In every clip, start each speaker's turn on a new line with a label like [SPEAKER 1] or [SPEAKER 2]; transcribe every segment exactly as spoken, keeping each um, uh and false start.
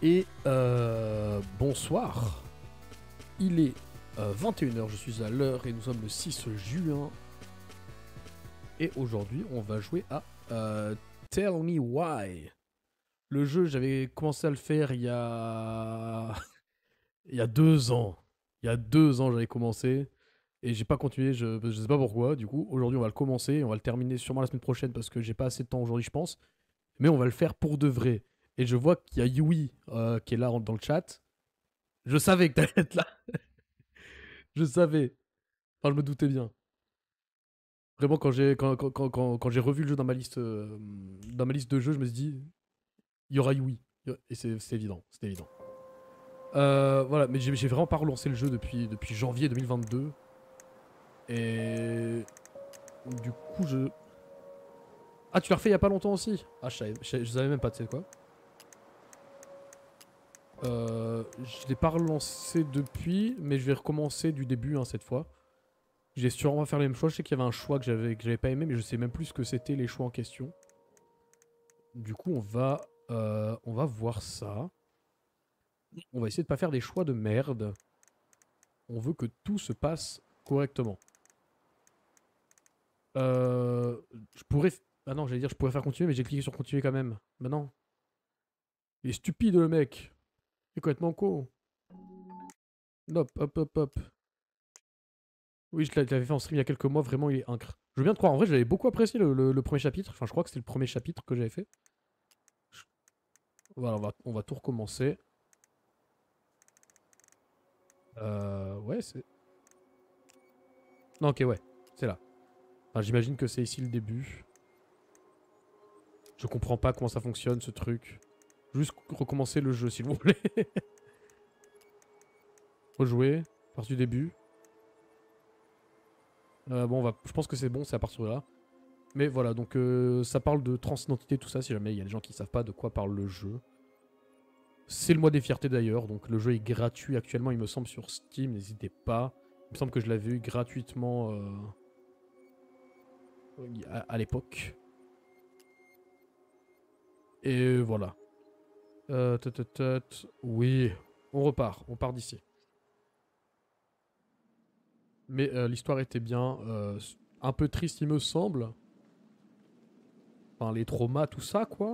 [SPEAKER 1] Et euh, bonsoir. Il est euh, vingt et une heures, je suis à l'heure et nous sommes le six juin. Et aujourd'hui, on va jouer à euh, Tell Me Why. Le jeu, j'avais commencé à le faire il y a... il y a deux ans. Il y a deux ans, j'avais commencé. Et j'ai pas continué, je, je sais pas pourquoi. Du coup, aujourd'hui, on va le commencer. Et on va le terminer sûrement la semaine prochaine parce que j'ai pas assez de temps aujourd'hui, je pense. Mais on va le faire pour de vrai. Et je vois qu'il y a Yui euh, qui est là dans le chat. Je savais que t'allais être là. Je savais. Enfin, je me doutais bien. Vraiment, quand j'ai quand, quand, quand, quand, quand j'ai revu le jeu dans ma liste euh, dans ma liste de jeux, je me suis dit, il y aura Yui. Et c'est évident, c'est évident. Euh, voilà, mais j'ai vraiment pas relancé le jeu depuis, depuis janvier deux mille vingt-deux. Et du coup, je... Ah, tu l'as refait il y a pas longtemps aussi? Ah, je savais, je, je savais même pas, tu sais quoi. Euh, je l'ai pas relancé depuis, mais je vais recommencer du début hein, cette fois. J'ai sûrement faire les mêmes choix. Je sais qu'il y avait un choix que j'avais que j'avais pas aimé, mais je sais même plus ce que c'était les choix en question. Du coup, on va, euh, on va voir ça. On va essayer de pas faire des choix de merde. On veut que tout se passe correctement. Euh, je pourrais... Ah non, j'allais dire je pourrais faire continuer, mais j'ai cliqué sur continuer quand même. Bah non. Il est stupide le mec. Il est complètement con. Hop, hop, hop, hop. Oui, je l'avais fait en stream il y a quelques mois, vraiment il est incre. Je veux bien te croire, en vrai j'avais beaucoup apprécié le, le, le premier chapitre. Enfin, je crois que c'était le premier chapitre que j'avais fait. Je... Voilà, on va, on va tout recommencer. Euh... Ouais, c'est... Non, ok, ouais. C'est là. Enfin, j'imagine que c'est ici le début. Je comprends pas comment ça fonctionne, ce truc. Juste recommencer le jeu, s'il vous plaît. Rejouer. Partir du début. Euh, bon, on va... je pense que c'est bon, c'est à partir de là. Mais voilà, donc euh, ça parle de transidentité, tout ça, si jamais il y a des gens qui savent pas de quoi parle le jeu. C'est le mois des fiertés d'ailleurs, donc le jeu est gratuit actuellement, il me semble, sur Steam, n'hésitez pas. Il me semble que je l'avais eu gratuitement euh, à, à l'époque. Et voilà. Euh, tut, tut, tut. Oui, on repart, on part d'ici. Mais euh, l'histoire était bien, euh, un peu triste il me semble. Enfin, les traumas, tout ça, quoi.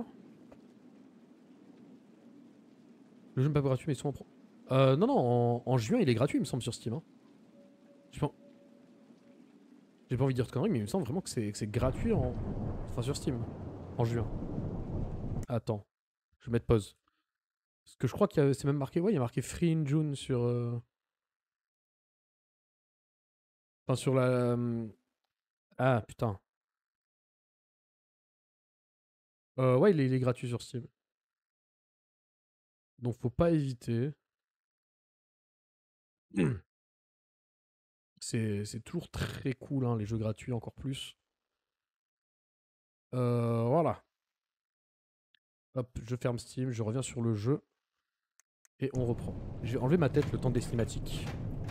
[SPEAKER 1] Le jeu n'est pas gratuit, mais ils sont en pro... Euh, non, non, en, en juin, il est gratuit, il me semble, sur Steam. Hein. J'ai pas... pas envie de dire de conneries, mais il me semble vraiment que c'est gratuit en... Enfin, sur Steam. En juin. Attends. Je vais mettre pause. Parce que je crois qu'il c'est même marqué... Ouais, il y a marqué Free in June sur... Euh... Enfin, sur la... Euh... Ah, putain. Euh, ouais, il est, il est gratuit sur Steam. Donc, faut pas hésiter. C'est toujours très cool, hein, les jeux gratuits, encore plus. Euh, voilà. Hop, je ferme Steam, je reviens sur le jeu. Et on reprend. Je vais enlever ma tête le temps des cinématiques.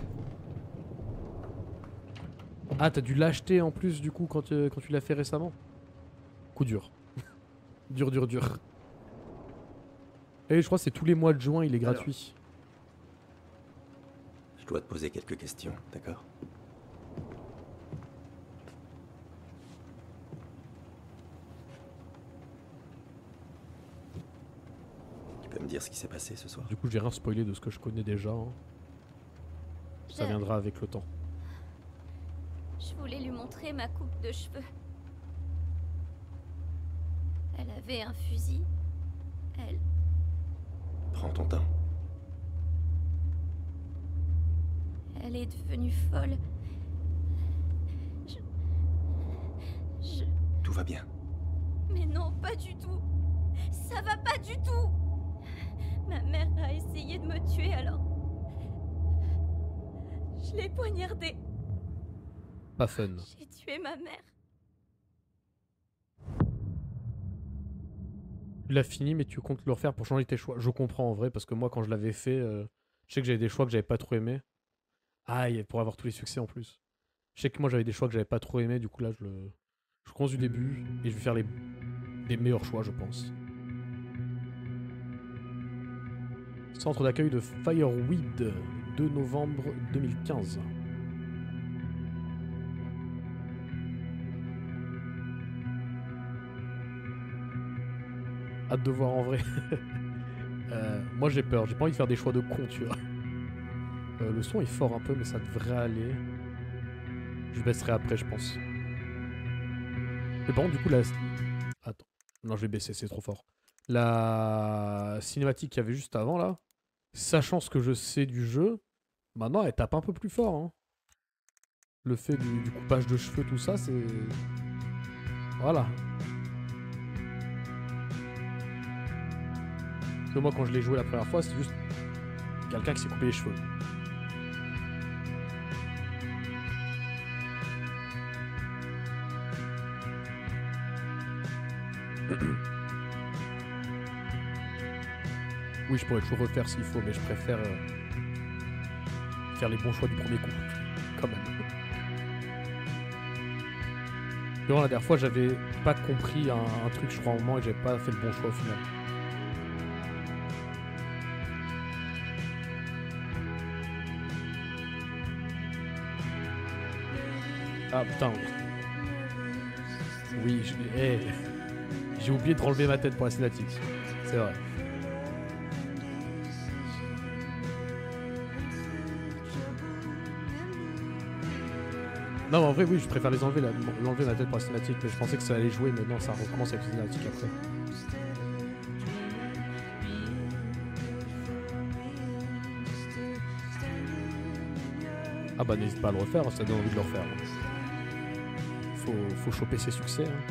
[SPEAKER 1] Ah, t'as dû l'acheter en plus, du coup, quand, euh, quand tu l'as fait récemment? Coup dur. dur, dur, dur. Et je crois que c'est tous les mois de juin, il est gratuit.
[SPEAKER 2] Alors, je dois te poser quelques questions, d'accord? Tu peux me dire ce qui s'est passé ce soir?
[SPEAKER 1] Du coup, je vais rien spoiler de ce que je connais déjà. Hein. Ça
[SPEAKER 3] Je...
[SPEAKER 1] viendra avec le temps.
[SPEAKER 3] Je voulais lui montrer ma coupe de cheveux. Elle avait un fusil. Elle...
[SPEAKER 2] Prends ton temps.
[SPEAKER 3] Elle est devenue folle. Je... Je...
[SPEAKER 2] Tout va bien.
[SPEAKER 3] Mais non, pas du tout. Ça va pas du tout. Ma mère a essayé de me tuer alors. Je l'ai poignardée.
[SPEAKER 1] Pas fun.
[SPEAKER 3] J'ai tué ma mère.
[SPEAKER 1] Tu l'as fini, mais tu comptes le refaire pour changer tes choix. Je comprends en vrai, parce que moi, quand je l'avais fait, euh, je sais que j'avais des choix que j'avais pas trop aimés. Aïe, pour avoir tous les succès en plus. Je sais que moi, j'avais des choix que j'avais pas trop aimés, du coup là, je le. Je commence du début, et je vais faire les, les meilleurs choix, je pense. Centre d'accueil de Fireweed, deux novembre deux mille quinze. Hâte de voir en vrai. euh, moi j'ai peur, j'ai pas envie de faire des choix de con, tu vois. Euh, le son est fort un peu, mais ça devrait aller. Je baisserai après, je pense. Mais par contre, du coup, la... Attends. Non, je vais baisser, c'est trop fort. La cinématique qu'il y avait juste avant, là, sachant ce que je sais du jeu, maintenant, elle tape un peu plus fort. Hein. Le fait du, du coupage de cheveux, tout ça, c'est... Voilà. Parce que moi, quand je l'ai joué la première fois, c'était juste quelqu'un qui s'est coupé les cheveux. Oui, je pourrais toujours refaire s'il faut, mais je préfère euh, faire les bons choix du premier coup, quand même. Durant la dernière fois, j'avais pas compris un, un truc, je crois, au moment, et j'avais pas fait le bon choix au final. Ah putain. Oui, j'ai hey, oublié de relever ma tête pour la cinématique. C'est vrai. Non, mais en vrai, oui, je préfère les enlever, la, l'enlever ma tête pour la cinématique, mais je pensais que ça allait jouer, mais non, ça recommence avec la cinématique après. Ah bah n'hésite pas à le refaire, ça donne envie de le refaire. Faut, faut choper ses succès. Hein.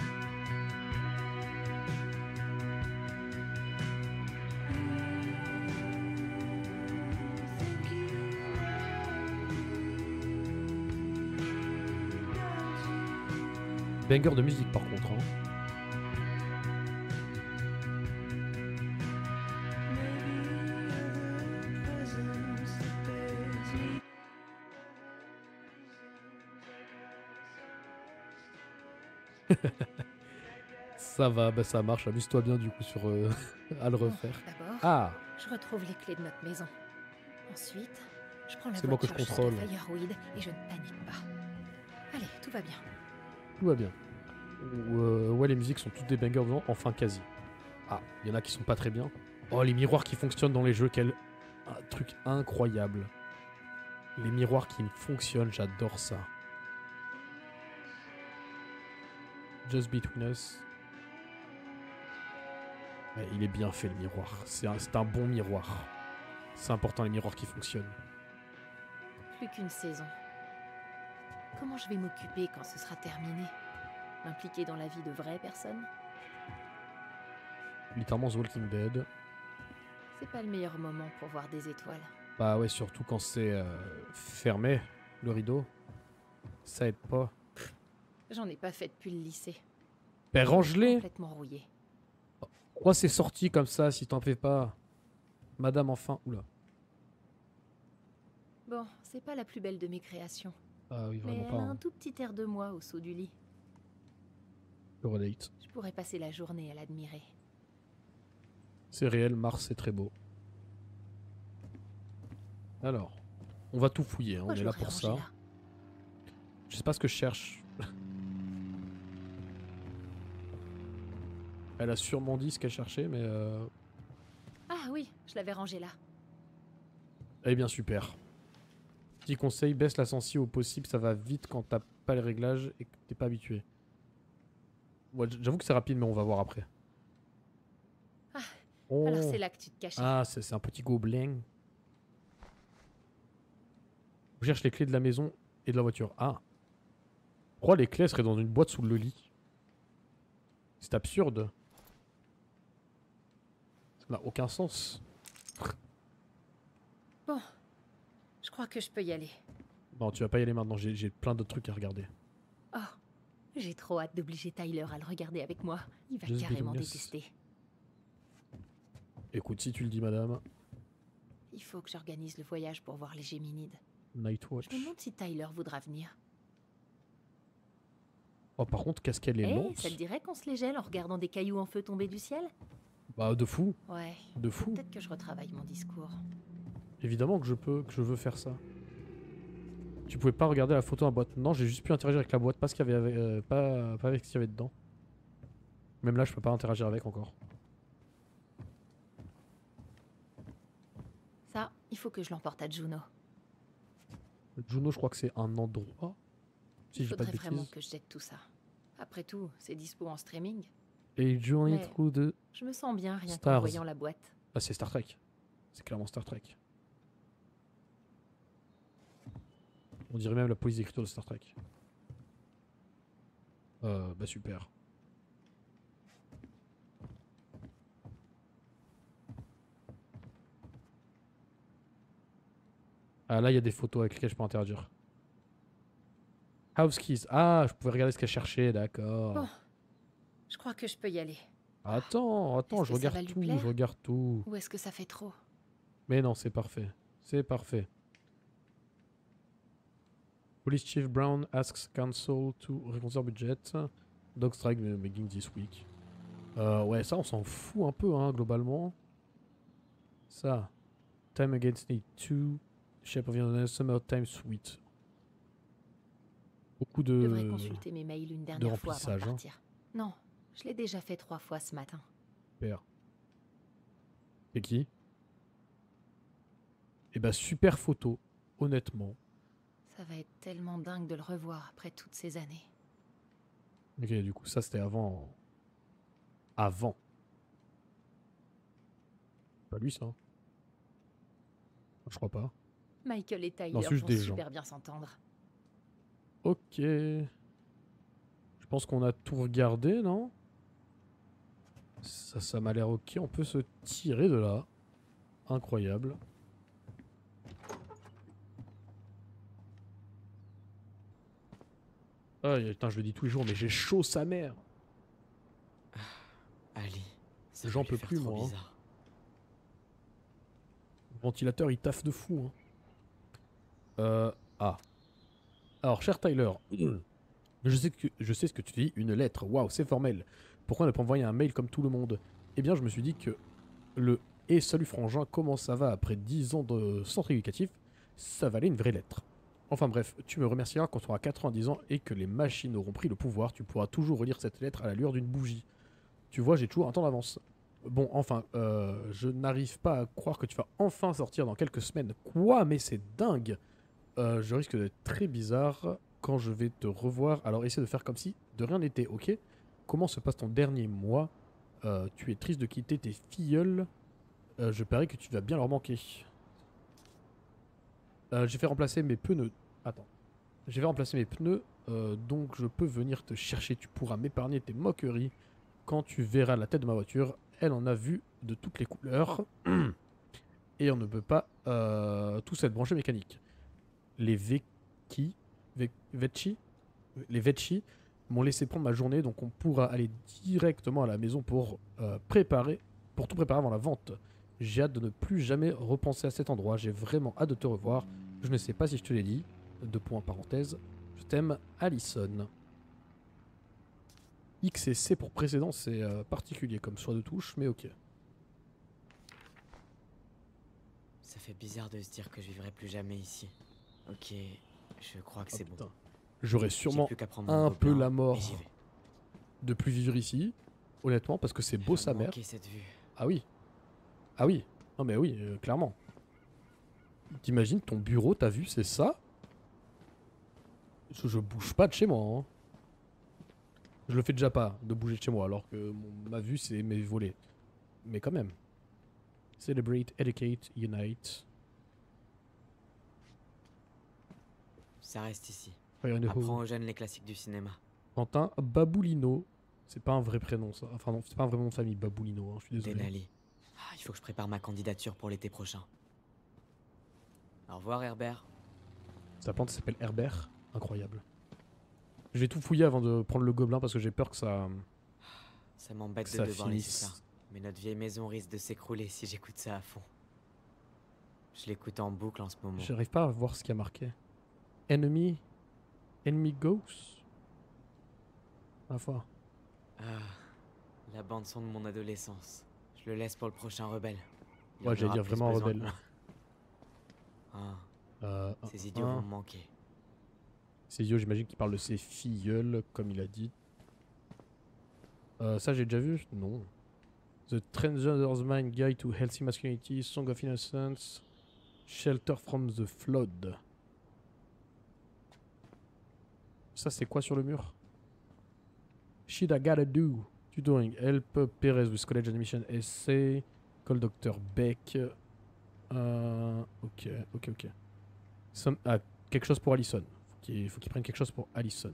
[SPEAKER 1] Banger de musique par contre. Hein. Ça va, bah ça marche. Amuse-toi bien du coup sur euh, à le refaire.
[SPEAKER 4] Bon, d'abord,
[SPEAKER 1] ah,
[SPEAKER 4] je retrouve les clés de notre maison. Ensuite, je prends la
[SPEAKER 1] c'est moi que je
[SPEAKER 4] voiture
[SPEAKER 1] contrôle.
[SPEAKER 4] jusqu'à Fireweed et je ne panique pas. Allez, tout va bien.
[SPEAKER 1] Tout va bien. Euh, ouais, les musiques sont toutes des bangers, enfin quasi. Ah, il y en a qui sont pas très bien. Oh, les miroirs qui fonctionnent dans les jeux, quel un truc incroyable. Les miroirs qui fonctionnent, j'adore ça. Just Between Us. Ouais, il est bien fait le miroir. C'est un, c'est un bon miroir. C'est important les miroirs qui fonctionnent.
[SPEAKER 4] Plus qu'une saison. Comment je vais m'occuper quand ce sera terminé? M'impliquer dans la vie de vraies personnes?
[SPEAKER 1] Littéralement The Walking Dead.
[SPEAKER 4] C'est pas le meilleur moment pour voir des étoiles.
[SPEAKER 1] Bah ouais, surtout quand c'est euh, fermé, le rideau. Ça aide pas.
[SPEAKER 4] J'en ai pas fait depuis le lycée.
[SPEAKER 1] Ben range-les.
[SPEAKER 4] Complètement rouillé.
[SPEAKER 1] Pourquoi c'est sorti comme ça si t'en fais pas? Madame enfin. Oula.
[SPEAKER 4] Bon, c'est pas la plus belle de mes créations.
[SPEAKER 1] Ah oui,
[SPEAKER 4] Mais
[SPEAKER 1] vraiment
[SPEAKER 4] elle
[SPEAKER 1] pas.
[SPEAKER 4] a un
[SPEAKER 1] Hein.
[SPEAKER 4] tout petit air de moi au saut du lit.
[SPEAKER 1] Je relate.
[SPEAKER 4] Je pourrais passer la journée à l'admirer.
[SPEAKER 1] C'est réel, Mars, c'est très beau. Alors, on va tout fouiller, hein, on
[SPEAKER 4] Pourquoi
[SPEAKER 1] est
[SPEAKER 4] je
[SPEAKER 1] là
[SPEAKER 4] l'aurais
[SPEAKER 1] pour
[SPEAKER 4] rangé
[SPEAKER 1] ça.
[SPEAKER 4] là?
[SPEAKER 1] Je sais pas ce que je cherche. Elle a sûrement dit ce qu'elle cherchait, mais... Euh...
[SPEAKER 4] Ah oui, je l'avais rangé là.
[SPEAKER 1] Eh bien, super. Petit conseil, baisse la sensi au possible, ça va vite quand t'as pas les réglages et que t'es pas habitué. Ouais, j'avoue que c'est rapide, mais on va voir après.
[SPEAKER 4] Ah,
[SPEAKER 1] Oh.
[SPEAKER 4] alors c'est là que tu te cachais.
[SPEAKER 1] Ah, c'est un petit gobelin. Je cherche les clés de la maison et de la voiture. Ah. Pourquoi les clés seraient dans une boîte sous le lit? C'est absurde. Ça n'a aucun sens.
[SPEAKER 4] Bon, je crois que je peux y aller.
[SPEAKER 1] Non, tu vas pas y aller maintenant, j'ai plein d'autres trucs à regarder.
[SPEAKER 4] Oh, j'ai trop hâte d'obliger Tyler à le regarder avec moi. Il va
[SPEAKER 1] Just
[SPEAKER 4] carrément
[SPEAKER 1] Between Us.
[SPEAKER 4] détester.
[SPEAKER 1] Écoute, si tu le dis, madame.
[SPEAKER 4] Il faut que j'organise le voyage pour voir les Géminides.
[SPEAKER 1] Nightwatch.
[SPEAKER 4] Je me demande si Tyler voudra venir.
[SPEAKER 1] Oh, par contre, qu'est-ce qu'elle est
[SPEAKER 4] Eh,
[SPEAKER 1] lente.
[SPEAKER 4] ça te dirait qu'on se les gèle en regardant des cailloux en feu tomber du ciel?
[SPEAKER 1] Bah de fou,
[SPEAKER 4] Ouais.
[SPEAKER 1] de fou.
[SPEAKER 4] Peut-être que je retravaille mon discours.
[SPEAKER 1] Évidemment que je peux, que je veux faire ça. Tu pouvais pas regarder la photo en boîte. Non, j'ai juste pu interagir avec la boîte, pas ce qu'il y avait, euh, pas, pas avec ce qu'il y avait dedans. Même là, je peux pas interagir avec encore.
[SPEAKER 4] Ça, il faut que je l'emporte à Juno.
[SPEAKER 1] Juno, je crois que c'est un endroit. Si
[SPEAKER 4] Il
[SPEAKER 1] j'ai pas de
[SPEAKER 4] faudrait vraiment
[SPEAKER 1] bêtises.
[SPEAKER 4] que je jette tout ça. Après tout, c'est dispo en streaming.
[SPEAKER 1] Et Journey
[SPEAKER 4] Mais-
[SPEAKER 1] Through the...
[SPEAKER 4] Je me sens bien rien qu'en
[SPEAKER 1] Stars.
[SPEAKER 4] voyant la boîte.
[SPEAKER 1] Ah, c'est Star Trek. C'est clairement Star Trek. On dirait même la police d'écriture de Star Trek. Euh, bah super. Ah là, il y a des photos avec lesquelles je peux interagir. House keys. Ah, je pouvais regarder ce qu'elle cherchait, d'accord.
[SPEAKER 4] Bon. Je crois que je peux y aller.
[SPEAKER 1] Attends, attends,
[SPEAKER 4] Est-ce
[SPEAKER 1] je
[SPEAKER 4] que ça
[SPEAKER 1] regarde
[SPEAKER 4] va lui
[SPEAKER 1] tout,
[SPEAKER 4] plaire
[SPEAKER 1] je regarde tout.
[SPEAKER 4] Ou est-ce que ça fait trop?
[SPEAKER 1] Mais non, c'est parfait. C'est parfait. Police Chief Brown asks council to reconsider budget. Dog strike beginning this week. Euh, ouais, ça, on s'en fout un peu, hein, globalement. Ça. Time against need two. Shape of your summertime suite. Beaucoup
[SPEAKER 4] Je devrais
[SPEAKER 1] de...
[SPEAKER 4] consulter mes mails une dernière fois avant de
[SPEAKER 1] remplissage, hein.
[SPEAKER 4] partir. Non, je l'ai déjà fait trois fois ce matin.
[SPEAKER 1] Super. Et qui? Eh bah, super photo, honnêtement.
[SPEAKER 4] Ça va être tellement dingue de le revoir après toutes ces années.
[SPEAKER 1] Ok, du coup, ça c'était avant. Avant. Pas lui, ça. Je crois pas.
[SPEAKER 4] Michael et Tyler
[SPEAKER 1] Non, c'est juste
[SPEAKER 4] vont
[SPEAKER 1] des gens.
[SPEAKER 4] super bien s'entendre.
[SPEAKER 1] Ok. Je pense qu'on a tout regardé, non? Ça, ça m'a l'air ok. On peut se tirer de là. Incroyable. Ah, putain, je le dis tous les jours, mais j'ai chaud sa mère.
[SPEAKER 5] Ali, ça
[SPEAKER 1] J'en
[SPEAKER 5] va lui
[SPEAKER 1] peux
[SPEAKER 5] faire
[SPEAKER 1] plus,
[SPEAKER 5] trop
[SPEAKER 1] moi, hein.
[SPEAKER 5] bizarre.
[SPEAKER 1] Le ventilateur, il taffe de fou. Hein. Euh, ah. Alors, cher Tyler, je sais, que, je sais ce que tu dis, une lettre. Waouh, c'est formel. Pourquoi ne pas envoyer un mail comme tout le monde? Eh bien, je me suis dit que le « Et salut frangin, comment ça va après dix ans de centre éducatif ?» ça valait une vraie lettre. Enfin bref, tu me remercieras quand tu auras quatre-vingt-dix ans et que les machines auront pris le pouvoir. Tu pourras toujours relire cette lettre à la lueur d'une bougie. Tu vois, j'ai toujours un temps d'avance. Bon, enfin, euh, je n'arrive pas à croire que tu vas enfin sortir dans quelques semaines. Quoi? Mais c'est dingue! Euh, je risque d'être très bizarre quand je vais te revoir. Alors essaie de faire comme si de rien n'était, ok? Comment se passe ton dernier mois? euh, Tu es triste de quitter tes filleuls. Euh, je parie que tu vas bien leur manquer. Euh, j'ai fait remplacer mes pneus. Attends. J'ai fait remplacer mes pneus, euh, donc je peux venir te chercher. Tu pourras m'épargner tes moqueries. Quand tu verras la tête de ma voiture, elle en a vu de toutes les couleurs. Et on ne peut pas euh, tous être branchés mécaniques. Les Vecchi, Ve- Vecchi, les Vecchi m'ont laissé prendre ma journée, donc on pourra aller directement à la maison pour euh, préparer, pour tout préparer avant la vente. J'ai hâte de ne plus jamais repenser à cet endroit. J'ai vraiment hâte de te revoir. Je ne sais pas si je te l'ai dit. Deux points parenthèse. Je t'aime, Allison. X et C pour précédent, c'est euh, particulier comme choix de touche, mais ok.
[SPEAKER 5] Ça fait bizarre de se dire que je vivrai plus jamais ici. Ok, je crois que
[SPEAKER 1] Oh,
[SPEAKER 5] c'est bon.
[SPEAKER 1] putain. J'aurais
[SPEAKER 5] J'ai
[SPEAKER 1] sûrement
[SPEAKER 5] plus qu'à prendre mon
[SPEAKER 1] un peu
[SPEAKER 5] gobelin,
[SPEAKER 1] la mort
[SPEAKER 5] et j'y vais.
[SPEAKER 1] de plus vivre ici, honnêtement, parce que c'est beau
[SPEAKER 5] Je
[SPEAKER 1] sa
[SPEAKER 5] vais
[SPEAKER 1] mère.
[SPEAKER 5] manquer cette vue.
[SPEAKER 1] Ah oui. Ah oui. Non mais oui, euh, clairement. T'imagines ton bureau, t'as vu, c'est ça? je, je bouge pas de chez moi. Hein. Je le fais déjà pas de bouger de chez moi, alors que mon- ma vue c'est mes volets. Mais quand même. Celebrate, educate, unite.
[SPEAKER 5] Ça reste ici.
[SPEAKER 1] Fire in the
[SPEAKER 5] Apprends
[SPEAKER 1] hole.
[SPEAKER 5] aux jeunes les classiques du cinéma.
[SPEAKER 1] Quentin Baboulino. C'est pas un vrai prénom ça. Enfin non, c'est pas un vrai nom de famille, Baboulino, hein, je suis désolé.
[SPEAKER 5] Denali. Ah, il faut que je prépare ma candidature pour l'été prochain. Au revoir Herbert.
[SPEAKER 1] Sa plante s'appelle Herbert. Incroyable. Je vais tout fouiller avant de prendre le gobelin parce que j'ai peur que ça,
[SPEAKER 5] Ça m'embête
[SPEAKER 1] que
[SPEAKER 5] de
[SPEAKER 1] ça
[SPEAKER 5] devoir laisser ça.
[SPEAKER 1] finisse.
[SPEAKER 5] Mais notre vieille maison risque de s'écrouler si j'écoute ça à fond. Je l'écoute en boucle en ce moment.
[SPEAKER 1] J'arrive pas à voir ce qu'il y a marqué. Enemy. Enemy Ghost. Ma foi.
[SPEAKER 5] Ah, la bande son de mon adolescence. Je Je le laisse pour le prochain rebelle. Il en
[SPEAKER 1] Ouais, j'allais
[SPEAKER 5] aura
[SPEAKER 1] dire
[SPEAKER 5] plus
[SPEAKER 1] vraiment
[SPEAKER 5] besoin que
[SPEAKER 1] rebelle.
[SPEAKER 5] moi. Ah,
[SPEAKER 1] Euh,
[SPEAKER 5] ces idiots
[SPEAKER 1] un.
[SPEAKER 5] vont me manquer.
[SPEAKER 1] Ces idiots, j'imagine qu'il parle de ses filleuls, comme il a dit. Euh, ça, j'ai déjà vu? Non. The Transgender's Mind Guide to Healthy Masculinity, Song of Innocence, Shelter from the Flood. Ça, c'est quoi sur le mur? Shit I gotta do. Tutoring. Help Perez with college admission essay. Call doctor Beck. Euh, ok, ok, ok. Some, ah, quelque chose pour Allison. Il faut qu'il prenne quelque chose pour Allison.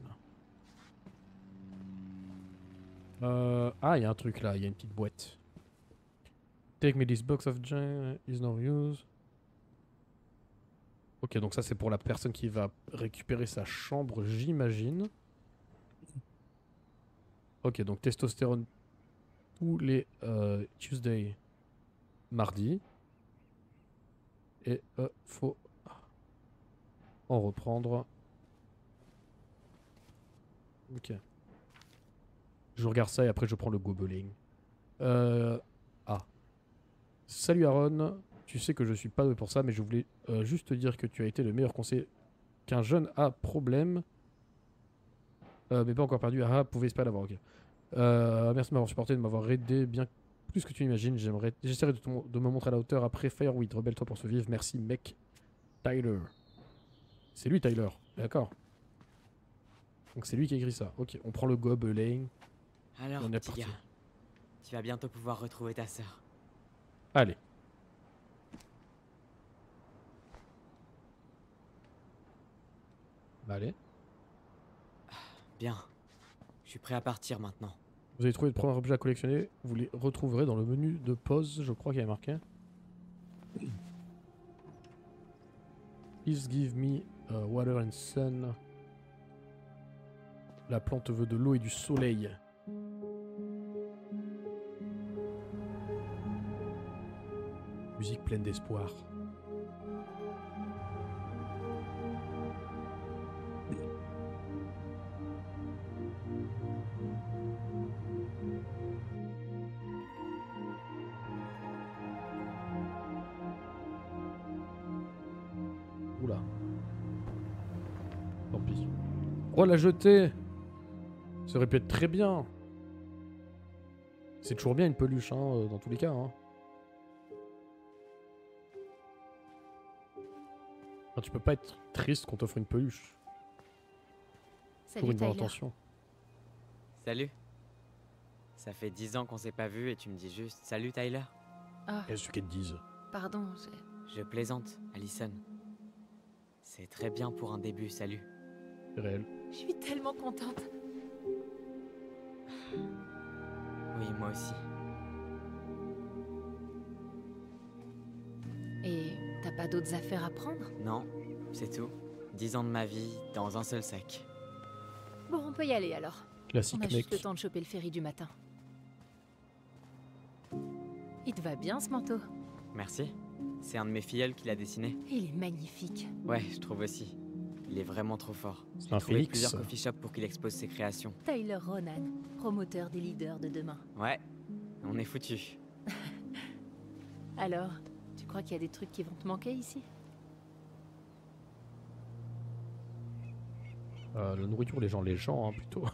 [SPEAKER 1] Euh, ah, il y a un truc là, il y a une petite boîte. Take me this box of jam is no use. Ok, donc ça c'est pour la personne qui va récupérer sa chambre, j'imagine. Ok, donc testostérone tous les euh, Tuesday, mardi. Et euh, faut en reprendre. Ok. Je regarde ça et après je prends le gobelin. Euh... Ah. Salut Aaron. Tu sais que je suis pas doué pour ça, mais je voulais euh, juste te dire que tu as été le meilleur conseiller qu'un jeune a problème. Euh, mais pas encore perdu. Ah, pouvait espérer l'avoir. Ok. Euh, merci de m'avoir supporté, de m'avoir aidé bien plus que tu imagines. J'aimerais, j'essaierai de, te- de me montrer à la hauteur après Fireweed. Rebelle-toi pour survivre. Merci, mec. Tyler. C'est lui, Tyler. D'accord. Donc c'est lui qui a écrit ça. Ok, on prend le gobelin.
[SPEAKER 5] Alors,
[SPEAKER 1] On est
[SPEAKER 5] petit
[SPEAKER 1] parti.
[SPEAKER 5] gars, tu vas bientôt pouvoir retrouver ta sœur.
[SPEAKER 1] Allez. Allez.
[SPEAKER 5] Bien. Je suis prêt à partir maintenant.
[SPEAKER 1] Vous avez trouvé le premier objet à collectionner. Vous les retrouverez dans le menu de pause. Je crois qu'il y a marqué. Please give me uh, water and sun. La plante veut de l'eau et du soleil. Musique pleine d'espoir. Oula. Tant pis. Oh, la jeter! Ça aurait pu être très bien. C'est toujours bien une peluche, hein, euh, dans tous les cas. Hein. Enfin, tu peux pas être triste qu'on t'offre une peluche. Pour
[SPEAKER 4] Salut
[SPEAKER 1] une bonne
[SPEAKER 4] Tyler.
[SPEAKER 1] intention.
[SPEAKER 5] Salut. Ça fait dix ans qu'on s'est pas vu et tu me dis juste salut Tyler.
[SPEAKER 4] Ah,
[SPEAKER 1] Qu'est-ce qu'elles te disent?
[SPEAKER 4] pardon, j'ai-
[SPEAKER 5] Je plaisante, Allison. C'est très bien pour un début, salut.
[SPEAKER 1] C'est réel.
[SPEAKER 4] je suis tellement contente.
[SPEAKER 5] Oui, moi aussi.
[SPEAKER 4] Et t'as pas d'autres affaires à prendre?
[SPEAKER 5] Non, c'est tout. Dix ans de ma vie dans un seul sac.
[SPEAKER 4] Bon, on peut y aller alors.
[SPEAKER 1] Classique,
[SPEAKER 4] On a
[SPEAKER 1] mec.
[SPEAKER 4] juste le temps de choper le ferry du matin. Il te va bien ce manteau?
[SPEAKER 5] Merci. C'est un de mes filleuls qui l'a dessiné.
[SPEAKER 4] Il est magnifique.
[SPEAKER 5] Ouais, je trouve aussi. Il est vraiment trop fort.
[SPEAKER 1] C'est un
[SPEAKER 5] J'ai trouvé
[SPEAKER 1] Félix.
[SPEAKER 5] plusieurs coffee shops pour qu'il expose ses créations.
[SPEAKER 4] Tyler Ronan, promoteur des leaders de demain.
[SPEAKER 5] Ouais, on est foutus.
[SPEAKER 4] Alors, tu crois qu'il y a des trucs qui vont te manquer ici?
[SPEAKER 1] Euh, la nourriture, les gens, les gens, hein, plutôt.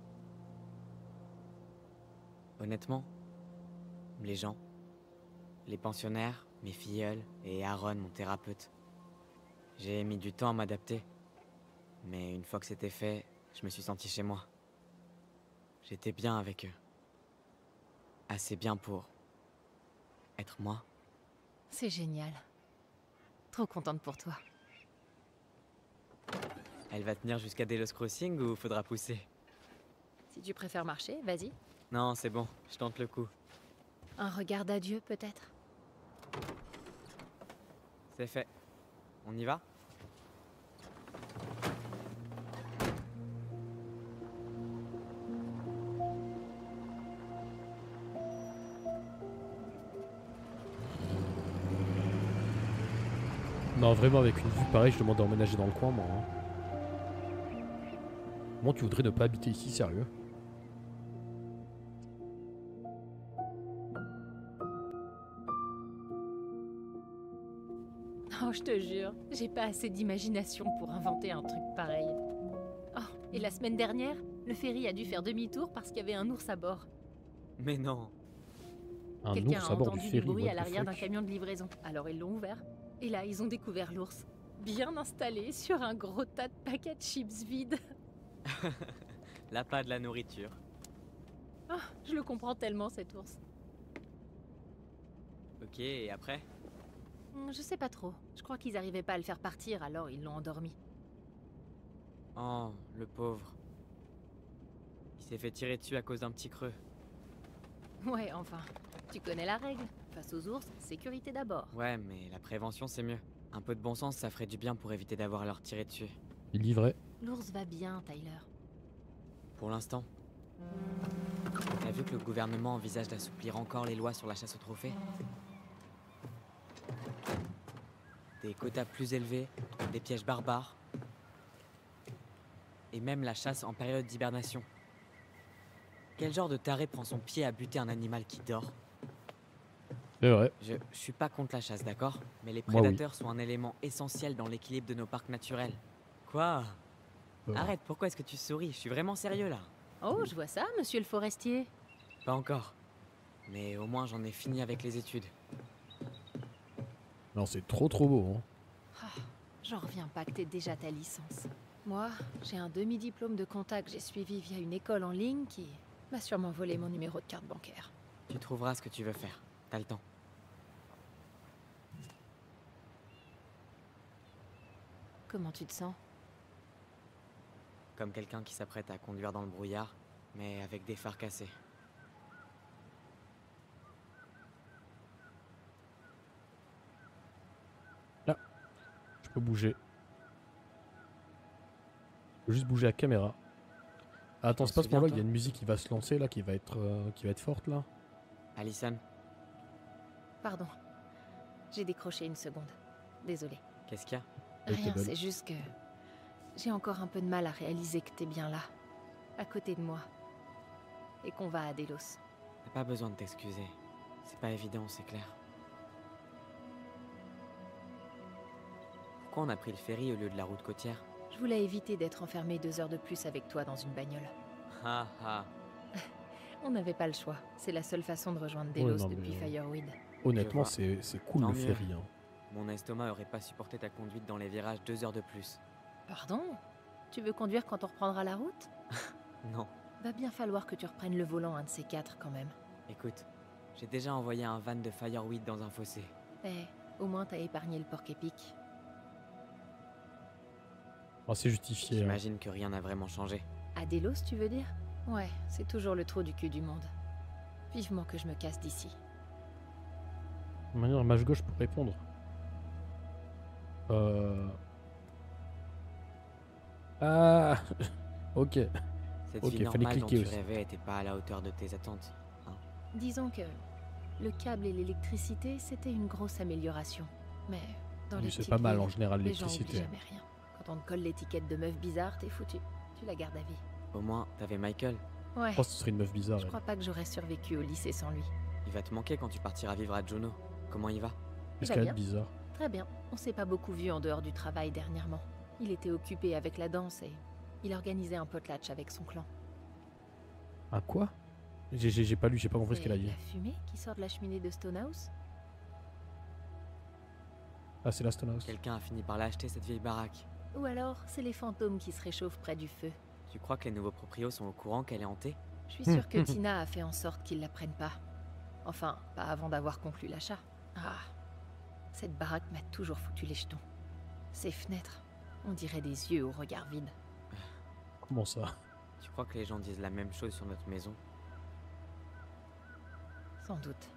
[SPEAKER 5] Honnêtement, les gens, les pensionnaires, mes filleuls et Aaron, mon thérapeute. J'ai mis du temps à m'adapter. Mais une fois que c'était fait, je me suis senti chez moi. J'étais bien avec eux. Assez bien pour être moi.
[SPEAKER 4] C'est génial. Trop contente pour toi.
[SPEAKER 5] Elle va tenir jusqu'à Delos Crossing ou faudra pousser?
[SPEAKER 4] Si tu préfères marcher, vas-y.
[SPEAKER 5] Non, c'est bon, je tente le coup.
[SPEAKER 4] Un regard d'adieu, peut-être?
[SPEAKER 5] C'est fait. On y va?
[SPEAKER 1] Non, vraiment, avec une vue pareille, je demande à emménager dans le coin, moi. Hein. Comment tu voudrais ne pas habiter ici, sérieux?
[SPEAKER 4] Oh, je te jure, j'ai pas assez d'imagination pour inventer un truc pareil. Oh, et la semaine dernière, le ferry a dû faire demi-tour parce qu'il y avait un ours à bord.
[SPEAKER 5] Mais non.
[SPEAKER 1] Un
[SPEAKER 4] Quelqu'un
[SPEAKER 1] ours
[SPEAKER 4] a
[SPEAKER 1] à bord du
[SPEAKER 4] entendu du
[SPEAKER 1] ferry,
[SPEAKER 4] bruit
[SPEAKER 1] what
[SPEAKER 4] à
[SPEAKER 1] the
[SPEAKER 4] l'arrière d'un
[SPEAKER 1] fuck.
[SPEAKER 4] camion de livraison. Alors ils l'ont ouvert. Et là, ils ont découvert l'ours. Bien installé sur un gros tas de paquets de chips vides.
[SPEAKER 5] L'appât de la nourriture.
[SPEAKER 4] Ah, je le comprends tellement, cet ours.
[SPEAKER 5] Ok, et après?
[SPEAKER 4] Hmm, Je sais pas trop. Je crois qu'ils arrivaient pas à le faire partir, alors ils l'ont endormi.
[SPEAKER 5] Oh, le pauvre. Il s'est fait tirer dessus à cause d'un petit creux.
[SPEAKER 4] Ouais, enfin, tu connais la règle. Face aux ours, sécurité d'abord.
[SPEAKER 5] Ouais, mais la prévention c'est mieux. Un peu de bon sens, ça ferait du bien pour éviter d'avoir à leur tirer dessus.
[SPEAKER 1] Il livrait.
[SPEAKER 4] L'ours va bien, Tyler.
[SPEAKER 5] Pour l'instant. T'as vu que le gouvernement envisage d'assouplir encore les lois sur la chasse aux trophées? Des quotas plus élevés, des pièges barbares, et même la chasse en période d'hibernation. Quel genre de taré prend son pied à buter un animal qui dort?
[SPEAKER 1] C'est vrai.
[SPEAKER 5] Je, je suis pas contre la chasse, d'accord? Mais les
[SPEAKER 1] Moi, oui.
[SPEAKER 5] prédateurs sont un élément essentiel dans l'équilibre de nos parcs naturels. Quoi?
[SPEAKER 1] Euh,
[SPEAKER 5] Arrête, pourquoi est-ce que tu souris? Je suis vraiment sérieux là.
[SPEAKER 4] Oh, je vois ça, monsieur le forestier.
[SPEAKER 5] Pas encore. Mais au moins j'en ai fini avec les études.
[SPEAKER 1] Non, c'est trop trop beau. Hein.
[SPEAKER 4] Ah, j'en reviens pas que t'aies déjà ta licence. Moi, j'ai un demi-diplôme de compta que j'ai suivi via une école en ligne qui m'a sûrement volé mon numéro de carte bancaire.
[SPEAKER 5] Tu trouveras ce que tu veux faire. T'as le temps.
[SPEAKER 4] Comment tu te sens?
[SPEAKER 5] Comme quelqu'un qui s'apprête à conduire dans le brouillard, mais avec des phares cassés.
[SPEAKER 1] Je peux bouger. Je peux juste bouger la caméra. Ah, attends,
[SPEAKER 5] t'en
[SPEAKER 1] c'est pas ce
[SPEAKER 5] souviens,
[SPEAKER 1] moment-là, il y a
[SPEAKER 5] toi
[SPEAKER 1] une musique qui va se lancer là, qui va être, euh, qui va être forte là.
[SPEAKER 5] Allison,
[SPEAKER 4] Pardon. J'ai décroché une seconde. Désolée.
[SPEAKER 5] qu'est-ce qu'il y a?
[SPEAKER 1] Elle était
[SPEAKER 4] Rien,
[SPEAKER 1] belle.
[SPEAKER 4] c'est juste que j'ai encore un peu de mal à réaliser que t'es bien là, à côté de moi, et qu'on va à Delos.
[SPEAKER 5] T'as pas besoin de t'excuser. C'est pas évident, c'est clair. Pourquoi on a pris le ferry au lieu de la route côtière?
[SPEAKER 4] Je voulais éviter d'être enfermé deux heures de plus avec toi dans une bagnole.
[SPEAKER 5] Ah ah.
[SPEAKER 4] On n'avait pas le choix. C'est la seule façon de rejoindre
[SPEAKER 1] Ouais,
[SPEAKER 4] Delos
[SPEAKER 1] non,
[SPEAKER 4] depuis
[SPEAKER 1] mais-
[SPEAKER 4] Fireweed.
[SPEAKER 1] Honnêtement,
[SPEAKER 5] vois.
[SPEAKER 1] c'est c'est cool
[SPEAKER 5] Tant
[SPEAKER 1] le
[SPEAKER 5] mieux.
[SPEAKER 1] ferry. Hein.
[SPEAKER 5] Mon estomac aurait pas supporté ta conduite dans les virages deux heures de plus.
[SPEAKER 4] Pardon? Tu veux conduire quand on reprendra la route?
[SPEAKER 5] Non.
[SPEAKER 4] Va bien falloir que tu reprennes le volant un de ces quatre quand même.
[SPEAKER 5] Écoute, j'ai déjà envoyé un van de Fireweed dans un fossé.
[SPEAKER 4] Eh, au moins t'as épargné le porc épic.
[SPEAKER 1] Oh, c'est justifié. Hein.
[SPEAKER 5] J'imagine que rien n'a vraiment changé.
[SPEAKER 4] À Delos, tu veux dire? Ouais, c'est toujours le trou du cul du monde. Vivement que je me casse d'ici.
[SPEAKER 1] De manière, mage gauche pour répondre. Euh... Ah ok.
[SPEAKER 5] Cette
[SPEAKER 1] Ok,
[SPEAKER 5] vie
[SPEAKER 1] fallait
[SPEAKER 5] normale dont
[SPEAKER 1] cliquer
[SPEAKER 5] tu
[SPEAKER 1] aussi.
[SPEAKER 5] rêvais était pas à la hauteur de tes attentes.
[SPEAKER 4] Disons que le câble et l'électricité, c'était une grosse amélioration. Mais dans les
[SPEAKER 1] Oui, c'est
[SPEAKER 4] petites
[SPEAKER 1] pas mal
[SPEAKER 4] villes,
[SPEAKER 1] en général
[SPEAKER 4] les gens oublient
[SPEAKER 1] l'électricité.
[SPEAKER 4] jamais rien. Quand on te colle l'étiquette de meuf bizarre, t'es foutu. Tu la gardes à vie.
[SPEAKER 5] Au moins, t'avais Michael.
[SPEAKER 4] Ouais,
[SPEAKER 1] Je pense que ce serait une meuf bizarre.
[SPEAKER 4] je
[SPEAKER 1] elle.
[SPEAKER 4] crois pas que j'aurais survécu au lycée sans lui.
[SPEAKER 5] Il va te manquer quand tu partiras vivre à Juno. Comment il va?
[SPEAKER 1] Qu'est-ce
[SPEAKER 4] va
[SPEAKER 1] qu'elle
[SPEAKER 4] bien.
[SPEAKER 1] est bizarre?
[SPEAKER 4] Très bien. On s'est pas beaucoup vu en dehors du travail dernièrement. Il était occupé avec la danse et il organisait un potlatch avec son clan.
[SPEAKER 1] Ah quoi? J'ai j'ai- j'ai pas lu, j'ai pas compris ce
[SPEAKER 4] C'est
[SPEAKER 1] qu'elle a dit.
[SPEAKER 4] la fumée qui sort de la cheminée de Stonehouse?
[SPEAKER 1] Ah, c'est la Stonehouse.
[SPEAKER 5] Quelqu'un a fini par l'acheter, cette vieille baraque.
[SPEAKER 4] Ou alors, c'est les fantômes qui se réchauffent près du feu.
[SPEAKER 5] Tu crois que les nouveaux proprios sont au courant qu'elle est hantée?
[SPEAKER 4] Je suis sûre que Tina a fait en sorte qu'ils la prennent pas. Enfin, pas avant d'avoir conclu l'achat. Ah, cette baraque m'a toujours foutu les jetons. Ces fenêtres, on dirait des yeux au regard vide.
[SPEAKER 1] Comment ça?
[SPEAKER 5] Tu crois que les gens disent la même chose sur notre maison?
[SPEAKER 4] Sans doute.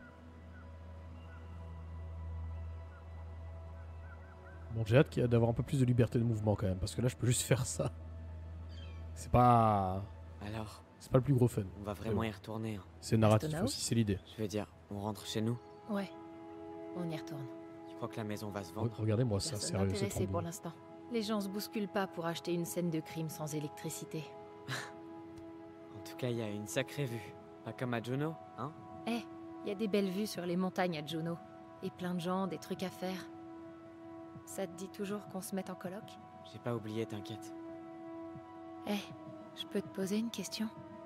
[SPEAKER 1] Bon, j'ai hâte qu'il y ait- d'avoir un peu plus de liberté de mouvement quand même, parce que là, je peux juste faire ça. C'est pas...
[SPEAKER 5] Alors,
[SPEAKER 1] C'est pas le plus gros fun.
[SPEAKER 5] on va vraiment y retourner. hein.
[SPEAKER 1] C'est narratif
[SPEAKER 4] Stonehouse
[SPEAKER 1] aussi, c'est l'idée.
[SPEAKER 5] Je veux dire, on rentre chez nous.
[SPEAKER 4] Ouais, on y retourne.
[SPEAKER 5] Tu crois que la maison va se
[SPEAKER 1] Re-
[SPEAKER 5] vendre?
[SPEAKER 1] Regardez-moi ça,
[SPEAKER 4] Personne
[SPEAKER 1] sérieux, c'est trop
[SPEAKER 4] intéressé
[SPEAKER 1] beau.
[SPEAKER 4] pour l'instant. Les gens se bousculent pas pour acheter une scène de crime sans électricité.
[SPEAKER 5] En tout cas, il y a une sacrée vue. Pas comme à Juno, hein?
[SPEAKER 4] Eh, il y a des belles vues sur les montagnes à Juno. Et plein de gens, des trucs à faire. Ça te dit toujours qu'on se mette en coloc?
[SPEAKER 5] J'ai pas oublié, t'inquiète.
[SPEAKER 4] Eh, je peux te poser une question?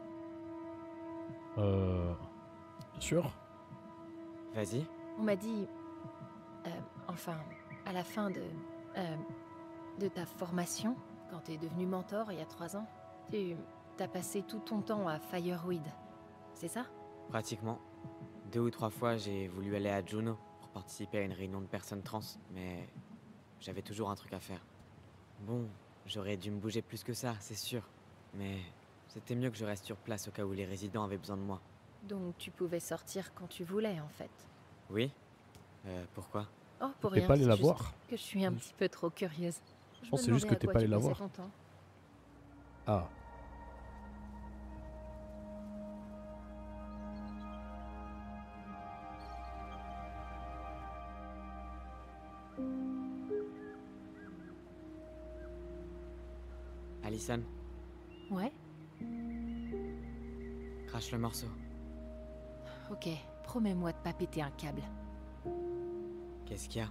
[SPEAKER 1] Euh... Bien sûr.
[SPEAKER 5] Vas-y.
[SPEAKER 4] On m'a dit... euh, enfin, à la fin de... euh, de ta formation, quand t'es devenu mentor il y a trois ans, tu t'as passé tout ton temps à Fireweed. C'est ça?
[SPEAKER 5] Pratiquement. Deux ou trois fois, j'ai voulu aller à Juno pour participer à une réunion de personnes trans, mais j'avais toujours un truc à faire. Bon, j'aurais dû me bouger plus que ça, c'est sûr. Mais c'était mieux que je reste sur place au cas où les résidents avaient besoin de moi.
[SPEAKER 4] Donc tu pouvais sortir quand tu voulais, en fait.
[SPEAKER 5] Oui? Euh, pourquoi?
[SPEAKER 4] Oh, pour
[SPEAKER 1] T'es
[SPEAKER 4] rien,
[SPEAKER 1] pas allé
[SPEAKER 4] c'est
[SPEAKER 1] la
[SPEAKER 4] juste
[SPEAKER 1] voir?
[SPEAKER 4] que je suis un petit peu trop curieuse. Je
[SPEAKER 1] pense
[SPEAKER 4] me
[SPEAKER 1] c'est juste
[SPEAKER 4] demandais
[SPEAKER 1] que t'es
[SPEAKER 4] à quoi
[SPEAKER 1] pas allé
[SPEAKER 4] tu
[SPEAKER 1] la
[SPEAKER 4] passais
[SPEAKER 1] voir.
[SPEAKER 4] ton temps.
[SPEAKER 1] Ah.
[SPEAKER 5] Allison,
[SPEAKER 4] Ouais?
[SPEAKER 5] crache le morceau.
[SPEAKER 4] Ok, promets-moi de pas péter un câble.
[SPEAKER 5] Qu'est-ce qu'il y a?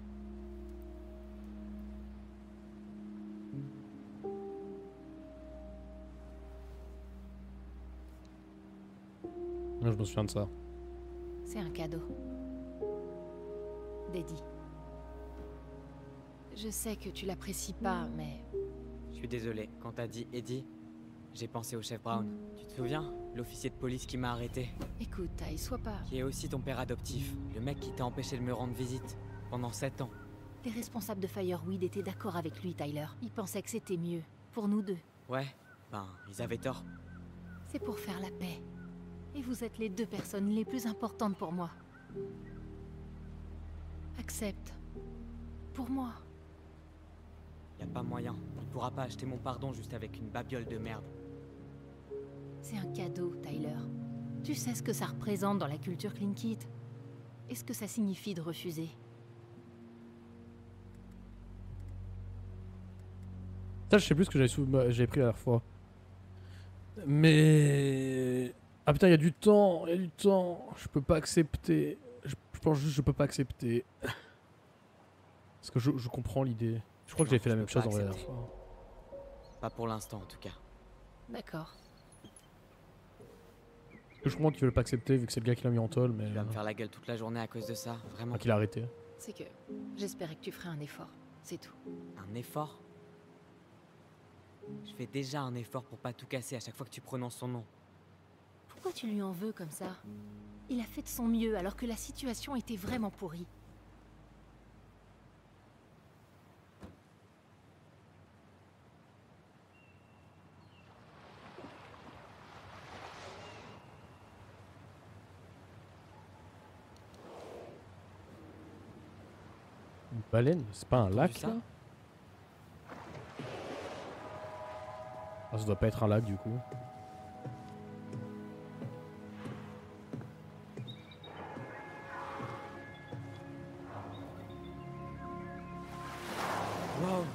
[SPEAKER 1] Non, je me souviens de ça.
[SPEAKER 4] C'est un cadeau. Daddy. Je sais que tu l'apprécies pas, mais...
[SPEAKER 5] Je suis désolé, quand t'as dit Eddie, j'ai pensé au chef Brown. Tu te souviens? L'officier de police qui m'a arrêté.
[SPEAKER 4] Écoute, Ty, sois pas...
[SPEAKER 5] Qui est aussi ton père adoptif. Le mec qui t'a empêché de me rendre visite. Pendant sept ans.
[SPEAKER 4] Les responsables de Fireweed étaient d'accord avec lui, Tyler. Ils pensaient que c'était mieux. Pour nous deux.
[SPEAKER 5] Ouais, ben, ils avaient tort.
[SPEAKER 4] C'est pour faire la paix. Et vous êtes les deux personnes les plus importantes pour moi. Accepte. Pour moi.
[SPEAKER 5] Y a pas moyen. Il pourra pas acheter mon pardon juste avec une babiole de merde.
[SPEAKER 4] C'est un cadeau, Tyler. Tu sais ce que ça représente dans la culture Clean Kit. Et ce que ça signifie de refuser.
[SPEAKER 1] Ça, je sais plus ce que j'avais sous... j'avais pris la dernière fois. Mais... Ah putain, il y a du temps, il y a du temps. Je peux pas accepter. Je, je pense juste que je peux pas accepter. Parce que je, je comprends l'idée. Je crois que j'avais fait la
[SPEAKER 5] Je
[SPEAKER 1] même
[SPEAKER 5] peux
[SPEAKER 1] chose
[SPEAKER 5] pas
[SPEAKER 1] dans la dernière
[SPEAKER 5] accepter.
[SPEAKER 1] fois.
[SPEAKER 5] Pas pour l'instant en tout cas.
[SPEAKER 4] D'accord.
[SPEAKER 1] Parce que je comprends qu'ils veulent pas accepter vu que c'est le gars qui l'a mis en tôle, mais...
[SPEAKER 5] Tu vas me
[SPEAKER 1] euh,
[SPEAKER 5] faire la gueule toute la journée à cause de ça, vraiment.
[SPEAKER 1] Enfin, qu'il a arrêté.
[SPEAKER 4] C'est que j'espérais que tu ferais un effort. C'est tout.
[SPEAKER 5] Un effort? Je fais déjà un effort pour pas tout casser à chaque fois que tu prononces son nom.
[SPEAKER 4] Pourquoi tu lui en veux comme ça? Il a fait de son mieux alors que la situation était vraiment pourrie.
[SPEAKER 1] Une baleine? C'est pas un
[SPEAKER 5] T'as
[SPEAKER 1] lac
[SPEAKER 5] entendu ça?
[SPEAKER 1] là? Ah, ça doit pas être un lac du coup.
[SPEAKER 5] Wow.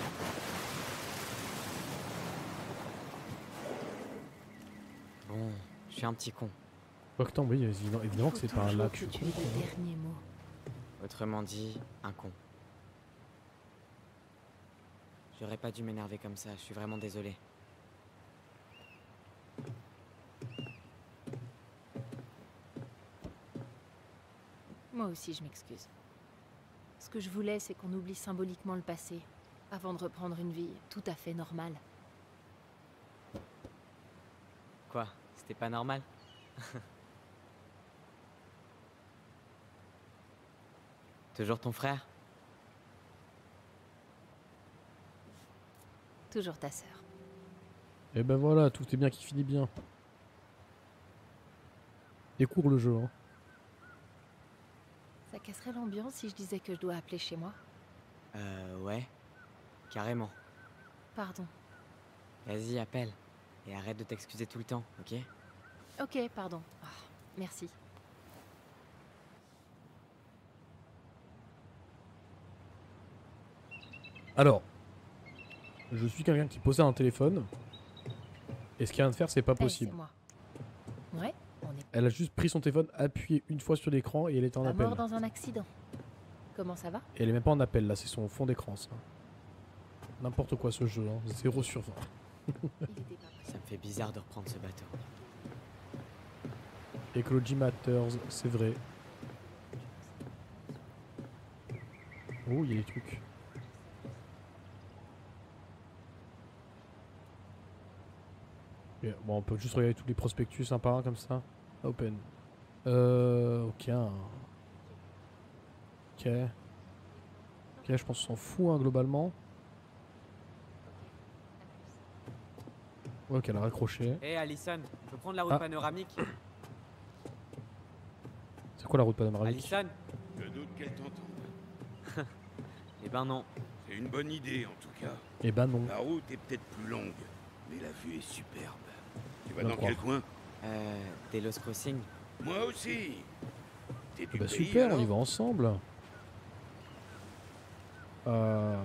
[SPEAKER 5] Bon, je suis un petit con.
[SPEAKER 1] Quoique tant, oui, évidemment, évidemment que c'est pas un lac.
[SPEAKER 4] Que
[SPEAKER 1] je
[SPEAKER 4] tu
[SPEAKER 1] suis
[SPEAKER 4] aies
[SPEAKER 1] con,
[SPEAKER 4] le
[SPEAKER 1] quoi.
[SPEAKER 4] dernier mot.
[SPEAKER 5] Autrement dit, un con. J'aurais pas dû m'énerver comme ça, je suis vraiment désolé.
[SPEAKER 4] Moi aussi, je m'excuse. Ce que je voulais, c'est qu'on oublie symboliquement le passé, avant de reprendre une vie tout à fait normale.
[SPEAKER 5] Quoi? C'était pas normal? Toujours ton frère?
[SPEAKER 4] Toujours ta sœur.
[SPEAKER 1] Et ben voilà, tout est bien qui finit bien. Et court le jeu, hein.
[SPEAKER 4] Ça casserait l'ambiance si je disais que je dois appeler chez moi?
[SPEAKER 5] Euh, ouais. Carrément.
[SPEAKER 4] Pardon.
[SPEAKER 5] Vas-y, appelle. Et arrête de t'excuser tout le temps, ok?
[SPEAKER 4] Ok, pardon. Ah, merci.
[SPEAKER 1] Alors, je suis quelqu'un qui possède un téléphone. Et ce qu'il vient de faire, c'est pas
[SPEAKER 4] Eh,
[SPEAKER 1] possible.
[SPEAKER 4] c'est moi. Ouais, on est
[SPEAKER 1] Elle a juste pris son téléphone, appuyé une fois sur l'écran et elle était en
[SPEAKER 4] pas
[SPEAKER 1] appel.
[SPEAKER 4] mort dans un accident. Comment ça va?
[SPEAKER 1] Et elle est même pas en appel là, c'est son fond d'écran ça. N'importe quoi ce jeu, hein. zéro sur vingt.
[SPEAKER 4] Il était pas prêt.
[SPEAKER 5] Ça me fait bizarre de reprendre ce bateau.
[SPEAKER 1] Ecology Matters, c'est vrai. Oh, il y a des trucs. Ok, bon, on peut juste regarder tous les prospectus un par un comme ça. Open. Euh. Ok. hein. Ok. Ok, je pense qu'on s'en fout hein, globalement. Ouais, ok, elle a raccroché.
[SPEAKER 5] Hé Allison, on peut prendre la route
[SPEAKER 1] Ah.
[SPEAKER 5] panoramique?
[SPEAKER 1] C'est quoi la route panoramique?
[SPEAKER 5] Allison?
[SPEAKER 6] Je doute qu'elle t'entende.
[SPEAKER 5] Eh ben non.
[SPEAKER 6] C'est une bonne idée en tout cas.
[SPEAKER 1] Eh ben non.
[SPEAKER 6] La route est peut-être plus longue, mais la vue est superbe. Tu vas
[SPEAKER 1] Bien
[SPEAKER 6] dans
[SPEAKER 1] croire.
[SPEAKER 6] quel coin?
[SPEAKER 5] Euh. Delos Crossing?
[SPEAKER 6] Moi aussi. T'es
[SPEAKER 1] Ah
[SPEAKER 6] du
[SPEAKER 1] bah
[SPEAKER 6] pays,
[SPEAKER 1] super, on
[SPEAKER 6] alors
[SPEAKER 1] y va ensemble. Euh.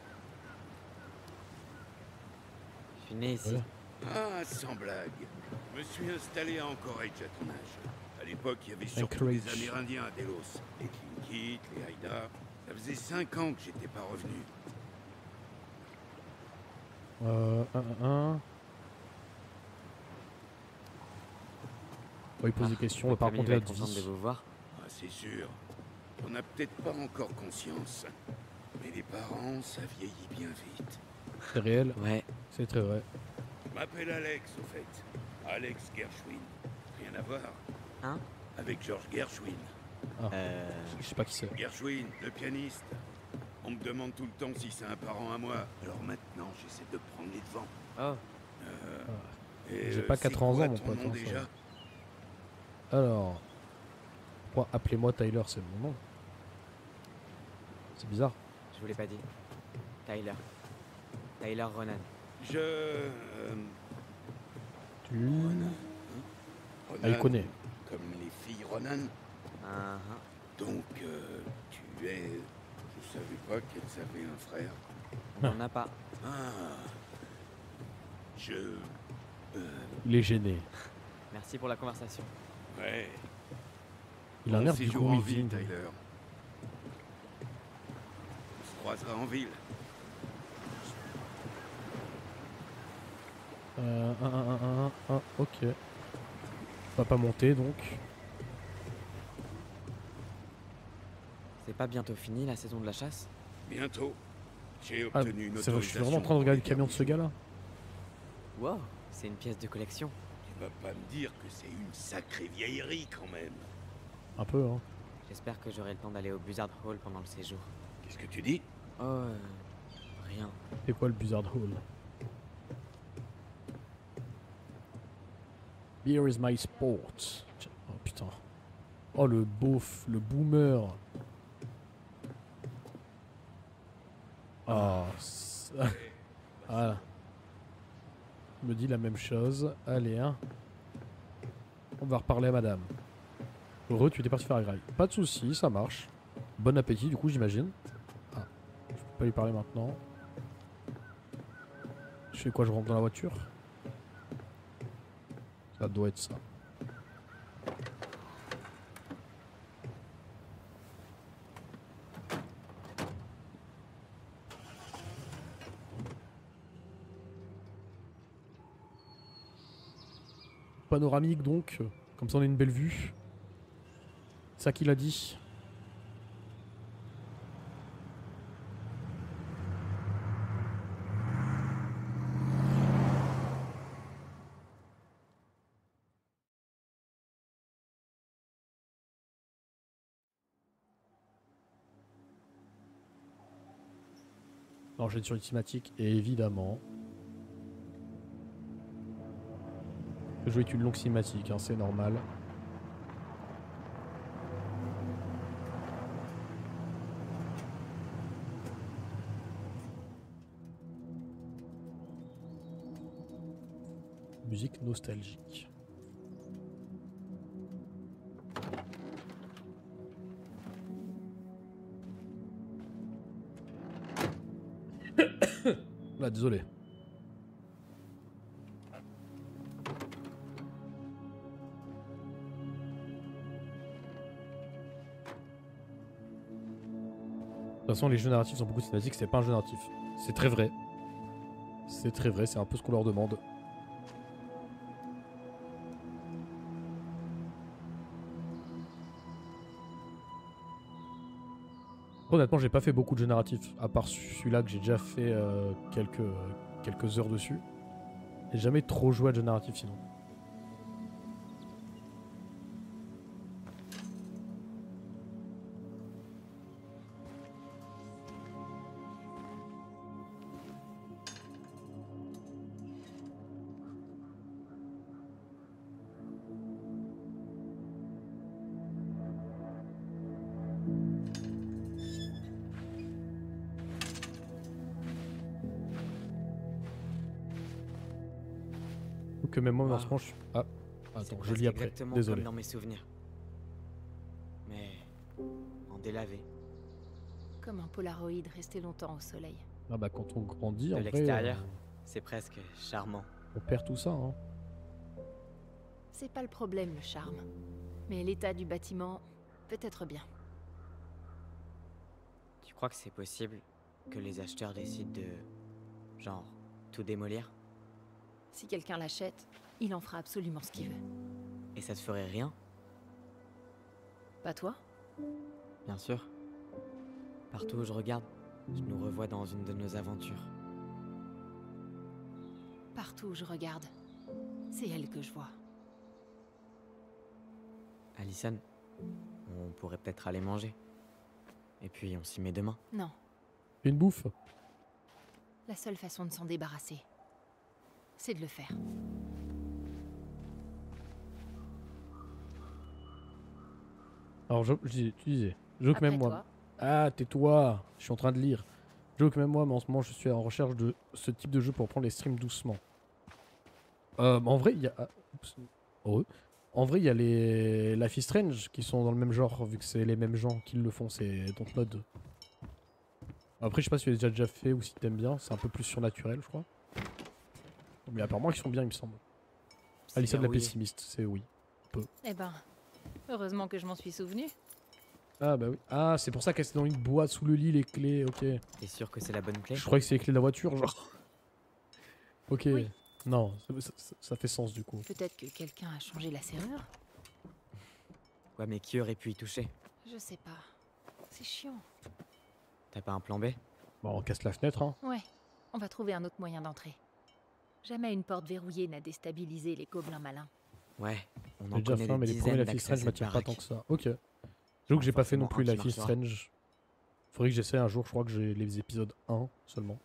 [SPEAKER 5] Je suis né ici.
[SPEAKER 1] Ouais.
[SPEAKER 6] Ah, sans blague. Je me suis installé à Anchorage à ton âge. À l'époque, il y avait surtout
[SPEAKER 1] Anchorage.
[SPEAKER 6] des Amérindiens à Delos. Les Tlingits, les Haïda. Ça faisait cinq ans que j'étais pas revenu.
[SPEAKER 1] Euh. Un, un, un. On va lui poser
[SPEAKER 5] Ah,
[SPEAKER 1] des questions, on va
[SPEAKER 5] votre
[SPEAKER 1] pas
[SPEAKER 5] famille
[SPEAKER 1] raconter
[SPEAKER 5] va
[SPEAKER 1] notre
[SPEAKER 5] être contente de
[SPEAKER 1] vie.
[SPEAKER 5] vous voir.
[SPEAKER 6] Ah, c'est sûr. On n'a peut-être pas encore conscience. Mais les parents, ça vieillit bien vite.
[SPEAKER 1] C'est réel,
[SPEAKER 5] Ouais.
[SPEAKER 1] c'est très vrai.
[SPEAKER 6] Je m'appelle Alex, au fait. Alex Gershwin. Rien à voir.
[SPEAKER 5] Hein?
[SPEAKER 6] Avec George Gershwin.
[SPEAKER 5] Euh.
[SPEAKER 1] Je sais pas qui c'est.
[SPEAKER 6] Gershwin, le pianiste. On me demande tout le temps si c'est un parent à moi. Alors maintenant, j'essaie de prendre les devants.
[SPEAKER 5] Oh.
[SPEAKER 6] Et,
[SPEAKER 1] J'ai
[SPEAKER 6] euh,
[SPEAKER 1] pas
[SPEAKER 6] c'est
[SPEAKER 1] quatre ans,
[SPEAKER 6] quoi
[SPEAKER 1] mon
[SPEAKER 6] ton
[SPEAKER 1] pote,
[SPEAKER 6] nom
[SPEAKER 1] hein, ça
[SPEAKER 6] déjà?
[SPEAKER 1] va. Alors. Pourquoi appelez-moi Tyler, c'est mon nom. C'est bizarre.
[SPEAKER 5] Je vous l'ai pas dit. Tyler. Tyler Ronan.
[SPEAKER 6] Je... euh,
[SPEAKER 1] Tu.
[SPEAKER 6] Ronan.
[SPEAKER 1] Ah, il
[SPEAKER 6] Ronan,
[SPEAKER 1] connaît.
[SPEAKER 6] Comme les filles Ronan.
[SPEAKER 5] Ah, ah.
[SPEAKER 6] Donc, euh, tu es... Je savais pas qu'elles avaient un frère.
[SPEAKER 5] On n'en a pas.
[SPEAKER 6] Ah... Je... euh,
[SPEAKER 1] Il est gêné.
[SPEAKER 5] Merci pour la conversation.
[SPEAKER 6] ouais...
[SPEAKER 1] Il a un
[SPEAKER 6] Bon
[SPEAKER 1] air du
[SPEAKER 6] séjour
[SPEAKER 1] coup
[SPEAKER 6] en
[SPEAKER 1] il
[SPEAKER 6] ville,
[SPEAKER 1] vit.
[SPEAKER 6] Tyler. On se croisera en ville.
[SPEAKER 1] Euh, un, un, un, un, un, ok. On va pas monter donc.
[SPEAKER 5] C'est pas bientôt fini la saison de la chasse?
[SPEAKER 6] Bientôt. J'ai
[SPEAKER 1] Ah,
[SPEAKER 6] obtenu une
[SPEAKER 1] c'est vrai, je suis
[SPEAKER 6] autorisation.
[SPEAKER 1] vraiment en train de
[SPEAKER 6] pour
[SPEAKER 1] regarder
[SPEAKER 6] les
[SPEAKER 1] le camion de ce
[SPEAKER 6] derniers
[SPEAKER 1] gars là.
[SPEAKER 5] Wow, c'est une pièce de collection.
[SPEAKER 6] jours. Tu vas pas me dire que c'est une sacrée vieillerie quand même.
[SPEAKER 1] Un peu hein.
[SPEAKER 5] J'espère que j'aurai le temps d'aller au Buzzard Hall pendant le séjour.
[SPEAKER 6] Qu'est-ce que tu dis?
[SPEAKER 5] Oh, euh, rien.
[SPEAKER 1] C'est quoi le Buzzard Hall? Here is my sport. Tiens, oh putain. Oh le beauf, le boomer. Ah. c'est- Voilà. Il me dit la même chose. Allez hein. On va reparler à madame. Heureux, tu étais parti faire la graille. Pas de soucis, ça marche. Bon appétit du coup j'imagine. Ah. Je peux pas lui parler maintenant. Je fais quoi, je rentre dans la voiture? Ça doit être ça. Panoramique donc, comme ça on a une belle vue. C'est ça qu'il a dit. Enchaîne sur une cinématique et évidemment. Le jeu est une longue cinématique, hein, c'est normal. Musique nostalgique. Là, désolé. toute façon, les jeux narratifs ont beaucoup de cinématiques, c'est pas un jeu narratif. C'est très vrai. C'est très vrai, c'est un peu ce qu'on leur demande. Honnêtement, j'ai pas fait beaucoup de jeux narratifs, à part celui-là que j'ai déjà fait euh, quelques, quelques heures dessus. J'ai jamais trop joué à de jeux narratifs sinon. Que même moi,
[SPEAKER 5] Wow.
[SPEAKER 1] en ce moment, je suis... Ah,
[SPEAKER 5] C'est
[SPEAKER 1] attends, je
[SPEAKER 5] presque
[SPEAKER 1] lis après.
[SPEAKER 5] exactement
[SPEAKER 1] Désolé.
[SPEAKER 5] comme dans mes souvenirs. Mais en délavé.
[SPEAKER 4] Comme un polaroid resté longtemps au soleil.
[SPEAKER 1] Ah bah quand on grandit,
[SPEAKER 5] De
[SPEAKER 1] en vrai,
[SPEAKER 5] l'extérieur,
[SPEAKER 1] euh,
[SPEAKER 5] c'est presque charmant.
[SPEAKER 1] on perd tout ça. Hein.
[SPEAKER 4] C'est pas le problème, le charme. Mais l'état du bâtiment, peut-être bien.
[SPEAKER 5] Tu crois que c'est possible que les acheteurs décident de... genre, tout démolir?
[SPEAKER 4] Si quelqu'un l'achète, il en fera absolument ce qu'il veut.
[SPEAKER 5] Et ça te ferait rien?
[SPEAKER 4] Pas toi?
[SPEAKER 5] Bien sûr. Partout où je regarde, je nous revois dans une de nos aventures.
[SPEAKER 4] Partout où je regarde, c'est elle que je vois.
[SPEAKER 5] Allison, on pourrait peut-être aller manger. Et puis on s'y met demain.
[SPEAKER 4] Non,
[SPEAKER 1] Une bouffe.
[SPEAKER 4] la seule façon de s'en débarrasser, c'est de le faire.
[SPEAKER 1] Alors, je, je disais- tu disais, je que
[SPEAKER 4] Après
[SPEAKER 1] même moi.
[SPEAKER 4] toi,
[SPEAKER 1] Ah, tais-toi, je suis en train de lire. Je que même moi, mais en ce moment, je suis en recherche de ce type de jeu pour prendre les streams doucement. Euh, en vrai, il y a. Ah, oups. Heureux. En vrai, il y a les Life is Strange qui sont dans le même genre, vu que c'est les mêmes gens qui le font, c'est Dontnod. Après, je sais pas si tu l'as déjà, déjà fait ou si t'aimes bien, c'est un peu plus surnaturel, je crois. Mais apparemment, ils sont bien, il me semble.
[SPEAKER 5] C'est
[SPEAKER 1] Alissa de la
[SPEAKER 5] verrouillé.
[SPEAKER 1] pessimiste, c'est oui.
[SPEAKER 4] eh ben, heureusement que je m'en suis souvenu.
[SPEAKER 1] Ah bah oui. Ah, c'est pour ça qu'elle était dans une boîte sous le lit, les clés, ok.
[SPEAKER 5] T'es sûr que c'est la bonne clé?
[SPEAKER 1] Je croyais que c'est les clés de la voiture, genre. Ok.
[SPEAKER 4] Oui.
[SPEAKER 1] Non, ça, ça- ça fait sens du coup.
[SPEAKER 4] Peut-être que quelqu'un a changé la serrure.
[SPEAKER 5] Ouais, mais qui aurait pu y toucher?
[SPEAKER 4] Je sais pas. C'est chiant.
[SPEAKER 5] T'as pas un plan B?
[SPEAKER 1] Bon, on casse la fenêtre, hein.
[SPEAKER 4] Ouais, on va trouver un autre moyen d'entrer. Jamais une porte verrouillée n'a déstabilisé les gobelins malins.
[SPEAKER 5] Ouais, on en
[SPEAKER 1] J'ai déjà
[SPEAKER 5] connaît
[SPEAKER 1] fait,
[SPEAKER 5] des
[SPEAKER 1] mais les
[SPEAKER 5] dizaines
[SPEAKER 1] premiers Life is
[SPEAKER 5] d'accès à
[SPEAKER 1] Strange
[SPEAKER 5] cette
[SPEAKER 1] m'attirent pas
[SPEAKER 5] baraque.
[SPEAKER 1] tant que ça. Ok. J'avoue que j'ai pas fait non
[SPEAKER 5] forcément
[SPEAKER 1] plus
[SPEAKER 5] un qui
[SPEAKER 1] Life is
[SPEAKER 5] marchera.
[SPEAKER 1] Strange. Faudrait que j'essaie un jour, je crois que j'ai les épisodes un seulement.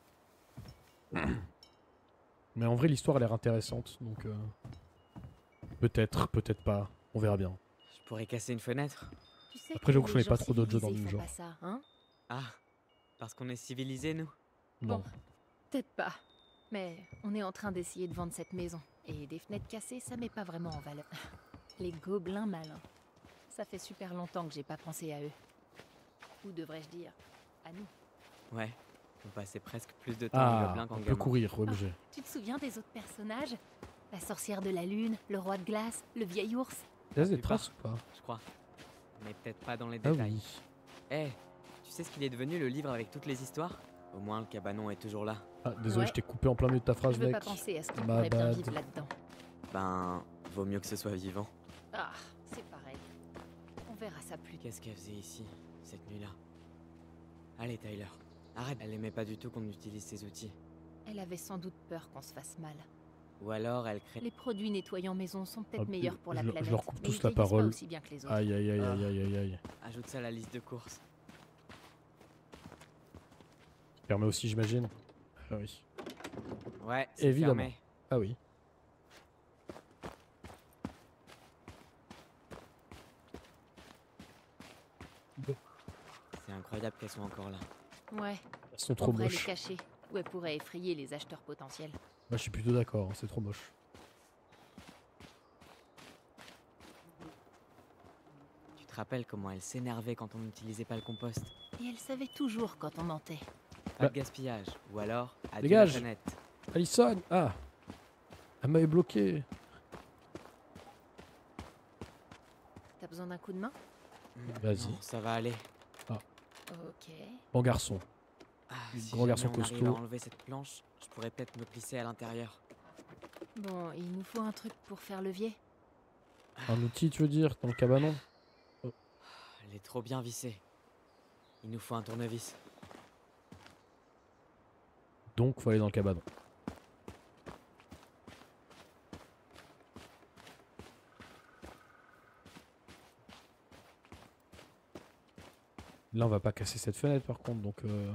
[SPEAKER 1] Mais en vrai, l'histoire a l'air intéressante, donc. euh, Peut-être, peut-être pas. On verra bien.
[SPEAKER 5] Je pourrais casser une fenêtre.
[SPEAKER 4] Tu sais
[SPEAKER 1] Après,
[SPEAKER 4] que
[SPEAKER 1] j'avoue que je
[SPEAKER 4] les
[SPEAKER 1] connais pas
[SPEAKER 4] gens
[SPEAKER 1] trop d'autres jeux dans le
[SPEAKER 4] civilisés
[SPEAKER 1] même
[SPEAKER 4] font
[SPEAKER 1] genre.
[SPEAKER 4] pas ça, hein?
[SPEAKER 5] Ah, parce qu'on est civilisés, nous?
[SPEAKER 1] Non.
[SPEAKER 4] Bon, peut-être pas. Mais on est en train d'essayer de vendre cette maison. Et des fenêtres cassées, ça met pas vraiment en valeur. Les gobelins malins. Ça fait super longtemps que j'ai pas pensé à eux. Ou devrais-je dire, à nous.
[SPEAKER 5] Ouais, on passait presque plus de temps en
[SPEAKER 1] Ah,
[SPEAKER 5] gobelin qu'en
[SPEAKER 1] on peut
[SPEAKER 5] gamin.
[SPEAKER 1] courir, obligé.
[SPEAKER 4] Tu te souviens des autres personnages? La sorcière de la lune, le roi de glace, le vieil ours?
[SPEAKER 1] Il y a des
[SPEAKER 5] plupart.
[SPEAKER 1] traces ou pas?
[SPEAKER 5] Je crois. Mais peut-être pas dans les
[SPEAKER 1] Ah
[SPEAKER 5] détails.
[SPEAKER 1] oui.
[SPEAKER 5] Eh, tu sais ce qu'il est devenu, le livre avec toutes les histoires? Au moins, le cabanon est toujours là.
[SPEAKER 1] Ah, désolé,
[SPEAKER 4] Ouais.
[SPEAKER 1] je t'ai coupé en plein milieu de ta phrase,
[SPEAKER 4] Je veux
[SPEAKER 1] mec.
[SPEAKER 4] pas penser à ce qu'il
[SPEAKER 1] Ma
[SPEAKER 4] pourrait bien
[SPEAKER 1] bad.
[SPEAKER 4] vivre là-dedans.
[SPEAKER 5] Ben, vaut mieux que ce soit vivant.
[SPEAKER 4] Ah, c'est pareil. On verra ça plus tard.
[SPEAKER 5] Qu'est-ce qu'elle faisait ici, cette nuit-là? Allez, Tyler, arrête. Elle aimait pas du tout qu'on utilise ces outils.
[SPEAKER 4] Elle avait sans doute peur qu'on se fasse mal.
[SPEAKER 5] Ou alors, elle crée...
[SPEAKER 4] Les produits nettoyants maison sont peut-être
[SPEAKER 1] Ah,
[SPEAKER 4] meilleurs pour la
[SPEAKER 1] je leur- je
[SPEAKER 4] planète.
[SPEAKER 1] leur coupe
[SPEAKER 4] mais
[SPEAKER 1] tous
[SPEAKER 4] ils
[SPEAKER 1] la
[SPEAKER 4] vieillissent pas
[SPEAKER 1] parole.
[SPEAKER 4] aussi bien que les autres.
[SPEAKER 1] Aïe, aïe, aïe, aïe, aïe, aïe, aïe.
[SPEAKER 5] Ajoute ça à la liste de courses.
[SPEAKER 1] Permet aussi, j'imagine. Ah oui.
[SPEAKER 5] Ouais, c'est
[SPEAKER 1] Évidemment.
[SPEAKER 5] fermé.
[SPEAKER 1] Ah oui.
[SPEAKER 5] C'est incroyable qu'elles soient encore là.
[SPEAKER 4] Ouais,
[SPEAKER 1] Elles sont
[SPEAKER 4] on
[SPEAKER 1] trop
[SPEAKER 4] pourrait les
[SPEAKER 1] moches.
[SPEAKER 4] cacher. Ou elle pourrait effrayer les acheteurs potentiels.
[SPEAKER 1] Moi, je suis plutôt d'accord, hein, c'est trop moche.
[SPEAKER 5] Tu te rappelles comment elle s'énervait quand on n'utilisait pas le compost?
[SPEAKER 4] Et elle savait toujours quand on mentait.
[SPEAKER 5] Pas
[SPEAKER 1] Bah.
[SPEAKER 5] de gaspillage. Ou alors, adieu la
[SPEAKER 1] Dégage.
[SPEAKER 5] planète.
[SPEAKER 1] Alison! Ah! Elle m'avait bloqué.
[SPEAKER 4] T'as besoin d'un coup de main?
[SPEAKER 5] Hmm,
[SPEAKER 1] Vas-y.
[SPEAKER 5] non, ça va aller.
[SPEAKER 4] Ok.
[SPEAKER 1] Bon garçon.
[SPEAKER 5] Ah,
[SPEAKER 1] Le
[SPEAKER 5] si
[SPEAKER 1] grand
[SPEAKER 5] jamais
[SPEAKER 1] garçon
[SPEAKER 5] on arrive
[SPEAKER 1] costaud.
[SPEAKER 5] à enlever cette planche, je pourrais peut-être me glisser à l'intérieur.
[SPEAKER 4] Bon, il nous faut un truc pour faire levier.
[SPEAKER 1] Un outil, tu veux dire, dans le cabanon?
[SPEAKER 5] Elle est trop bien vissée. Il nous faut un tournevis.
[SPEAKER 1] Donc, faut aller dans le cabanon. Là, on va pas casser cette fenêtre, par contre, donc... Euh...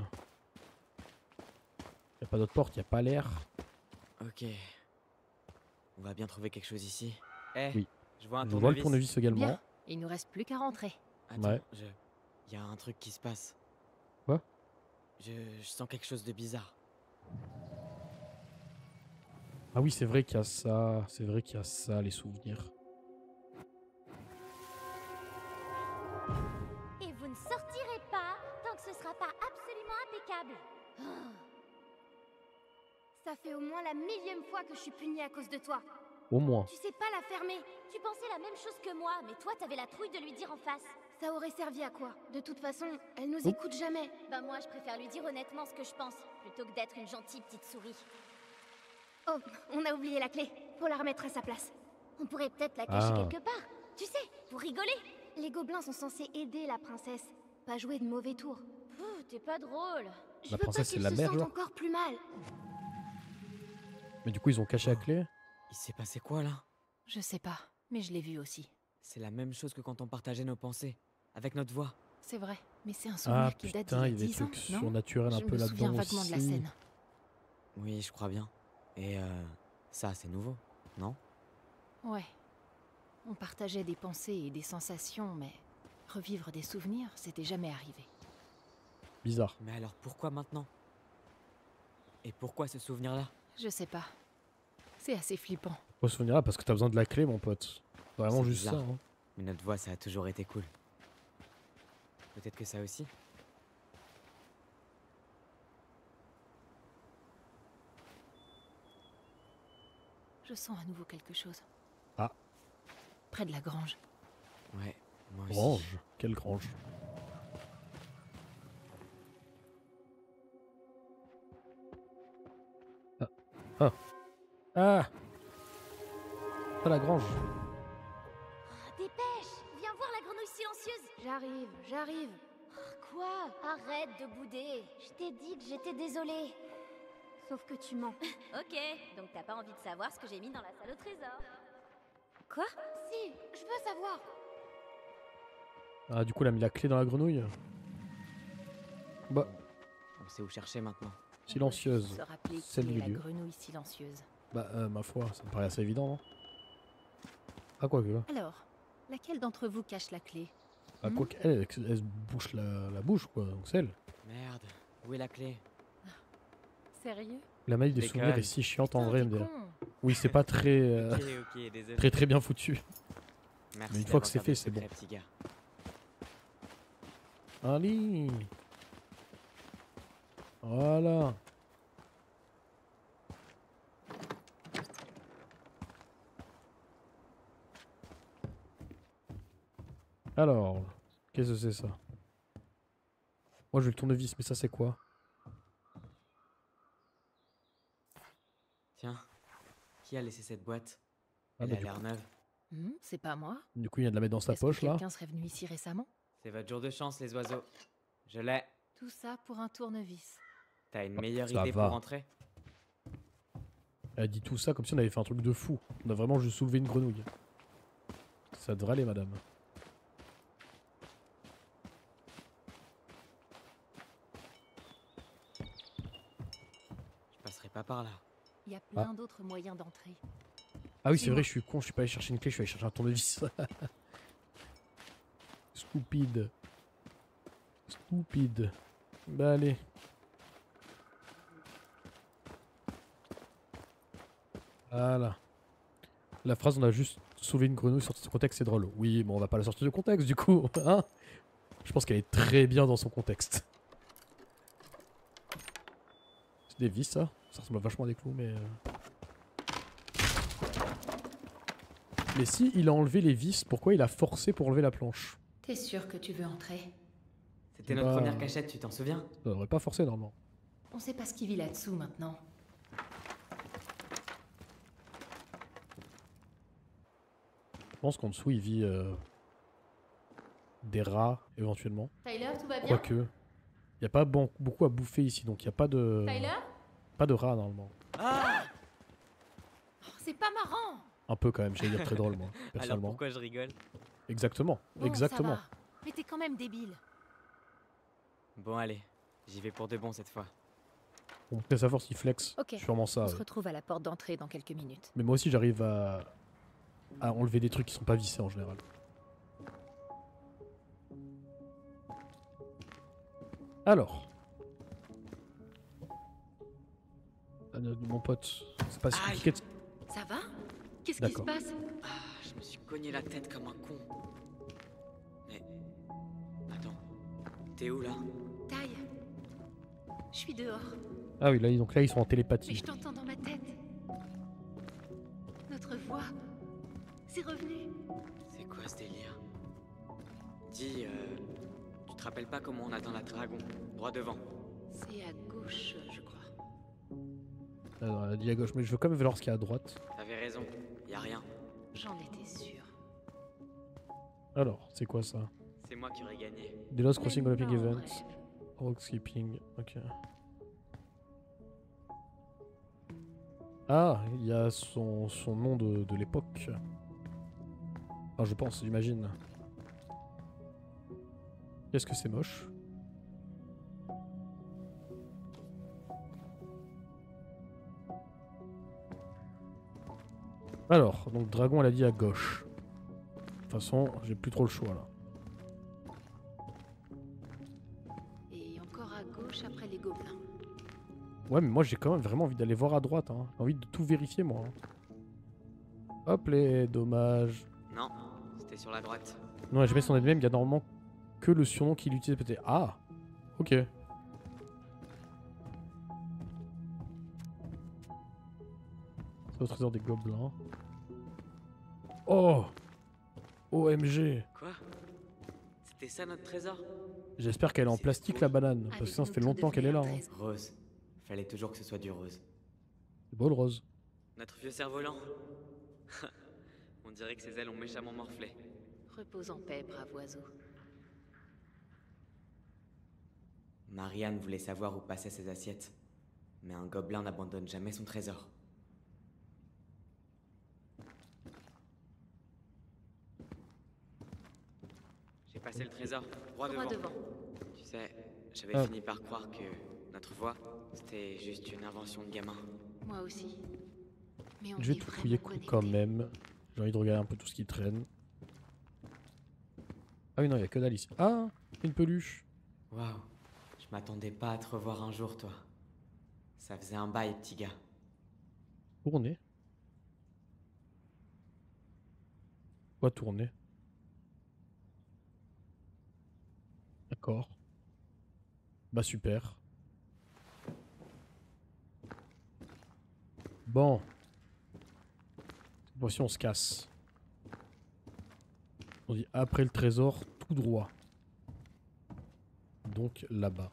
[SPEAKER 1] Y a pas d'autre porte, y a pas l'air.
[SPEAKER 5] Ok. On va bien trouver quelque chose ici. Eh,
[SPEAKER 1] Oui.
[SPEAKER 5] je vois un
[SPEAKER 1] Je vois
[SPEAKER 5] tournevis.
[SPEAKER 1] le tournevis également.
[SPEAKER 4] Bien, il nous reste plus qu'à rentrer.
[SPEAKER 5] Attends,
[SPEAKER 1] Ouais.
[SPEAKER 5] je... Il y a un truc qui se passe.
[SPEAKER 1] Quoi?
[SPEAKER 5] je... je sens quelque chose de bizarre.
[SPEAKER 1] Ah oui, c'est vrai qu'il y a ça. C'est vrai qu'il y a ça, les souvenirs.
[SPEAKER 3] Et vous ne sortirez pas tant que ce sera pas absolument impeccable. Oh.
[SPEAKER 7] Ça fait au moins la millième fois que je suis punie à cause de toi.
[SPEAKER 1] Au moins.
[SPEAKER 7] Tu sais pas la fermer.
[SPEAKER 3] Tu pensais la même chose que moi, mais toi t'avais la trouille de lui dire en face.
[SPEAKER 7] Ça aurait servi à quoi? De toute façon, elle nous
[SPEAKER 1] Oh.
[SPEAKER 7] écoute jamais.
[SPEAKER 3] Bah moi je préfère lui dire honnêtement ce que je pense, plutôt que d'être une gentille petite souris.
[SPEAKER 7] Oh, on a oublié la clé. Faut la remettre à sa place.
[SPEAKER 3] On pourrait peut-être la cacher
[SPEAKER 1] Ah.
[SPEAKER 3] quelque part. Tu sais, pour rigoler.
[SPEAKER 7] Les gobelins sont censés aider la princesse, pas jouer de mauvais tours.
[SPEAKER 3] Pouh, t'es pas drôle.
[SPEAKER 7] Je
[SPEAKER 1] La
[SPEAKER 7] veux
[SPEAKER 1] princesse,
[SPEAKER 7] pas
[SPEAKER 1] c'est
[SPEAKER 7] qu'ils
[SPEAKER 1] la
[SPEAKER 7] se
[SPEAKER 1] mère,
[SPEAKER 7] sentent
[SPEAKER 1] genre
[SPEAKER 7] encore plus mal.
[SPEAKER 1] Mais du coup, ils ont caché la clé.
[SPEAKER 5] Il s'est passé quoi là?
[SPEAKER 4] Je sais pas, mais je l'ai vu aussi.
[SPEAKER 5] C'est la même chose que quand on partageait nos pensées, avec notre voix.
[SPEAKER 4] C'est vrai, mais c'est un souvenir
[SPEAKER 1] Ah
[SPEAKER 4] qui date
[SPEAKER 1] putain, il
[SPEAKER 4] d'il y
[SPEAKER 1] y
[SPEAKER 4] a
[SPEAKER 1] avait des
[SPEAKER 4] dix ans,
[SPEAKER 1] trucs
[SPEAKER 4] non?
[SPEAKER 1] surnaturels un
[SPEAKER 4] Je
[SPEAKER 1] peu
[SPEAKER 4] me souviens
[SPEAKER 1] là-dedans
[SPEAKER 4] vaguement de la
[SPEAKER 1] aussi.
[SPEAKER 4] scène.
[SPEAKER 5] Oui, je crois bien. Et euh, ça, c'est nouveau, non?
[SPEAKER 4] Ouais. On partageait des pensées et des sensations, mais revivre des souvenirs, c'était jamais arrivé.
[SPEAKER 1] Bizarre.
[SPEAKER 5] Mais alors pourquoi maintenant? Et pourquoi ce souvenir-là?
[SPEAKER 4] Je sais pas. C'est assez flippant.
[SPEAKER 1] Pourquoi ce souvenir-là? Parce que t'as besoin de la clé, mon pote. Vraiment
[SPEAKER 5] C'est
[SPEAKER 1] juste ça.
[SPEAKER 5] bizarre.
[SPEAKER 1] Hein.
[SPEAKER 5] Mais notre voix, ça a toujours été cool. Peut-être que ça aussi?
[SPEAKER 4] Je sens à nouveau quelque chose.
[SPEAKER 1] Ah.
[SPEAKER 4] Près de la grange.
[SPEAKER 5] Ouais, moi aussi.
[SPEAKER 1] Grange. Quelle grange? Ah. Ah. Ah. Ah, la grange.
[SPEAKER 3] Ah, dépêche, viens voir la grenouille silencieuse.
[SPEAKER 7] J'arrive, j'arrive.
[SPEAKER 3] Quoi? Arrête de bouder. Je t'ai dit que j'étais désolée.
[SPEAKER 7] Sauf que tu mens.
[SPEAKER 3] Ok, donc t'as pas envie de savoir ce que j'ai mis dans la salle au trésor. Quoi?
[SPEAKER 7] Si, je veux savoir.
[SPEAKER 1] Ah, du coup, elle a mis la clé dans la grenouille. Bah,
[SPEAKER 5] On sait où chercher maintenant.
[SPEAKER 1] silencieuse.
[SPEAKER 4] Se rappeler
[SPEAKER 1] Celle
[SPEAKER 4] qui est
[SPEAKER 1] du
[SPEAKER 4] la
[SPEAKER 1] lieu.
[SPEAKER 4] grenouille silencieuse.
[SPEAKER 1] Bah, euh, ma foi, ça me paraît assez évident, non? Ah, quoi que là.
[SPEAKER 4] Alors, laquelle d'entre vous cache la clé?
[SPEAKER 1] Ah,
[SPEAKER 4] Hmm.
[SPEAKER 1] quoi qu'elle, elle, elle se bouche la, la bouche, quoi. Donc c'est elle.
[SPEAKER 5] Merde, où est la clé?
[SPEAKER 4] Sérieux?
[SPEAKER 1] La maladie des
[SPEAKER 5] Déconne.
[SPEAKER 1] souvenirs est si chiante en
[SPEAKER 4] Putain,
[SPEAKER 1] vrai,
[SPEAKER 4] t'es
[SPEAKER 1] M D.
[SPEAKER 4] con.
[SPEAKER 1] Oui, c'est pas très, euh,
[SPEAKER 5] Ok, ok, désolé.
[SPEAKER 1] très très bien foutu.
[SPEAKER 5] Merci
[SPEAKER 1] mais une fois que
[SPEAKER 5] d'avoir
[SPEAKER 1] c'est
[SPEAKER 5] gardé
[SPEAKER 1] fait,
[SPEAKER 5] le
[SPEAKER 1] c'est
[SPEAKER 5] secret,
[SPEAKER 1] bon.
[SPEAKER 5] petit gars.
[SPEAKER 1] Allez. Voilà. Alors, qu'est-ce que c'est ça? Moi, je vais le tournevis, mais ça, c'est quoi?
[SPEAKER 5] Tiens, qui a laissé cette boîte?
[SPEAKER 1] Ah,
[SPEAKER 5] Elle
[SPEAKER 1] bah,
[SPEAKER 5] a
[SPEAKER 1] du,
[SPEAKER 5] l'air
[SPEAKER 1] coup,
[SPEAKER 5] neuve.
[SPEAKER 4] Hmm, c'est pas moi.
[SPEAKER 1] du coup, il vient de la mettre dans sa
[SPEAKER 4] Est-ce que
[SPEAKER 1] poche, là.
[SPEAKER 4] quelqu'un serait venu ici récemment?
[SPEAKER 5] C'est votre jour de chance, les oiseaux. Je l'ai.
[SPEAKER 4] Tout ça pour un tournevis.
[SPEAKER 5] T'as une
[SPEAKER 1] Ah,
[SPEAKER 5] meilleure
[SPEAKER 1] ça
[SPEAKER 5] idée
[SPEAKER 1] va.
[SPEAKER 5] pour rentrer?
[SPEAKER 1] Elle a dit tout ça comme si on avait fait un truc de fou. On a vraiment juste soulevé une grenouille. Ça devrait aller, madame.
[SPEAKER 5] Je passerai pas par là.
[SPEAKER 4] Il y a plein d'autres moyens d'entrer.
[SPEAKER 1] Ah oui, c'est
[SPEAKER 4] Dis-moi.
[SPEAKER 1] vrai, je suis con, je suis pas allé chercher une clé, je suis allé chercher un tournevis. Stupide. Stupide. Bah allez. Voilà. La phrase on a juste sauvé une grenouille sortie de son contexte, c'est drôle. Oui, mais on va pas la sortir de contexte du coup. Hein, je pense qu'elle est très bien dans son contexte. C'est des vis ça. Ça ressemble vachement à des clous, mais... euh, Mais si il a enlevé les vis, pourquoi il a forcé pour enlever la planche?
[SPEAKER 4] T'es sûr que tu veux entrer?
[SPEAKER 5] C'était
[SPEAKER 1] Bah,
[SPEAKER 5] notre première cachette, tu t'en souviens?
[SPEAKER 1] Ça devrait pas forcer normalement.
[SPEAKER 4] On sait pas ce qui vit là-dessous maintenant.
[SPEAKER 1] Je pense qu'en dessous il vit euh, des rats éventuellement.
[SPEAKER 4] Tyler, tout va bien?
[SPEAKER 1] Quoique, il n'y a pas bon, beaucoup à bouffer ici, donc il n'y a pas de
[SPEAKER 4] Tyler?
[SPEAKER 1] pas de rats normalement.
[SPEAKER 5] Ah!
[SPEAKER 4] Oh, c'est pas marrant!
[SPEAKER 1] Un peu quand même, j'allais dire très drôle moi,
[SPEAKER 5] Alors
[SPEAKER 1] personnellement.
[SPEAKER 5] pourquoi je rigole?
[SPEAKER 1] Exactement,
[SPEAKER 4] Bon,
[SPEAKER 1] exactement.
[SPEAKER 4] ça va. Mais t'es quand même débile.
[SPEAKER 5] Bon allez, j'y vais pour de bon cette fois.
[SPEAKER 1] Bon, peut-être sa force il flex,
[SPEAKER 4] Ok,
[SPEAKER 1] sûrement ça.
[SPEAKER 4] On
[SPEAKER 1] ouais.
[SPEAKER 4] se retrouve à la porte d'entrée dans quelques minutes.
[SPEAKER 1] Mais moi aussi j'arrive à... à enlever des trucs qui sont pas vissés en général. Alors. Ah, non, mon pote, c'est pas si
[SPEAKER 5] Aïe.
[SPEAKER 1] compliqué. de-
[SPEAKER 4] Ça va? Qu'est-ce qui se
[SPEAKER 1] D'accord.
[SPEAKER 4] passe?
[SPEAKER 5] Ah, je me suis cogné la tête comme un con. Mais... Attends, t'es où là?
[SPEAKER 4] Taille. Je suis dehors,
[SPEAKER 1] Ah oui, là, donc là ils sont en
[SPEAKER 4] mais
[SPEAKER 1] télépathie.
[SPEAKER 4] je t'entends dans ma tête. Notre voix, c'est revenu.
[SPEAKER 5] C'est quoi ce délire? Dis, euh... tu te rappelles pas comment on atteint la dragon? Droit devant.
[SPEAKER 4] C'est à gauche, je crois.
[SPEAKER 1] Ah non, elle a dit à gauche, mais je veux quand même voir ce qu'il y a à droite.
[SPEAKER 5] T'avais raison, y a rien.
[SPEAKER 4] J'en étais sûre.
[SPEAKER 1] Alors, c'est quoi ça?
[SPEAKER 5] C'est moi qui aurais gagné.
[SPEAKER 1] The Lost Crossing
[SPEAKER 4] Mais
[SPEAKER 1] Olympic
[SPEAKER 4] non,
[SPEAKER 1] Event.
[SPEAKER 4] rêve.
[SPEAKER 1] Rock skipping, ok. Ah, il y a son, son nom de, de l'époque. Enfin, je pense, j'imagine. Qu'est-ce que c'est moche? Alors, donc dragon, elle a dit à gauche. De toute façon, j'ai plus trop le choix là.
[SPEAKER 4] Et encore à gauche après les gobelins.
[SPEAKER 1] Ouais, mais moi j'ai quand même vraiment envie d'aller voir à droite. Hein. J'ai envie de tout vérifier, moi. hein. Hop les, dommage.
[SPEAKER 5] Non, c'était sur la droite.
[SPEAKER 1] Non, jamais son ennemi, il y a normalement que le surnom qu'il utilise peut-être. Ah, ok. C'est au trésor des gobelins. Oh, O M G.
[SPEAKER 5] Quoi? C'était ça notre trésor?
[SPEAKER 1] J'espère qu'elle est en
[SPEAKER 5] C'est
[SPEAKER 1] plastique
[SPEAKER 5] beau.
[SPEAKER 1] la banane, parce que
[SPEAKER 4] Avec
[SPEAKER 1] ça, ça
[SPEAKER 4] nous
[SPEAKER 1] fait
[SPEAKER 4] tout
[SPEAKER 1] longtemps qu'elle est là.
[SPEAKER 4] devenir
[SPEAKER 1] Hein.
[SPEAKER 4] un trésor.
[SPEAKER 5] Rose. Fallait toujours que ce soit du rose.
[SPEAKER 1] C'est beau le rose.
[SPEAKER 5] Notre vieux cerf-volant. On dirait que ses ailes ont méchamment morflé.
[SPEAKER 4] Repose en paix, brave oiseau.
[SPEAKER 5] Marianne voulait savoir où passaient ses assiettes. Mais un gobelin n'abandonne jamais son trésor. J'ai passé le trésor, droit
[SPEAKER 4] Droit
[SPEAKER 5] devant.
[SPEAKER 4] devant.
[SPEAKER 5] Tu sais, j'avais
[SPEAKER 1] Ah.
[SPEAKER 5] fini par croire que notre voix, c'était juste une invention de gamin.
[SPEAKER 4] Moi aussi. Mais on
[SPEAKER 1] Je vais
[SPEAKER 4] est
[SPEAKER 1] tout
[SPEAKER 4] vraiment
[SPEAKER 1] fouiller
[SPEAKER 4] connectés.
[SPEAKER 1] quand même. J'ai envie de regarder un peu tout ce qui traîne. Ah oui, non, il n'y a que dalle ici. Ah, une peluche.
[SPEAKER 5] Waouh, je m'attendais pas à te revoir un jour, toi. Ça faisait un bail, petit gars.
[SPEAKER 1] Tourner. Quoi tourner? D'accord. Bah super. Bon. Cette fois-ci on se casse. On dit après le trésor, tout droit. Donc là-bas.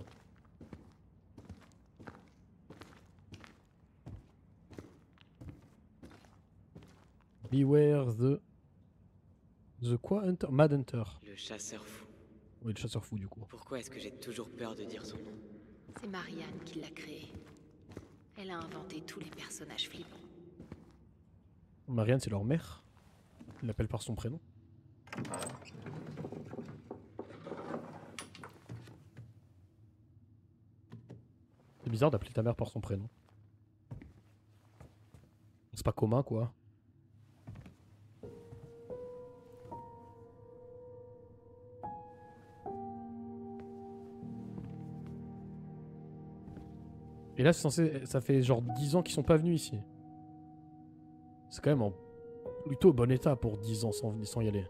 [SPEAKER 1] Beware the... The quoi Hunter? Mad Hunter.
[SPEAKER 5] Le chasseur fou.
[SPEAKER 1] Oui, le chasseur fou du coup.
[SPEAKER 5] Pourquoi est-ce que j'ai toujours peur de dire son nom?
[SPEAKER 4] C'est Marianne qui l'a créé. Elle a inventé tous les personnages flippants.
[SPEAKER 1] Marianne, c'est leur mère. Ils l'appellent par son prénom. C'est bizarre d'appeler ta mère par son prénom. C'est pas commun, quoi. Et là, c'est censé... ça fait genre dix ans qu'ils sont pas venus ici. C'est quand même en plutôt bon état pour dix ans sans, sans y aller.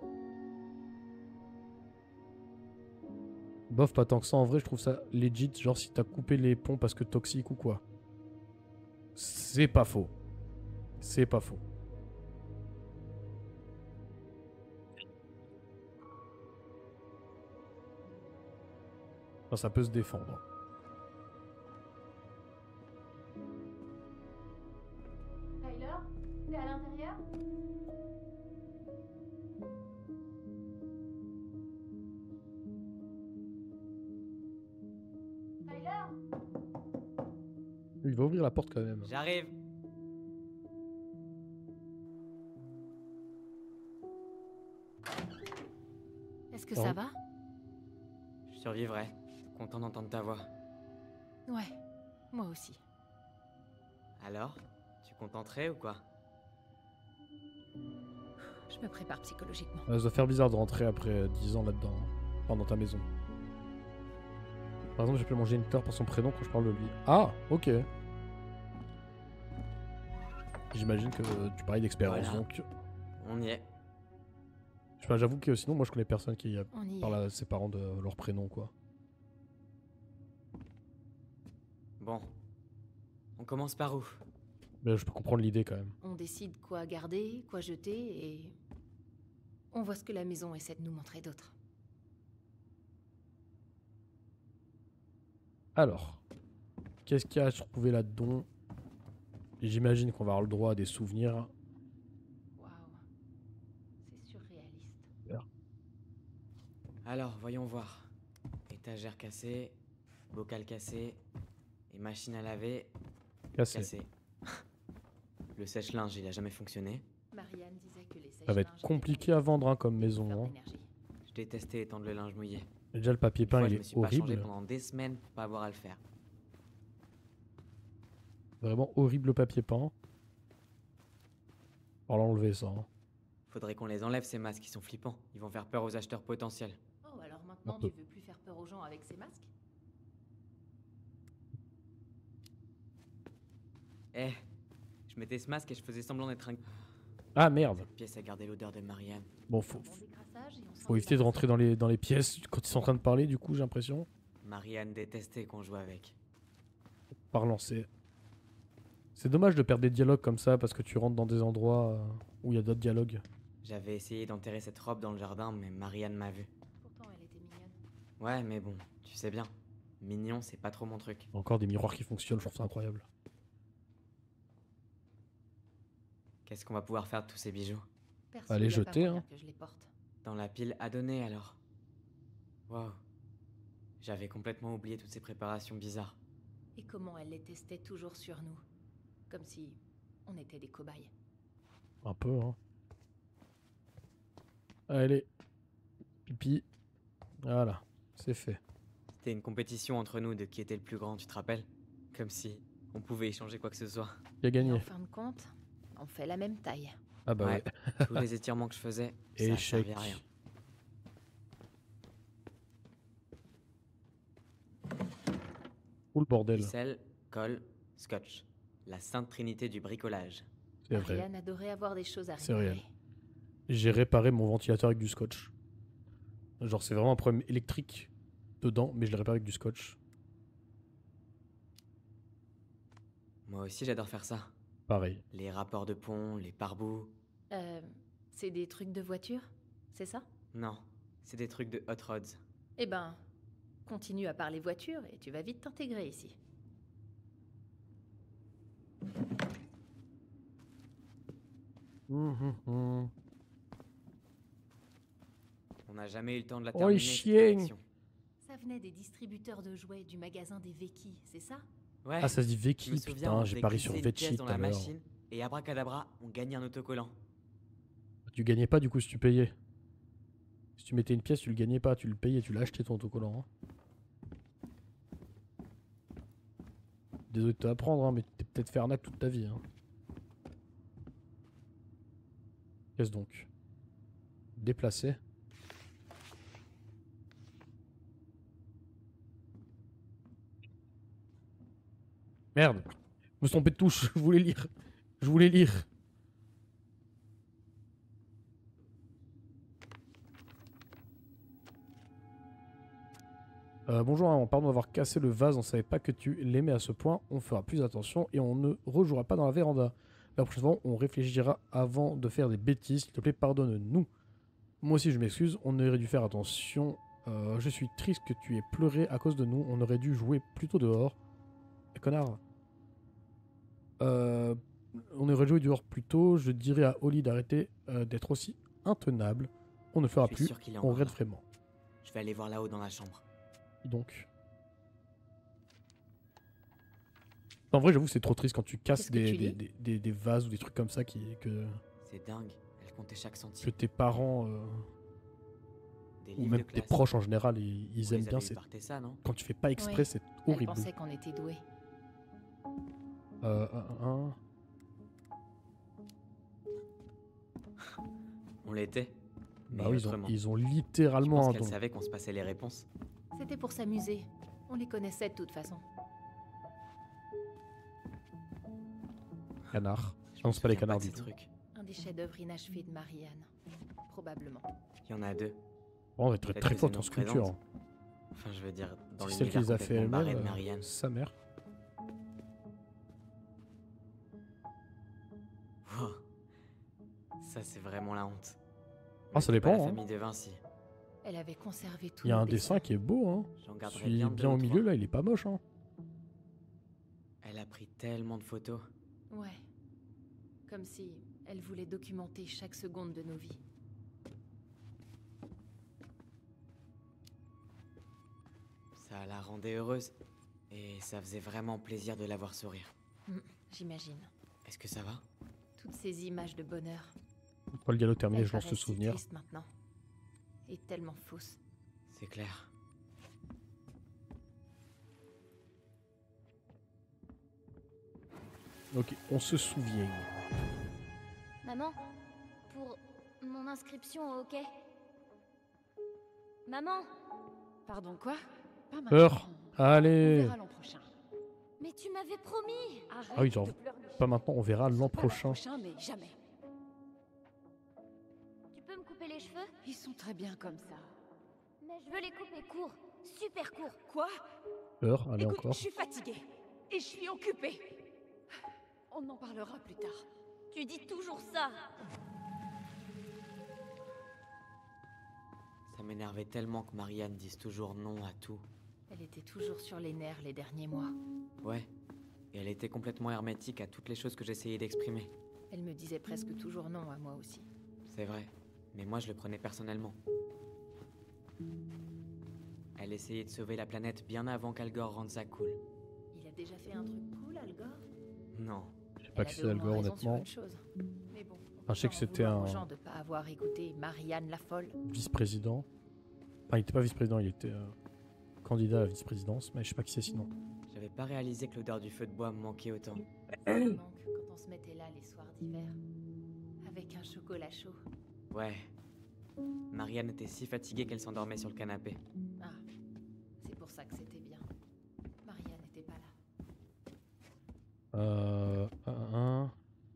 [SPEAKER 1] Bof, pas tant que ça. En vrai, je trouve ça legit. Genre, si t'as coupé les ponts parce que toxique ou quoi. C'est pas faux. C'est pas faux. Enfin, ça peut se défendre.
[SPEAKER 7] Tyler, t'es à l'intérieur? Tyler?
[SPEAKER 1] Il va ouvrir la porte quand même.
[SPEAKER 5] J'arrive.
[SPEAKER 4] Est-ce que
[SPEAKER 1] Pardon
[SPEAKER 4] ça va?
[SPEAKER 5] Je survivrai. Content d'entendre ta voix.
[SPEAKER 4] Ouais, moi aussi.
[SPEAKER 5] Alors, tu comptes entrer ou quoi?
[SPEAKER 4] Je me prépare psychologiquement.
[SPEAKER 1] Ça doit faire bizarre de rentrer après dix ans là-dedans. Hein. Enfin, dans ta maison. Par exemple, j'appelle mon géniteur par son prénom quand je parle de lui. Ah, ok. J'imagine que tu parlais d'expérience,
[SPEAKER 5] Voilà.
[SPEAKER 1] donc...
[SPEAKER 5] On y est.
[SPEAKER 1] Je sais pas, j'avoue que sinon, moi, je connais personne qui euh,
[SPEAKER 4] On y
[SPEAKER 1] parle
[SPEAKER 4] est.
[SPEAKER 1] à ses parents de leur prénom, quoi.
[SPEAKER 5] Bon. On commence par où?
[SPEAKER 1] Mais je peux comprendre l'idée, quand même.
[SPEAKER 4] On décide quoi garder, quoi jeter, et... on voit ce que la maison essaie de nous montrer d'autre.
[SPEAKER 1] Alors, qu'est-ce qu'il y a à se retrouver là-dedans? J'imagine qu'on va avoir le droit à des souvenirs.
[SPEAKER 4] Waouh. C'est surréaliste.
[SPEAKER 5] Alors, voyons voir. Étagère cassée, bocal cassé, et machine à laver
[SPEAKER 1] Cassé.
[SPEAKER 5] cassée. Le sèche-linge, il a jamais fonctionné.
[SPEAKER 4] Marianne disait que les
[SPEAKER 1] Ça va être compliqué à vendre hein, comme maison. Hein.
[SPEAKER 5] Je détestais étendre le linge mouillé.
[SPEAKER 1] Déjà, le papier
[SPEAKER 5] Une
[SPEAKER 1] peint,
[SPEAKER 5] fois,
[SPEAKER 1] il
[SPEAKER 5] je me
[SPEAKER 1] est
[SPEAKER 5] suis pas changé
[SPEAKER 1] horrible.
[SPEAKER 5] pendant des semaines pour pas avoir à le faire.
[SPEAKER 1] Vraiment horrible le papier peint. On va l'enlever, ça. Hein.
[SPEAKER 5] Faudrait qu'on les enlève ces masques, ils sont flippants. Ils vont faire peur aux acheteurs potentiels.
[SPEAKER 4] Oh, alors maintenant
[SPEAKER 1] On peut.
[SPEAKER 4] tu veux plus faire peur aux gens avec ces masques?
[SPEAKER 5] Eh, je mettais ce masque et je faisais semblant d'être un...
[SPEAKER 1] Ah, merde.
[SPEAKER 5] Cette pièce a gardé l'odeur de Marianne.
[SPEAKER 1] Bon, faut,
[SPEAKER 4] Bon décrassage et on s'en
[SPEAKER 1] faut éviter de
[SPEAKER 4] débarrasse.
[SPEAKER 1] rentrer dans les, dans les pièces quand ils sont en train de parler, du coup, j'ai l'impression.
[SPEAKER 5] Marianne détestait qu'on joue avec.
[SPEAKER 1] Pas relancer. C'est dommage de perdre des dialogues comme ça parce que tu rentres dans des endroits euh, où il y a d'autres dialogues.
[SPEAKER 5] J'avais essayé d'enterrer cette robe dans le jardin, mais Marianne m'a vu.
[SPEAKER 4] Pourtant elle était mignonne.
[SPEAKER 5] Ouais, mais bon, tu sais bien. Mignon, c'est pas trop mon truc.
[SPEAKER 1] Encore des miroirs qui fonctionnent, je trouve ça incroyable.
[SPEAKER 5] Qu'est-ce qu'on va pouvoir faire de tous ces bijoux?
[SPEAKER 4] Perso,
[SPEAKER 1] Allez,
[SPEAKER 4] y a pas
[SPEAKER 1] jeter,
[SPEAKER 4] moyen
[SPEAKER 1] hein.
[SPEAKER 4] que je les porte.
[SPEAKER 5] Dans la pile à donner, alors. Waouh. J'avais complètement oublié toutes ces préparations bizarres.
[SPEAKER 4] Et comment elle les testait toujours sur nous. Comme si on était des cobayes.
[SPEAKER 1] Un peu, hein. Allez. Pipi. Voilà, c'est fait.
[SPEAKER 5] C'était une compétition entre nous de qui était le plus grand, tu te rappelles? Comme si on pouvait échanger quoi que ce soit.
[SPEAKER 1] Qui a
[SPEAKER 4] Et
[SPEAKER 1] gagné?
[SPEAKER 4] en fin de compte, on fait la même taille.
[SPEAKER 1] Ah bah ouais.
[SPEAKER 5] Ouais. Tous les étirements que je faisais, ça a
[SPEAKER 1] Échec.
[SPEAKER 5] servi à rien.
[SPEAKER 1] Où le bordel?
[SPEAKER 5] Ficelle, colle, scotch. La sainte trinité du bricolage.
[SPEAKER 1] C'est vrai.
[SPEAKER 4] Marianne adorait avoir des choses à
[SPEAKER 1] C'est
[SPEAKER 4] réparer.
[SPEAKER 1] réel. J'ai réparé mon ventilateur avec du scotch. Genre c'est vraiment un problème électrique dedans, mais je l'ai réparé avec du scotch.
[SPEAKER 5] Moi aussi j'adore faire ça.
[SPEAKER 1] Pareil.
[SPEAKER 5] Les rapports de pont, les pare-boues.
[SPEAKER 4] Euh, c'est des trucs de voiture, c'est ça?
[SPEAKER 5] Non, c'est des trucs de hot rods.
[SPEAKER 4] Eh ben, continue à parler voiture et tu vas vite t'intégrer ici.
[SPEAKER 1] Hum, hum, hum.
[SPEAKER 5] On n'a jamais eu le temps de la
[SPEAKER 1] Oh,
[SPEAKER 5] terminer.
[SPEAKER 1] les
[SPEAKER 5] cette
[SPEAKER 1] chiens.
[SPEAKER 5] collection.
[SPEAKER 4] Ça venait des distributeurs de jouets du magasin des Veki, c'est ça?
[SPEAKER 5] Ouais.
[SPEAKER 1] Ah ça se dit
[SPEAKER 5] je
[SPEAKER 1] Veki,
[SPEAKER 5] me souviens,
[SPEAKER 1] putain,
[SPEAKER 5] on
[SPEAKER 1] j'ai
[SPEAKER 5] faisait
[SPEAKER 1] parié
[SPEAKER 5] glisser
[SPEAKER 1] sur
[SPEAKER 5] une
[SPEAKER 1] Vecchi
[SPEAKER 5] pièce
[SPEAKER 1] tout
[SPEAKER 5] dans
[SPEAKER 1] à
[SPEAKER 5] la
[SPEAKER 1] l'heure.
[SPEAKER 5] machine et abracadabra, on gagnait un autocollant.
[SPEAKER 1] Tu gagnais pas du coup si tu payais. Si tu mettais une pièce, tu le gagnais pas, tu le payais, tu l'achetais ton autocollant. Hein. Désolé de t'apprendre, hein, mais t'es peut-être fait arnaque toute ta vie. Hein. Qu'est-ce donc? Déplacer. Merde, je me suis trompé de touche, je voulais lire. Je voulais lire. Euh, bonjour, hein, pardon d'avoir cassé le vase, on savait pas que tu l'aimais à ce point, on fera plus attention et on ne rejouera pas dans la véranda. La prochaine fois, on réfléchira avant de faire des bêtises, s'il te plaît, pardonne-nous. Moi aussi, je m'excuse, on aurait dû faire attention Euh, je suis triste que tu aies pleuré à cause de nous. On aurait dû jouer plutôt dehors. Eh, connard. Euh, on aurait joué dehors plus tôt. Je dirais à Holly d'arrêter euh, d'être aussi intenable. On ne fera
[SPEAKER 5] Je suis
[SPEAKER 1] plus.
[SPEAKER 5] sûr qu'il est
[SPEAKER 1] On
[SPEAKER 5] encore
[SPEAKER 1] regrette
[SPEAKER 5] là.
[SPEAKER 1] vraiment.
[SPEAKER 5] Je vais aller voir là-haut dans la chambre.
[SPEAKER 1] Et donc. En vrai, j'avoue, c'est trop triste quand tu casses
[SPEAKER 4] Qu'est-ce que
[SPEAKER 1] des,
[SPEAKER 4] tu
[SPEAKER 1] des,
[SPEAKER 4] lis
[SPEAKER 1] des, des- des vases ou des trucs comme ça qui, que,
[SPEAKER 5] C'est dingue. Elle comptait chaque
[SPEAKER 1] que
[SPEAKER 5] centime.
[SPEAKER 1] tes parents euh,
[SPEAKER 5] Des
[SPEAKER 1] ou
[SPEAKER 5] livres
[SPEAKER 1] même
[SPEAKER 5] de
[SPEAKER 1] tes
[SPEAKER 5] classe.
[SPEAKER 1] proches en général, ils,
[SPEAKER 5] On
[SPEAKER 1] ils
[SPEAKER 5] les
[SPEAKER 1] aiment
[SPEAKER 5] avait
[SPEAKER 1] bien.
[SPEAKER 5] eu
[SPEAKER 1] C'est
[SPEAKER 5] par Tessa, non?
[SPEAKER 1] quand tu fais pas exprès,
[SPEAKER 4] Ouais.
[SPEAKER 1] c'est
[SPEAKER 4] Elle
[SPEAKER 1] horrible.
[SPEAKER 4] pensait qu'on était doués.
[SPEAKER 1] Euh, un, un, un.
[SPEAKER 5] On l'était. Mais
[SPEAKER 1] Bah oui, ils ont,
[SPEAKER 5] autrement.
[SPEAKER 1] ils ont
[SPEAKER 5] Je
[SPEAKER 1] littéralement
[SPEAKER 5] pense
[SPEAKER 1] un
[SPEAKER 5] qu'elle
[SPEAKER 1] don.
[SPEAKER 5] savait qu'on se passait les réponses.
[SPEAKER 4] C'était pour s'amuser. On les connaissait de toute façon.
[SPEAKER 1] Canard.
[SPEAKER 5] Je
[SPEAKER 1] Non,
[SPEAKER 5] me
[SPEAKER 1] c'est pas les
[SPEAKER 5] souviens
[SPEAKER 1] canards
[SPEAKER 5] de
[SPEAKER 1] du
[SPEAKER 5] ces
[SPEAKER 1] tout.
[SPEAKER 5] trucs.
[SPEAKER 4] Un des chefs-d'œuvre inachevés de Marianne. Probablement.
[SPEAKER 5] Il y en a deux.
[SPEAKER 1] Bon, on est très,
[SPEAKER 5] Peut-être
[SPEAKER 1] très
[SPEAKER 5] que
[SPEAKER 1] forte
[SPEAKER 5] c'est
[SPEAKER 1] en
[SPEAKER 5] une
[SPEAKER 1] sculpture.
[SPEAKER 5] représente. Enfin, je veux dire, dans
[SPEAKER 1] C'est celle qui
[SPEAKER 5] l'univers
[SPEAKER 1] les a fait
[SPEAKER 5] complètement barré
[SPEAKER 1] elle-même,
[SPEAKER 5] de
[SPEAKER 1] euh,
[SPEAKER 5] Marianne.
[SPEAKER 1] sa mère.
[SPEAKER 5] Wow. Ça, c'est vraiment la honte.
[SPEAKER 1] Ah, ça
[SPEAKER 5] C'est pas
[SPEAKER 1] dépend.
[SPEAKER 5] La
[SPEAKER 1] hein.
[SPEAKER 5] famille de Vinci.
[SPEAKER 4] Elle avait conservé tout.
[SPEAKER 1] Il y a un dessin qui est beau. Hein.
[SPEAKER 5] J'en garderai
[SPEAKER 1] Celui
[SPEAKER 5] bien,
[SPEAKER 1] bien,
[SPEAKER 5] deux
[SPEAKER 1] au
[SPEAKER 5] ou
[SPEAKER 1] milieu,
[SPEAKER 5] trois.
[SPEAKER 1] là, il est pas moche. Hein.
[SPEAKER 5] Elle a pris tellement de photos.
[SPEAKER 4] Ouais. Comme si elle voulait documenter chaque seconde de nos vies.
[SPEAKER 5] Ça la rendait heureuse. Et ça faisait vraiment plaisir de la voir sourire.
[SPEAKER 4] Hmm, J'imagine.
[SPEAKER 5] Est-ce que ça va?
[SPEAKER 4] Toutes ces images de bonheur.
[SPEAKER 1] Une fois le galop terminé,
[SPEAKER 4] Elle
[SPEAKER 1] je lance
[SPEAKER 4] paraît
[SPEAKER 1] le
[SPEAKER 4] si
[SPEAKER 1] souvenir.
[SPEAKER 4] triste maintenant. Et tellement fausse.
[SPEAKER 5] C'est clair.
[SPEAKER 1] Ok, on se souvient.
[SPEAKER 7] Maman, pour mon inscription au hockey. Maman,
[SPEAKER 8] Pardon, quoi? Pas maintenant.
[SPEAKER 1] Peur.
[SPEAKER 8] On
[SPEAKER 1] Allez.
[SPEAKER 8] verra l'an prochain.
[SPEAKER 7] mais tu m'avais promis.
[SPEAKER 8] Arrête
[SPEAKER 1] Ah oui, genre,
[SPEAKER 8] de pleurnicher.
[SPEAKER 1] pas maintenant, on verra l'an
[SPEAKER 8] Pas
[SPEAKER 1] prochain.
[SPEAKER 8] prochain, mais jamais.
[SPEAKER 7] Tu peux me couper les cheveux?
[SPEAKER 8] Ils sont très bien comme ça.
[SPEAKER 7] Mais je veux les couper courts, super courts.
[SPEAKER 8] Quoi?
[SPEAKER 1] Peur, allez
[SPEAKER 8] Écoute,
[SPEAKER 1] encore.
[SPEAKER 8] je suis fatiguée. Et je suis occupée. On en parlera plus tard.
[SPEAKER 3] Tu dis toujours ça.
[SPEAKER 5] Ça m'énervait tellement que Marianne dise toujours non à tout.
[SPEAKER 4] Elle était toujours sur les nerfs les derniers mois.
[SPEAKER 5] Ouais. Et elle était complètement hermétique à toutes les choses que j'essayais d'exprimer.
[SPEAKER 4] Elle me disait presque toujours non à moi aussi.
[SPEAKER 5] C'est vrai. Mais moi, je le prenais personnellement. Elle essayait de sauver la planète bien avant qu'Al Gore rende ça cool.
[SPEAKER 4] Il a déjà fait un truc cool, Al Gore?
[SPEAKER 5] Non.
[SPEAKER 1] Je sais pas
[SPEAKER 4] Elle
[SPEAKER 1] qui
[SPEAKER 4] avait
[SPEAKER 1] c'est
[SPEAKER 4] au
[SPEAKER 1] Al
[SPEAKER 4] moins
[SPEAKER 1] Gore,
[SPEAKER 4] raison sur
[SPEAKER 1] honnêtement.
[SPEAKER 4] une chose. Mais bon,
[SPEAKER 1] Enfin, je sais que
[SPEAKER 4] autant
[SPEAKER 1] c'était
[SPEAKER 4] vouloir
[SPEAKER 1] un-
[SPEAKER 4] aux gens de pas avoir écouté Marianne la folle.
[SPEAKER 1] Vice-président. Enfin, il était pas vice-président, il était euh, candidat à la vice-présidence, mais je sais pas qui c'est sinon.
[SPEAKER 5] J'avais pas réalisé que l'odeur du feu de bois me manquait autant.
[SPEAKER 4] Ça me manque quand on se mettait là les soirs d'hiver. Avec un chocolat chaud.
[SPEAKER 5] Ouais. Marianne était si fatiguée qu'elle s'endormait sur le canapé.
[SPEAKER 4] Ah, c'est pour ça que c'était bien. Marianne n'était pas là.
[SPEAKER 1] Euh, un, un.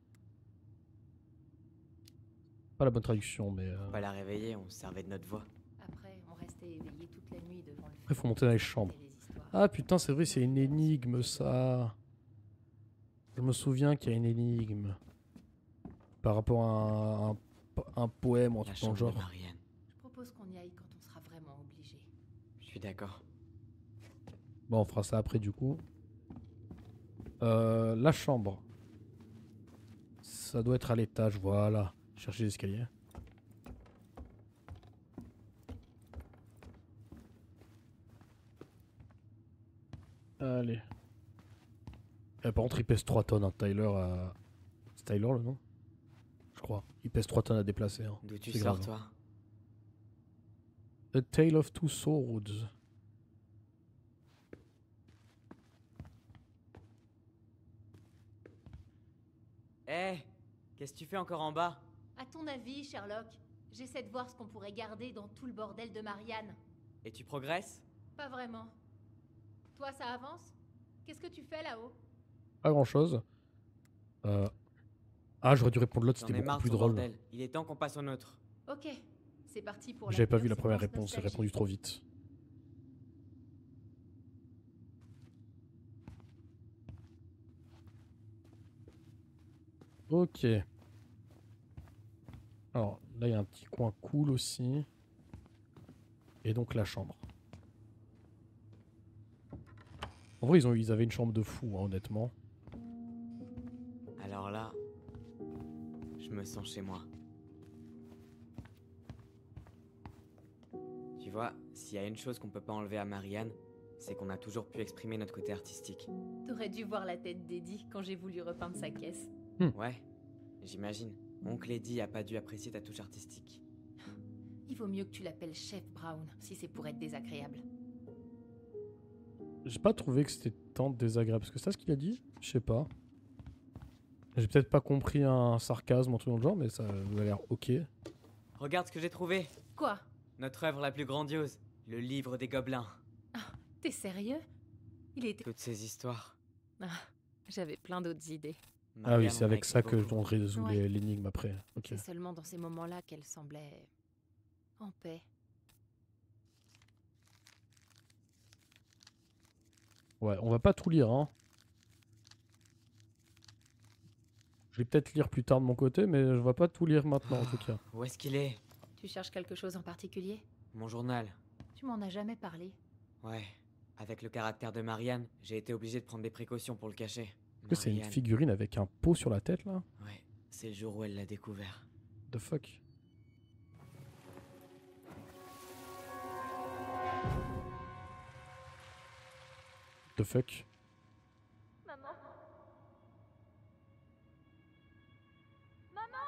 [SPEAKER 1] Pas la bonne traduction, mais... euh,
[SPEAKER 5] Pour pas la réveiller, on se servait de notre voix.
[SPEAKER 4] Après, on restait éveillés toute la nuit devant le
[SPEAKER 1] Après, faut monter dans les chambres.
[SPEAKER 4] les histoires.
[SPEAKER 1] Ah putain, c'est vrai, c'est une énigme, ça. Je me souviens qu'il y a une énigme. Par rapport à un, un- un poème ou un
[SPEAKER 5] La
[SPEAKER 1] truc dans le
[SPEAKER 5] chambre de
[SPEAKER 1] genre.
[SPEAKER 5] Marianne.
[SPEAKER 4] Je propose qu'on y aille quand on sera vraiment obligé.
[SPEAKER 5] Je suis d'accord.
[SPEAKER 1] Bon, on fera ça après, du coup. Euh, la chambre. Ça doit être à l'étage, voilà. Chercher l'escalier. Allez. Eh, par contre, il pèse trois tonnes, hein, Tyler. à- C'est Tyler le nom? Je crois. Il pèse trois tonnes à déplacer. Hein.
[SPEAKER 5] D'où tu
[SPEAKER 1] C'est
[SPEAKER 5] sors,
[SPEAKER 1] grave.
[SPEAKER 5] toi?
[SPEAKER 1] A Tale of Two Swords.
[SPEAKER 5] Eh, qu'est-ce que tu fais encore en bas?
[SPEAKER 9] À ton avis, Sherlock, j'essaie de voir ce qu'on pourrait garder dans tout le bordel de Marianne.
[SPEAKER 5] Et tu progresses?
[SPEAKER 9] Pas vraiment. Toi, ça avance? Qu'est-ce que tu fais là-haut?
[SPEAKER 1] Pas grand chose. Euh... Ah, j'aurais dû répondre l'autre,
[SPEAKER 5] J'en
[SPEAKER 1] c'était
[SPEAKER 5] ai
[SPEAKER 1] beaucoup
[SPEAKER 5] marre de
[SPEAKER 1] plus
[SPEAKER 5] ce
[SPEAKER 1] drôle.
[SPEAKER 5] bordel. Il est temps qu'on passe au nôtre.
[SPEAKER 9] Ok, c'est parti pour
[SPEAKER 1] J'avais pas
[SPEAKER 9] pure
[SPEAKER 1] vu la première
[SPEAKER 9] séquence
[SPEAKER 1] réponse, j'ai
[SPEAKER 9] nostalgie.
[SPEAKER 1] répondu trop vite. Ok. Alors, là, il y a un petit coin cool aussi. Et donc la chambre. En vrai, ils, ont, ils avaient une chambre de fou, hein, honnêtement.
[SPEAKER 5] Alors là, je me sens chez moi. Tu vois, s'il y a une chose qu'on peut pas enlever à Marianne, c'est qu'on a toujours pu exprimer notre côté artistique.
[SPEAKER 4] T'aurais dû voir la tête d'Eddie quand j'ai voulu repeindre sa caisse.
[SPEAKER 1] Hmm.
[SPEAKER 5] Ouais, j'imagine. Oncle Eddie a pas dû apprécier ta touche artistique.
[SPEAKER 4] Il vaut mieux que tu l'appelles Chef Brown, si c'est pour être désagréable.
[SPEAKER 1] J'ai pas trouvé que c'était tant désagréable. Parce que c'est ça ce qu'il a dit? Je sais pas. J'ai peut-être pas compris un sarcasme, un truc dans le genre, mais ça a l'air ok.
[SPEAKER 5] Regarde ce que j'ai trouvé.
[SPEAKER 4] Quoi?
[SPEAKER 5] Notre œuvre la plus grandiose, le livre des gobelins.
[SPEAKER 4] Ah, t'es sérieux? Il était...
[SPEAKER 5] Toutes ces histoires.
[SPEAKER 4] Ah, j'avais plein d'autres idées.
[SPEAKER 1] Ah oui,
[SPEAKER 5] Marianne
[SPEAKER 1] c'est
[SPEAKER 5] en a
[SPEAKER 1] avec
[SPEAKER 5] écrit
[SPEAKER 1] ça que
[SPEAKER 5] beaucoup.
[SPEAKER 1] on résout
[SPEAKER 4] Ouais.
[SPEAKER 1] les- l'énigme après. Ok.
[SPEAKER 4] C'est seulement dans ces moments-là qu'elle semblait... en paix.
[SPEAKER 1] Ouais, on va pas tout lire, hein. Je vais peut-être lire plus tard de mon côté, mais je vais pas tout lire maintenant en tout cas.
[SPEAKER 5] Où est-ce qu'il est?
[SPEAKER 4] Tu cherches quelque chose en particulier?
[SPEAKER 5] Mon journal.
[SPEAKER 4] Tu m'en as jamais parlé.
[SPEAKER 5] Ouais. Avec le caractère de Marianne, j'ai été obligé de prendre des précautions pour le cacher.
[SPEAKER 1] Est-ce que c'est une
[SPEAKER 5] Marianne.
[SPEAKER 1] figurine avec un pot sur la tête là?
[SPEAKER 5] Ouais, c'est le jour où elle l'a découvert.
[SPEAKER 1] The fuck? The fuck?
[SPEAKER 3] Maman. Maman.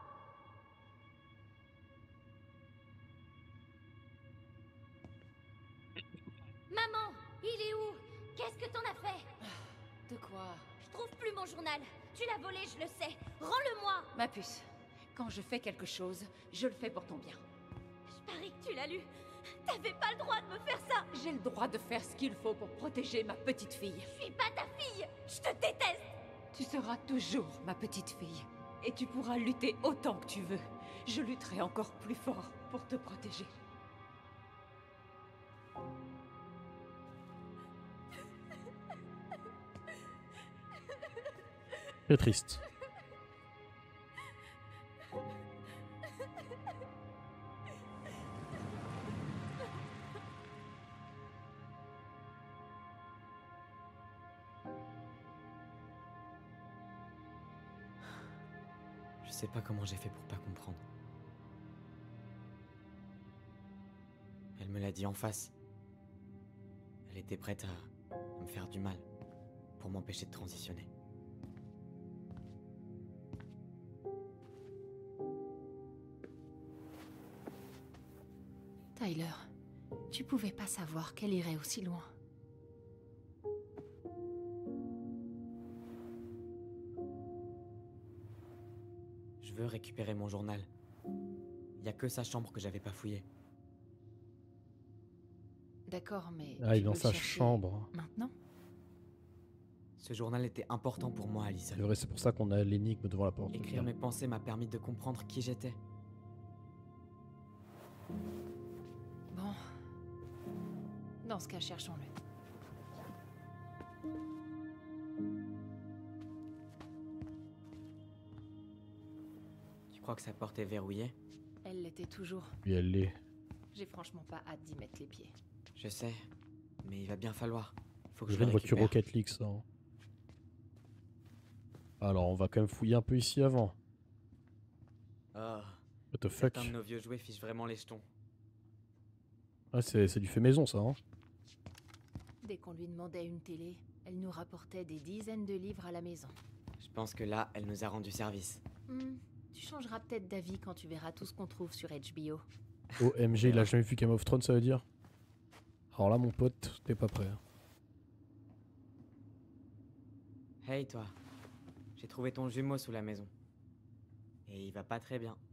[SPEAKER 3] Maman, il est où? Qu'est-ce que t'en as fait?
[SPEAKER 8] De quoi?
[SPEAKER 3] Je trouve plus mon journal. Tu l'as volé, je le sais. Rends-le-moi.
[SPEAKER 8] Ma puce, quand je fais quelque chose, je le fais pour ton bien.
[SPEAKER 3] Je parie que tu l'as lu. T'avais pas le droit de me faire ça.
[SPEAKER 8] J'ai le droit de faire ce qu'il faut pour protéger ma petite fille.
[SPEAKER 3] Je suis pas ta fille. Je te déteste.
[SPEAKER 8] Tu seras toujours ma petite fille. Et tu pourras lutter autant que tu veux. Je lutterai encore plus fort pour te protéger.
[SPEAKER 1] Très triste.
[SPEAKER 5] Je sais pas comment j'ai fait pour pas comprendre. Elle me l'a dit en face. Elle était prête à, à me faire du mal pour m'empêcher de transitionner.
[SPEAKER 4] Tyler, tu pouvais pas savoir qu'elle irait aussi loin.
[SPEAKER 5] Je veux récupérer mon journal. Y a que sa chambre que j'avais pas fouillée.
[SPEAKER 4] D'accord, mais...
[SPEAKER 1] Ah,
[SPEAKER 4] tu
[SPEAKER 1] il est dans
[SPEAKER 4] veux le
[SPEAKER 1] sa
[SPEAKER 4] chercher
[SPEAKER 1] chambre.
[SPEAKER 4] Maintenant?
[SPEAKER 5] Ce journal était important pour moi, Alison.
[SPEAKER 1] C'est vrai, c'est pour ça qu'on a l'énigme devant la porte.
[SPEAKER 5] Écrire mes pensées m'a permis de comprendre qui j'étais.
[SPEAKER 4] Bon. Dans ce cas, cherchons-le.
[SPEAKER 5] Tu crois que sa porte est verrouillée?
[SPEAKER 4] Elle l'était toujours.
[SPEAKER 1] Puis elle l'est.
[SPEAKER 4] J'ai franchement pas hâte d'y mettre les pieds.
[SPEAKER 5] Je sais, mais il va bien falloir. Faut que
[SPEAKER 1] Je
[SPEAKER 5] je
[SPEAKER 1] vais
[SPEAKER 5] le
[SPEAKER 1] une voiture
[SPEAKER 5] récupère.
[SPEAKER 1] Rocket League, ça. hein. Alors, on va quand même fouiller un peu ici avant.
[SPEAKER 5] Oh,
[SPEAKER 1] What the fuck?
[SPEAKER 5] certains de nos vieux jouets fichent vraiment les jetons.
[SPEAKER 1] Ah, c'est c'est du fait maison, ça. Hein.
[SPEAKER 4] Dès qu'on lui demandait une télé, elle nous rapportait des dizaines de livres à la maison.
[SPEAKER 5] Je pense que là, elle nous a rendu service.
[SPEAKER 4] Hmm, tu changeras peut-être d'avis quand tu verras tout ce qu'on trouve sur H B O.
[SPEAKER 1] O M G, il a jamais vu Game of Thrones, ça veut dire? Alors là, mon pote, t'es pas prêt.
[SPEAKER 5] Hey toi, j'ai trouvé ton jumeau sous la maison. Et il va pas très bien.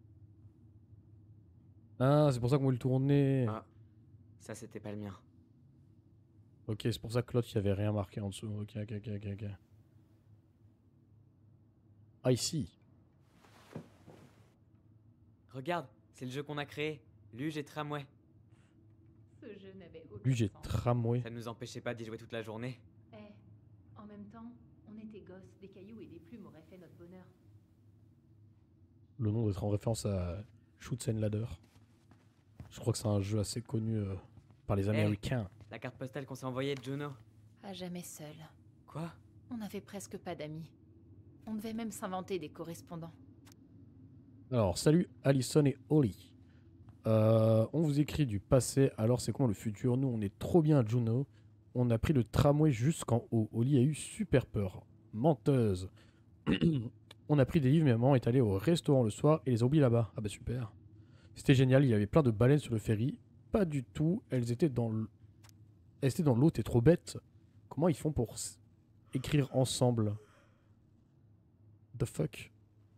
[SPEAKER 1] Ah, c'est pour ça qu'on veut le tourner.
[SPEAKER 5] Ah, ça c'était pas le mien.
[SPEAKER 1] Ok, c'est pour ça que l'autre, il y avait rien marqué en dessous. Ok, ok, ok, ok, ok. Ah, ici.
[SPEAKER 5] Regarde, c'est le jeu qu'on a créé. Luge et Tramway.
[SPEAKER 4] Ce jeu n'avait aucun
[SPEAKER 1] Lui, j'ai
[SPEAKER 4] sens.
[SPEAKER 1] tramway.
[SPEAKER 5] Ça nous empêchait pas d'y jouer toute la journée.
[SPEAKER 4] Eh, en même temps, on était gosses, des cailloux et des plumes auraient fait notre bonheur.
[SPEAKER 1] Le nom doit être en référence à Shoots and Ladder. Je crois que c'est un jeu assez connu euh, par les Américains.
[SPEAKER 5] Hey, la carte postale qu'on s'est envoyée de Juno.
[SPEAKER 4] À jamais seul.
[SPEAKER 5] Quoi?
[SPEAKER 4] On n'avait presque pas d'amis. On devait même s'inventer des correspondants.
[SPEAKER 1] Alors, salut Allison et Holly. Euh, on vous écrit du passé, alors c'est comment le futur? Nous, on est trop bien à Juno. On a pris le tramway jusqu'en haut. Holly a eu super peur. Menteuse. On a pris des livres, mais maman est allée au restaurant le soir et les a oubliés là-bas. Ah bah super. C'était génial, il y avait plein de baleines sur le ferry. Pas du tout, elles étaient dans l'... Elles étaient dans l'eau, t'es trop bête. Comment ils font pour s- écrire ensemble? The fuck.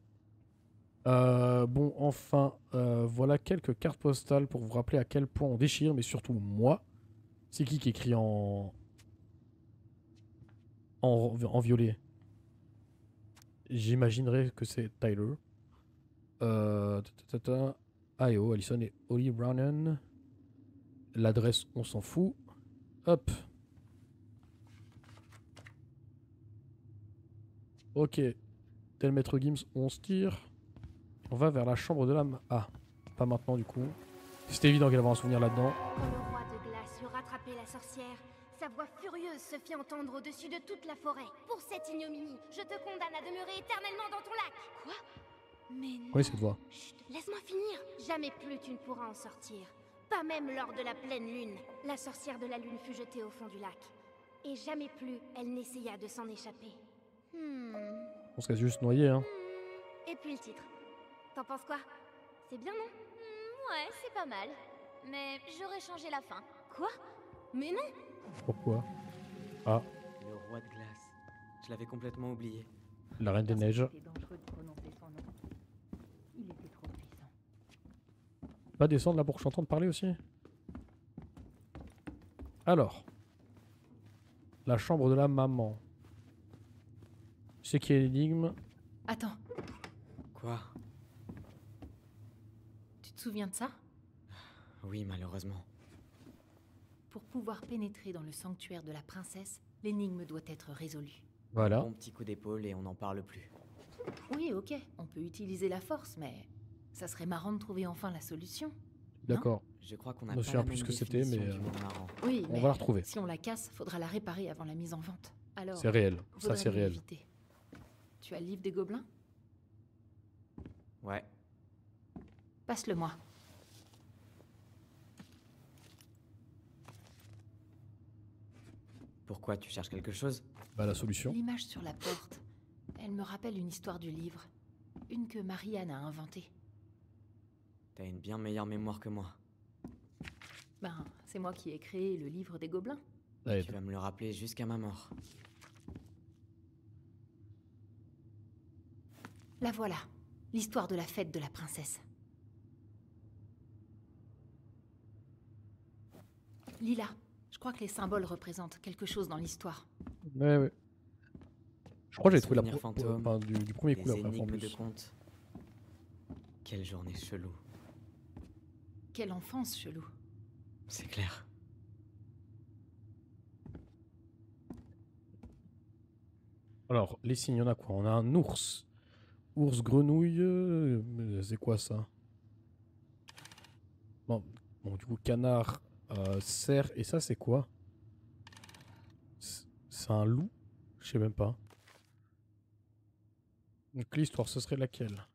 [SPEAKER 1] Euh, bon, enfin, euh, voilà quelques cartes postales pour vous rappeler à quel point on déchire, mais surtout moi. C'est qui qui écrit en... En, en violet? J'imaginerais que c'est Tyler. Euh... ta, ta, ta. Ah, et oh, Allison et Holly Brownen. L'adresse, on s'en fout. Hop. Ok. Tel maître Gims, on se tire. On va vers la chambre de l'âme. Ah, pas maintenant du coup. C'était évident qu'elle avait un souvenir là-dedans.
[SPEAKER 7] Quand le roi de glace eut rattrapé la sorcière, sa voix furieuse se fit entendre au-dessus de toute la forêt. Pour cette ignominie, je te condamne à demeurer éternellement dans ton lac.
[SPEAKER 3] Quoi? Mais non.
[SPEAKER 1] Oui, cette voix.
[SPEAKER 7] Chut, laisse-moi finir. Jamais plus tu ne pourras en sortir. Pas même lors de la pleine lune. La sorcière de la lune fut jetée au fond du lac. Et jamais plus elle n'essaya de s'en échapper. Hmm.
[SPEAKER 1] On serait juste noyé, hein.
[SPEAKER 7] Hmm. Et puis le titre. T'en penses quoi? C'est bien, non?
[SPEAKER 3] Hmm, ouais, c'est pas mal. Mais j'aurais changé la fin.
[SPEAKER 7] Quoi? Mais non.
[SPEAKER 1] Pourquoi? Ah,
[SPEAKER 5] Le roi de glace. Je l'avais complètement oublié.
[SPEAKER 1] la reine des neiges.
[SPEAKER 4] C'était dangereux de prononcer son nom. Il était trop puissant.
[SPEAKER 1] Pas descendre là pour que je suis en train de parler aussi. Alors. La chambre de la maman. C'est qui est l'énigme?
[SPEAKER 4] Attends,
[SPEAKER 5] Quoi?
[SPEAKER 4] tu te souviens de ça?
[SPEAKER 5] Oui, malheureusement.
[SPEAKER 4] Pour pouvoir pénétrer dans le sanctuaire de la princesse, l'énigme doit être résolue.
[SPEAKER 1] Voilà.
[SPEAKER 5] Bon petit coup d'épaule et on n'en parle plus.
[SPEAKER 4] Oui, ok, on peut utiliser la force, mais ça serait marrant de trouver enfin la solution.
[SPEAKER 1] D'accord.
[SPEAKER 5] Je crois qu'on a
[SPEAKER 1] Je me
[SPEAKER 5] pas
[SPEAKER 1] souviens
[SPEAKER 5] la
[SPEAKER 1] plus
[SPEAKER 5] même
[SPEAKER 1] ce que c'était,
[SPEAKER 5] définition
[SPEAKER 1] mais,
[SPEAKER 5] du
[SPEAKER 1] euh,
[SPEAKER 5] mot marrant.
[SPEAKER 4] Oui,
[SPEAKER 1] On
[SPEAKER 4] mais
[SPEAKER 1] va la retrouver.
[SPEAKER 4] si on la casse, faudra la réparer avant la mise en vente. Alors,
[SPEAKER 1] C'est réel. Ça,
[SPEAKER 4] vaudrait
[SPEAKER 1] c'est
[SPEAKER 4] mieux
[SPEAKER 1] réel.
[SPEAKER 4] éviter. Tu as le livre des gobelins?
[SPEAKER 5] Ouais.
[SPEAKER 4] Passe-le-moi.
[SPEAKER 5] Pourquoi tu cherches quelque chose?
[SPEAKER 1] Bah, la solution.
[SPEAKER 4] L'image sur la porte, elle me rappelle une histoire du livre. Une que Marianne a inventée.
[SPEAKER 5] T'as une bien meilleure mémoire que moi.
[SPEAKER 4] Ben, c'est moi qui ai créé le livre des gobelins.
[SPEAKER 1] Ça aide.
[SPEAKER 5] Tu vas me le rappeler jusqu'à ma mort.
[SPEAKER 4] La voilà, l'histoire de la fête de la princesse. Lila, je crois que les symboles représentent quelque chose dans l'histoire.
[SPEAKER 1] Ouais, ouais. Je crois que j'ai trouvé la
[SPEAKER 5] Souvenirs
[SPEAKER 1] pro-
[SPEAKER 5] fantômes,
[SPEAKER 1] enfin, du, du premier coup
[SPEAKER 5] Des
[SPEAKER 1] là, après, en
[SPEAKER 5] énigmes de
[SPEAKER 1] plus.
[SPEAKER 5] contes. Quelle journée chelou.
[SPEAKER 4] Quelle enfance chelou.
[SPEAKER 5] C'est clair.
[SPEAKER 1] Alors, les signes, il y en a quoi? On a un ours. Ours, grenouille. euh, C'est quoi ça? Bon, bon, du coup, canard, euh, cerf. Et ça, c'est quoi? C'est c'est un loup? Je sais même pas. Donc, l'histoire, ce serait laquelle?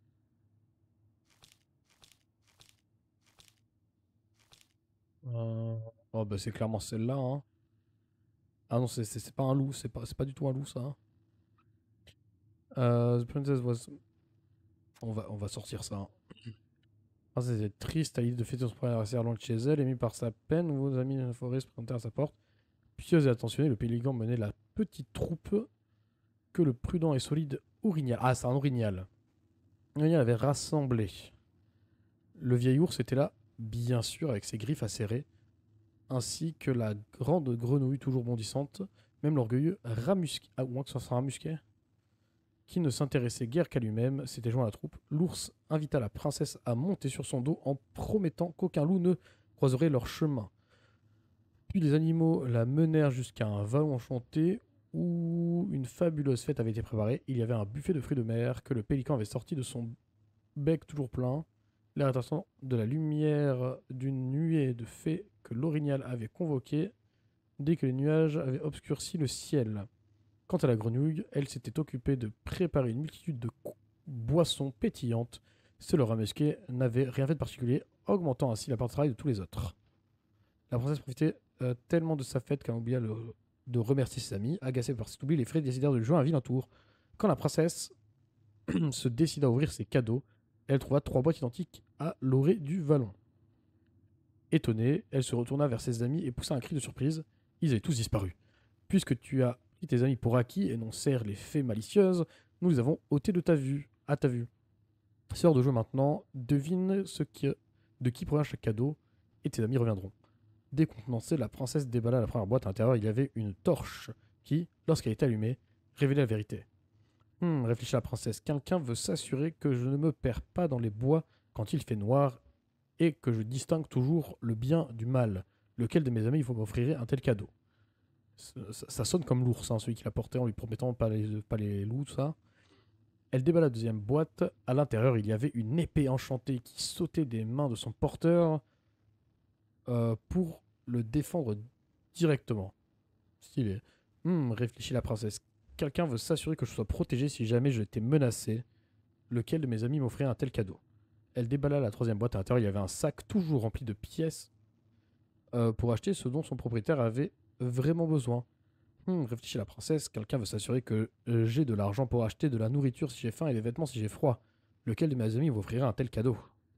[SPEAKER 1] Euh, Oh, bah, c'est clairement celle-là, hein. Ah non, c'est- c'est c'est pas un loup, c'est pas, c'est pas du tout un loup, ça. hein. Euh, the princess was... On va, on va sortir ça. hein. Ah, c'est triste à l'idée de fêter son premier anniversaire loin de chez elle, émis par sa peine, vos amis de la forêt se présentèrent à sa porte. Pieuse et attentionnée, le pélican menait la petite troupe que le prudent et solide Orignal. Ah, c'est un Orignal. Orignal avait rassemblé. Le vieil ours était là, bien sûr, avec ses griffes acérées, ainsi que la grande grenouille toujours bondissante, même l'orgueilleux Ramusquet, ah, ou moins que ce soit un Ramusquet, qui ne s'intéressait guère qu'à lui-même, s'était joint à la troupe. L'ours invita la princesse à monter sur son dos en promettant qu'aucun loup ne croiserait leur chemin. Puis les animaux la menèrent jusqu'à un vallon enchanté où une fabuleuse fête avait été préparée. Il y avait un buffet de fruits de mer que le pélican avait sorti de son bec toujours plein L'irritation de la lumière d'une nuée de fées que l'orignal avait convoquée dès que les nuages avaient obscurci le ciel. Quant à la grenouille, elle s'était occupée de préparer une multitude de boissons pétillantes. Seul le rat musqué n'avait rien fait de particulier, augmentant ainsi la part de travail de tous les autres. La princesse profitait euh, tellement de sa fête qu'elle oublia le, de remercier ses amis. Agacés par cet oubli, les fées décidèrent de lui jouer un vilain tour. Quand la princesse se décida à ouvrir ses cadeaux, elle trouva trois boîtes identiques à l'orée du vallon. Étonnée, elle se retourna vers ses amis et poussa un cri de surprise. Ils avaient tous disparu. Puisque tu as pris tes amis pour acquis et non serre les fées malicieuses, nous les avons ôtés de ta vue, à ta vue. C'est l'heure de jouer maintenant. Devine ce qui, de qui provient chaque cadeau et tes amis reviendront. Décontenancée, la princesse déballa la première boîte. À l'intérieur, il y avait une torche qui, lorsqu'elle était allumée, révélait la vérité. Hum, réfléchit la princesse. Quelqu'un veut s'assurer que je ne me perds pas dans les bois quand il fait noir et que je distingue toujours le bien du mal. Lequel de mes amis il faut m'offrir un tel cadeau? ça, ça sonne comme l'ours, hein, celui qui l'a porté en lui promettant pas les, pas les loups, tout ça. Elle déballe la deuxième boîte. À l'intérieur, il y avait une épée enchantée qui sautait des mains de son porteur euh, pour le défendre directement. Stylé. Hum, réfléchit la princesse. Quelqu'un veut s'assurer que je sois protégé si jamais j'étais menacé. Lequel de mes amis m'offrirait un tel cadeau? Elle déballa la troisième boîte. À l'intérieur, il y avait un sac toujours rempli de pièces euh, pour acheter ce dont son propriétaire avait vraiment besoin. Hum, réfléchit la princesse. Quelqu'un veut s'assurer que euh, j'ai de l'argent pour acheter de la nourriture si j'ai faim et des vêtements si j'ai froid. Lequel de mes amis m'offrirait un tel cadeau?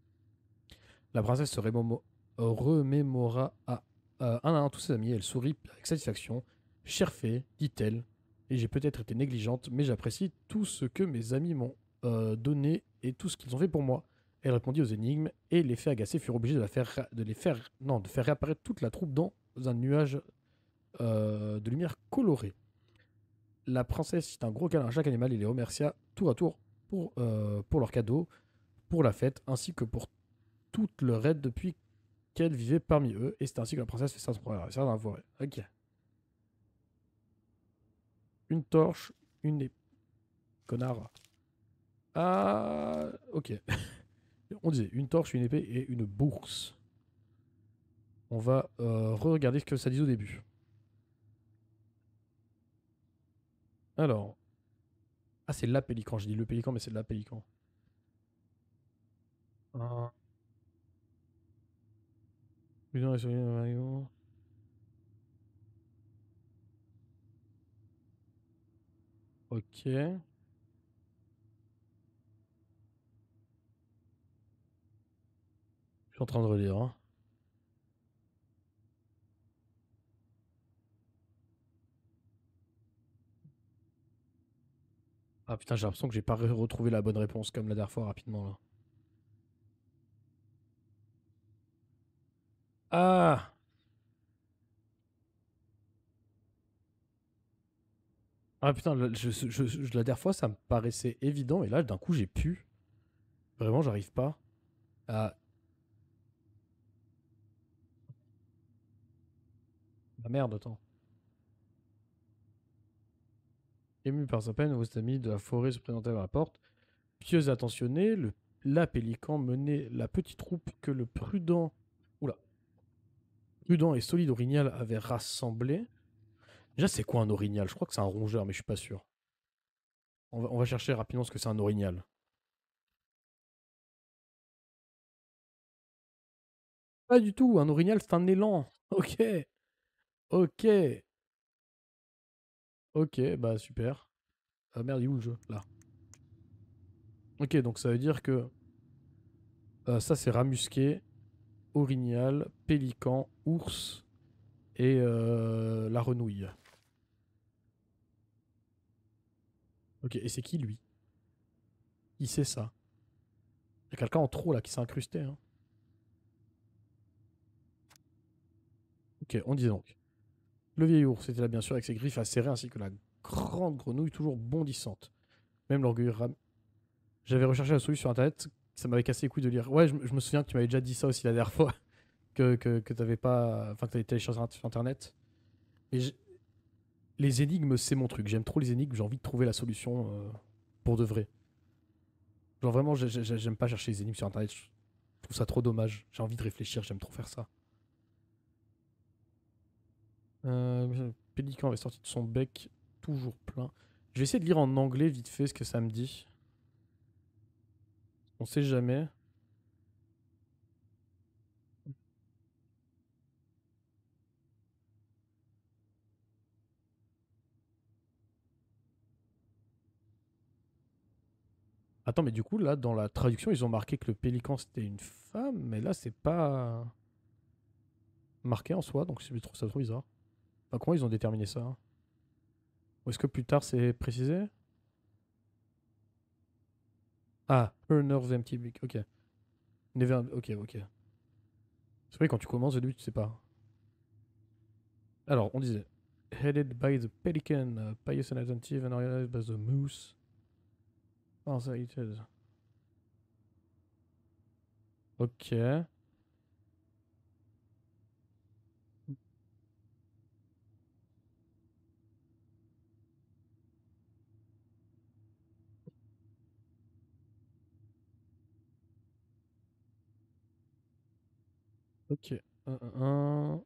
[SPEAKER 1] La princesse se remémo- remémora à, à un à un tous ses amis. Elle sourit avec satisfaction. Chère fée, dit-elle, et j'ai peut-être été négligente, mais j'apprécie tout ce que mes amis m'ont euh, donné et tout ce qu'ils ont fait pour moi. Elle répondit aux énigmes et les fées agacées furent obligées de, la faire, de les faire, non, de faire réapparaître toute la troupe dans un nuage euh, de lumière colorée. La princesse fit un gros câlin à chaque animal et les remercia tour à tour pour, euh, pour leur cadeau, pour la fête, ainsi que pour toute leur aide depuis qu'elle vivait parmi eux. Et c'est ainsi que la princesse fait ça dans la forêt. Ok. Une torche, une épée. Connard. Ah, ok. On disait une torche, une épée et une bourse. On va euh, re-regarder ce que ça dit au début. Alors. Ah, c'est la pélican. J'ai dit le pélican, mais c'est la pélican. Ah. Ok. Je suis en train de relire. Hein. Ah putain, j'ai l'impression que j'ai pas retrouvé la bonne réponse comme la dernière fois rapidement là. Ah! Ah putain, le- je, je- je- la dernière fois ça me paraissait évident et là d'un coup j'ai pu. Vraiment, j'arrive pas à. Ah merde, attends. Ému par sa peine, vos amis de la forêt se présentaient à la porte. Pieuse et attentionnée, le, la pélican menait la petite troupe que le prudent. Oula. Prudent et solide orignal avait rassemblé. Déjà, c'est quoi un orignal? Je crois que c'est un rongeur, mais je suis pas sûr. On va, on va chercher rapidement ce que c'est un orignal. Pas du tout, un orignal c'est un élan. Ok. Ok. Ok, bah super. Ah merde, il est où le jeu? Là. Ok, donc ça veut dire que euh, ça c'est rat musqué, orignal, pélican, ours et euh, la renouille. Ok, et c'est qui lui? Il sait ça. Il y a quelqu'un en trop là qui s'est incrusté. Hein. Ok, on dit donc. Le vieil ours était là bien sûr avec ses griffes acérées ainsi que la grande grenouille toujours bondissante. Même l'orgueil ram... J'avais recherché la solution sur internet, ça m'avait cassé les couilles de lire. Ouais, je, je me souviens que tu m'avais déjà dit ça aussi la dernière fois. que, que, que t'avais pas. Enfin, que t'avais téléchargé sur internet. Et les énigmes, c'est mon truc. J'aime trop les énigmes, j'ai envie de trouver la solution euh, pour de vrai. Genre vraiment, j'aime pas chercher les énigmes sur internet. Je trouve ça trop dommage. J'ai envie de réfléchir, j'aime trop faire ça. Euh, le pélican avait sorti de son bec toujours plein. Je vais essayer de lire en anglais vite fait ce que ça me dit. On sait jamais. Attends, mais du coup, là, dans la traduction, ils ont marqué que le pélican, c'était une femme, mais là, c'est pas marqué en soi, donc je trouve ça trop bizarre. Enfin, comment ils ont déterminé ça? Ou est-ce que plus tard, c'est précisé? Ah, her nerves empty, ok. Never, ok, ok. C'est vrai, quand tu commences, au début, tu sais pas. Alors, on disait headed by the pelican, uh, pious and attentive and organized by the moose. Translated. Ok. Ok. Un, un, un.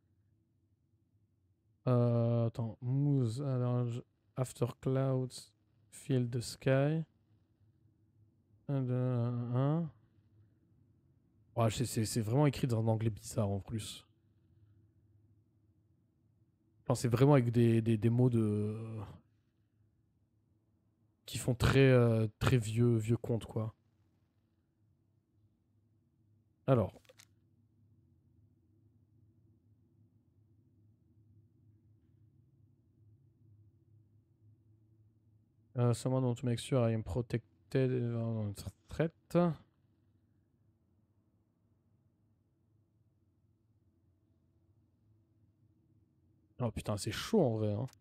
[SPEAKER 1] Euh, attends. Moose, alors, je- after clouds, fill the sky. Un, deux, un, un. Ouais, c'est- c'est c'est vraiment écrit dans un anglais bizarre en plus. Enfin, c'est vraiment avec des, des, des mots de. Qui font très, euh, très vieux, vieux conte, quoi. Alors. Uh, someone want to make sure I am protected on threat. Oh putain, c'est chaud en vrai. Hein.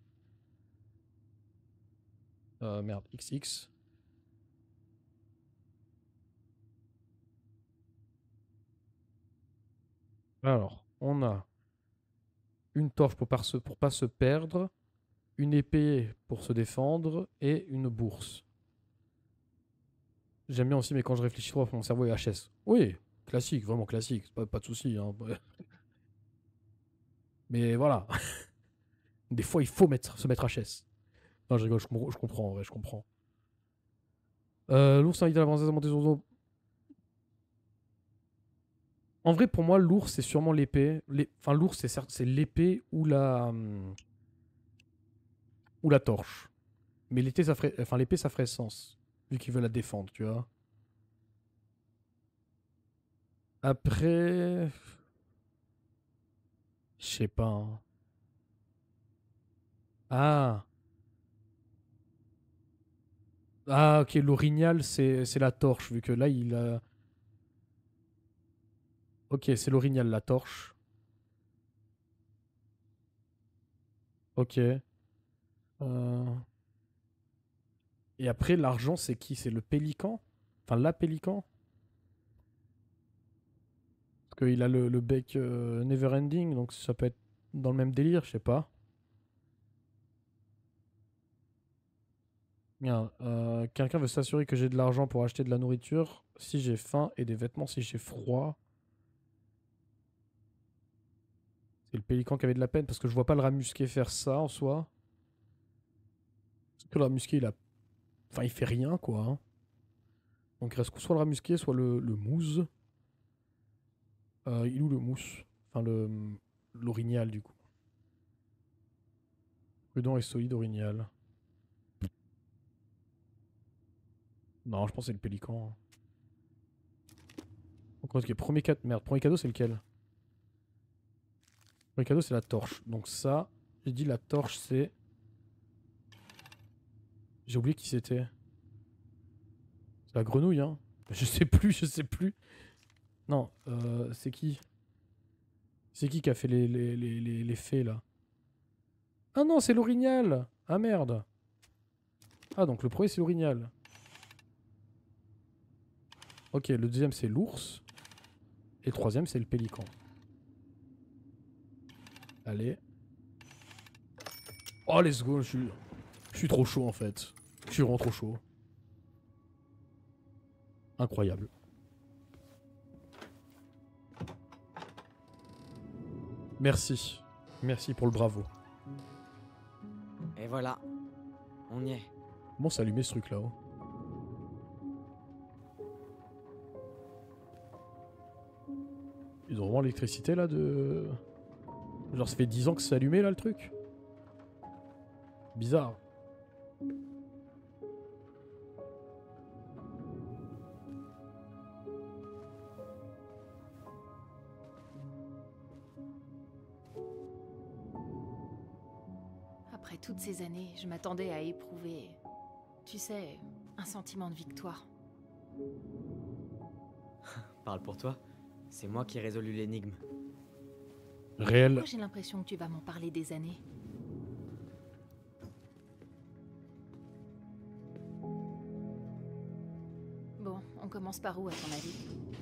[SPEAKER 1] Euh, merde, X X. Alors, on a une torche pour, pas se, pour pas se perdre, une épée pour se défendre et une bourse. J'aime bien aussi, mais quand je réfléchis trop, mon cerveau est H S. Oui, classique, vraiment classique, pas, pas de soucis. Hein. Mais voilà, des fois il faut mettre, se mettre H S. Non, je rigole, je, je comprends, en vrai, je comprends. Euh, L'ours invite à la princesse à monter sur son dos. En vrai, pour moi, l'ours, c'est sûrement l'épée. Enfin, l'ours, c'est certes, c'est l'épée ou la... hum, ou la torche. Mais l'épée, ça ferait... Enfin, l'épée, ça ferait sens. Vu qu'il veut la défendre, tu vois. Après... Je sais pas. Hein. Ah. Ah, ok, l'orignal, c'est c'est la torche, vu que là, il a... Ok, c'est l'orignal, la torche. Ok. Euh, Et après, l'argent, c'est qui? C'est le pélican? Enfin, la pélican? Parce qu'il a le, le bec euh, never ending, donc ça peut être dans le même délire, je sais pas. Bien, euh, quelqu'un veut s'assurer que j'ai de l'argent pour acheter de la nourriture si j'ai faim et des vêtements si j'ai froid. C'est le pélican qui avait de la peine parce que je vois pas le rat musqué faire ça en soi. Parce que le rat musqué, il a... Enfin, il fait rien, quoi. Hein. Donc il reste soit le rat musqué, soit le, le mousse. Euh, il est où le mousse? Enfin, le l'orignal, du coup. Prudent et solide orignal. Non, je pense que c'est le pélican. Hein. Donc, ok, premier cadeau. Merde, premier cadeau, c'est lequel? Premier cadeau, c'est la torche. Donc, ça, j'ai dit la torche, c'est. J'ai oublié qui c'était. C'est la grenouille, hein. Je sais plus, je sais plus. Non, euh, c'est qui? C'est qui qui a fait les, les, les, les, les fées, là? Ah non, c'est l'orignal! Ah merde! Ah, donc le premier, c'est l'orignal. Ok, le deuxième, c'est l'ours. Et le troisième, c'est le pélican. Allez. Oh, let's go, je suis... Je suis trop chaud, en fait. Je suis vraiment trop chaud. Incroyable. Merci. Merci pour le bravo.
[SPEAKER 5] Et voilà, on y est.
[SPEAKER 1] Comment s'allumer ce truc là-haut? Ils ont vraiment l'électricité là de... Genre ça fait dix ans que c'est allumé là le truc? Bizarre.
[SPEAKER 4] Après toutes ces années, je m'attendais à éprouver, tu sais, un sentiment de victoire.
[SPEAKER 5] Parle pour toi, c'est moi qui ai résolu l'énigme.
[SPEAKER 1] Réel.
[SPEAKER 4] Pourquoi j'ai l'impression que tu vas m'en parler des années? Bon, on commence par où à ton avis?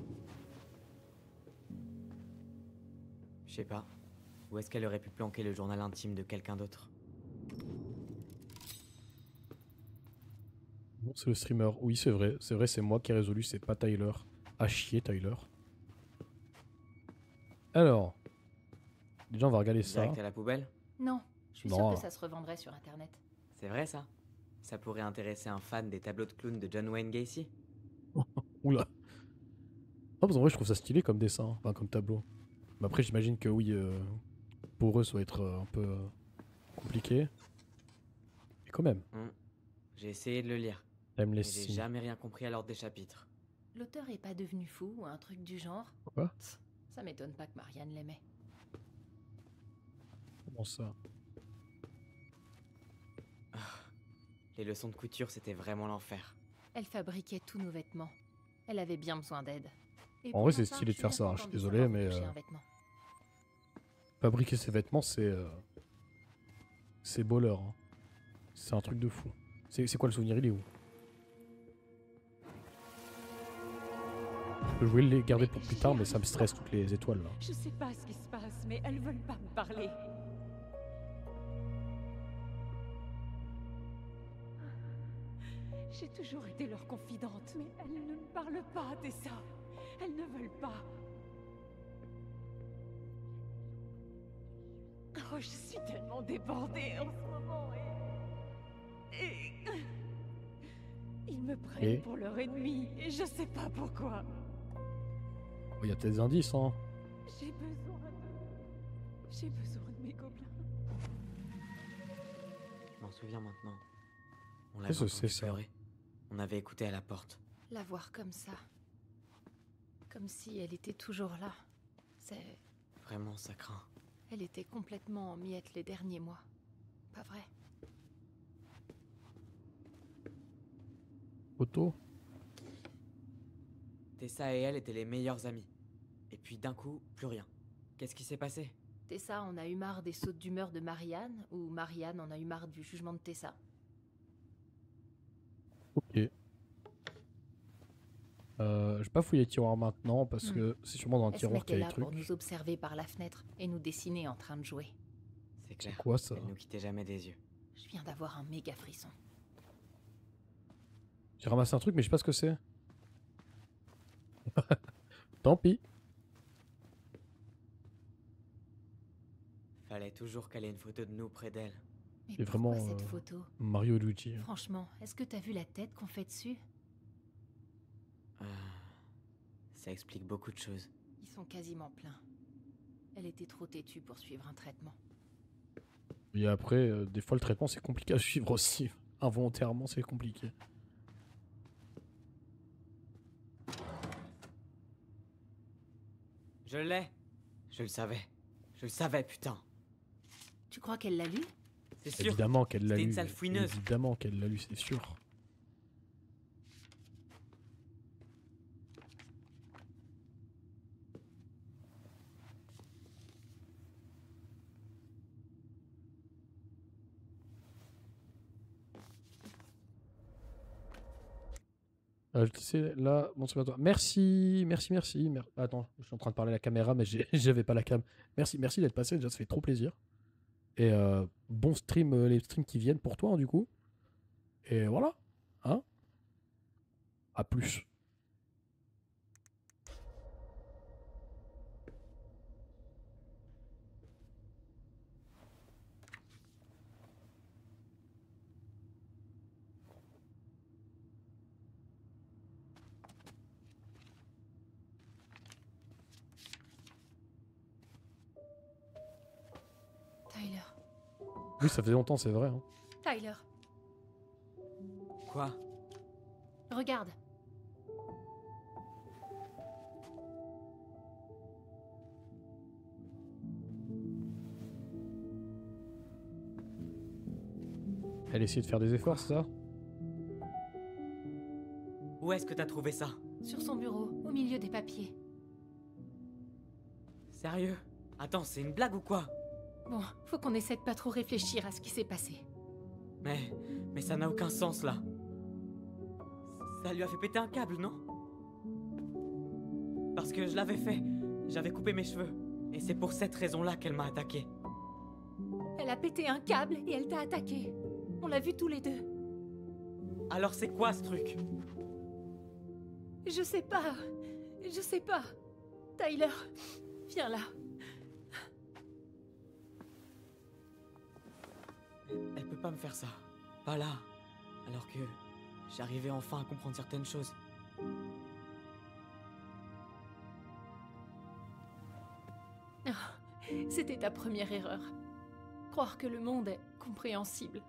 [SPEAKER 5] Je sais pas. Où est-ce qu'elle aurait pu planquer le journal intime de quelqu'un d'autre?
[SPEAKER 1] Bon, c'est le streamer. Oui, c'est vrai. C'est vrai, c'est moi qui ai résolu, c'est pas Tyler. À chier, Tyler. Alors. Déjà, on va regarder ça.
[SPEAKER 5] Direct à la poubelle?
[SPEAKER 4] Non, je suis
[SPEAKER 1] Non.
[SPEAKER 4] sûre que ça se revendrait sur internet.
[SPEAKER 5] C'est vrai ça? Ça pourrait intéresser un fan des tableaux de clown de John Wayne Gacy?
[SPEAKER 1] Oula. Non, parce qu'en vrai, je trouve ça stylé comme dessin, enfin comme tableau. Mais après, j'imagine que oui, euh, pour eux, ça va être euh, un peu euh, compliqué. Mais quand même,
[SPEAKER 5] Hmm. J'ai essayé de le lire,
[SPEAKER 1] t'aimes les
[SPEAKER 5] mais j'ai
[SPEAKER 1] signes.
[SPEAKER 5] jamais rien compris à l'ordre des chapitres.
[SPEAKER 4] L'auteur est pas devenu fou ou un truc du genre?
[SPEAKER 1] Quoi?
[SPEAKER 4] Ça m'étonne pas que Marianne l'aimait.
[SPEAKER 1] Comment ça?
[SPEAKER 5] Les leçons de couture, c'était vraiment l'enfer.
[SPEAKER 4] Elle fabriquait tous nos vêtements. Elle avait bien besoin d'aide. Et
[SPEAKER 1] En
[SPEAKER 4] pour
[SPEAKER 1] vrai,
[SPEAKER 4] ma
[SPEAKER 1] c'est
[SPEAKER 4] part,
[SPEAKER 1] stylé de
[SPEAKER 4] suis
[SPEAKER 1] faire
[SPEAKER 4] bien
[SPEAKER 1] ça, hein, je
[SPEAKER 4] contente
[SPEAKER 1] suis
[SPEAKER 4] de
[SPEAKER 1] désolé,
[SPEAKER 4] savoir
[SPEAKER 1] mais,
[SPEAKER 4] retoucher
[SPEAKER 1] euh,
[SPEAKER 4] un vêtement.
[SPEAKER 1] Fabriquer ses vêtements, c'est... Euh, c'est baller. Hein. C'est un truc de fou. C'est c'est quoi le souvenir? Il est où? Je peux jouer les garder pour plus tard, mais ça me stresse toutes les étoiles là.
[SPEAKER 8] Je sais pas ce qui se passe, mais elles veulent pas me parler. J'ai toujours été leur confidente, mais elles ne me parlent pas, Tessa. Elles ne veulent pas. Oh, je suis tellement débordée en ce moment et... et... Ils me prennent
[SPEAKER 1] Et
[SPEAKER 8] pour leur ennemi et je sais pas pourquoi.
[SPEAKER 1] il y a peut-être des indices, hein.
[SPEAKER 8] J'ai besoin de... J'ai besoin de mes gobelins.
[SPEAKER 5] Je m'en souviens maintenant. On
[SPEAKER 1] Qu'est-ce
[SPEAKER 5] l'avait
[SPEAKER 1] que c'est,
[SPEAKER 5] entendu
[SPEAKER 1] ça?
[SPEAKER 5] pleurer. On avait écouté à la porte.
[SPEAKER 4] La voir comme ça. Comme si elle était toujours là. C'est...
[SPEAKER 5] Vraiment, ça craint.
[SPEAKER 4] Elle était complètement en miettes les derniers mois. Pas vrai?
[SPEAKER 1] Photo?
[SPEAKER 5] Tessa et elle étaient les meilleures amies. Et puis d'un coup, plus rien. Qu'est-ce qui s'est passé?
[SPEAKER 4] Tessa en a eu marre des sautes d'humeur de Marianne, ou Marianne en a eu marre du jugement de Tessa.
[SPEAKER 1] Ok. Euh, je vais pas fouiller les tiroirs maintenant parce
[SPEAKER 4] Hmm.
[SPEAKER 1] que c'est sûrement dans le
[SPEAKER 4] Elle se
[SPEAKER 1] tiroir qu'il y
[SPEAKER 4] mettait
[SPEAKER 1] a
[SPEAKER 4] là
[SPEAKER 1] les
[SPEAKER 4] pour
[SPEAKER 1] trucs.
[SPEAKER 4] nous observer par la fenêtre et nous dessiner en train de jouer.
[SPEAKER 5] C'est clair.
[SPEAKER 1] quoi, ça?
[SPEAKER 5] Elle nous quittait jamais des yeux.
[SPEAKER 4] Je viens d'avoir un méga frisson.
[SPEAKER 1] J'ai ramassé un truc mais je sais pas ce que c'est. Tant pis.
[SPEAKER 5] Fallait toujours qu'elle ait une photo de nous près d'elle.
[SPEAKER 4] Mais
[SPEAKER 1] C'est
[SPEAKER 4] pourquoi
[SPEAKER 1] vraiment,
[SPEAKER 4] cette
[SPEAKER 1] euh,
[SPEAKER 4] photo?
[SPEAKER 1] Mario et Luigi.
[SPEAKER 4] Franchement, est-ce que t'as vu la tête qu'on fait dessus?
[SPEAKER 5] Euh, Ça explique beaucoup de choses.
[SPEAKER 4] Ils sont quasiment pleins. Elle était trop têtue pour suivre un traitement.
[SPEAKER 1] Et après, euh, des fois le traitement c'est compliqué à suivre aussi. Involontairement c'est compliqué.
[SPEAKER 5] Je l'ai. Je le savais. Je le savais, putain.
[SPEAKER 4] Tu crois qu'elle l'a lu?
[SPEAKER 5] C'est sûr.
[SPEAKER 1] Évidemment qu'elle l'a
[SPEAKER 5] C'était
[SPEAKER 1] lu.
[SPEAKER 5] une sale fouineuse.
[SPEAKER 1] Évidemment qu'elle l'a lu, c'est sûr. Euh, je sais, là, bon, c'est pas toi. Merci, merci, merci. mer- Attends, je suis en train de parler à la caméra, mais j'ai- j'avais pas la cam. Merci, merci d'être passé. Déjà, ça fait trop plaisir. Et euh, bon stream, euh, les streams qui viennent pour toi, hein, du coup. Et voilà. Hein? À plus. Oui, ça faisait longtemps, c'est vrai. Hein.
[SPEAKER 4] Tyler,
[SPEAKER 5] Quoi?
[SPEAKER 4] regarde.
[SPEAKER 1] Elle essayait de faire des efforts, c'est ça?
[SPEAKER 5] Où est-ce que t'as trouvé ça?
[SPEAKER 4] Sur son bureau, au milieu des papiers.
[SPEAKER 5] Sérieux? Attends, c'est une blague ou quoi?
[SPEAKER 4] Bon, faut qu'on essaie de pas trop réfléchir à ce qui s'est passé.
[SPEAKER 5] Mais... mais ça n'a aucun sens, là. Ça lui a fait péter un câble, non? Parce que je l'avais fait. J'avais coupé mes cheveux. Et c'est pour cette raison-là qu'elle m'a attaqué.
[SPEAKER 4] Elle a pété un câble et elle t'a attaqué. On l'a vu tous les deux.
[SPEAKER 5] Alors c'est quoi ce truc?
[SPEAKER 4] Je sais pas. Je sais pas. Tyler, viens là.
[SPEAKER 5] Elle peut pas me faire ça. Pas là. Alors que j'arrivais enfin à comprendre certaines choses.
[SPEAKER 4] Oh, c'était ta première erreur. Croire que le monde est compréhensible.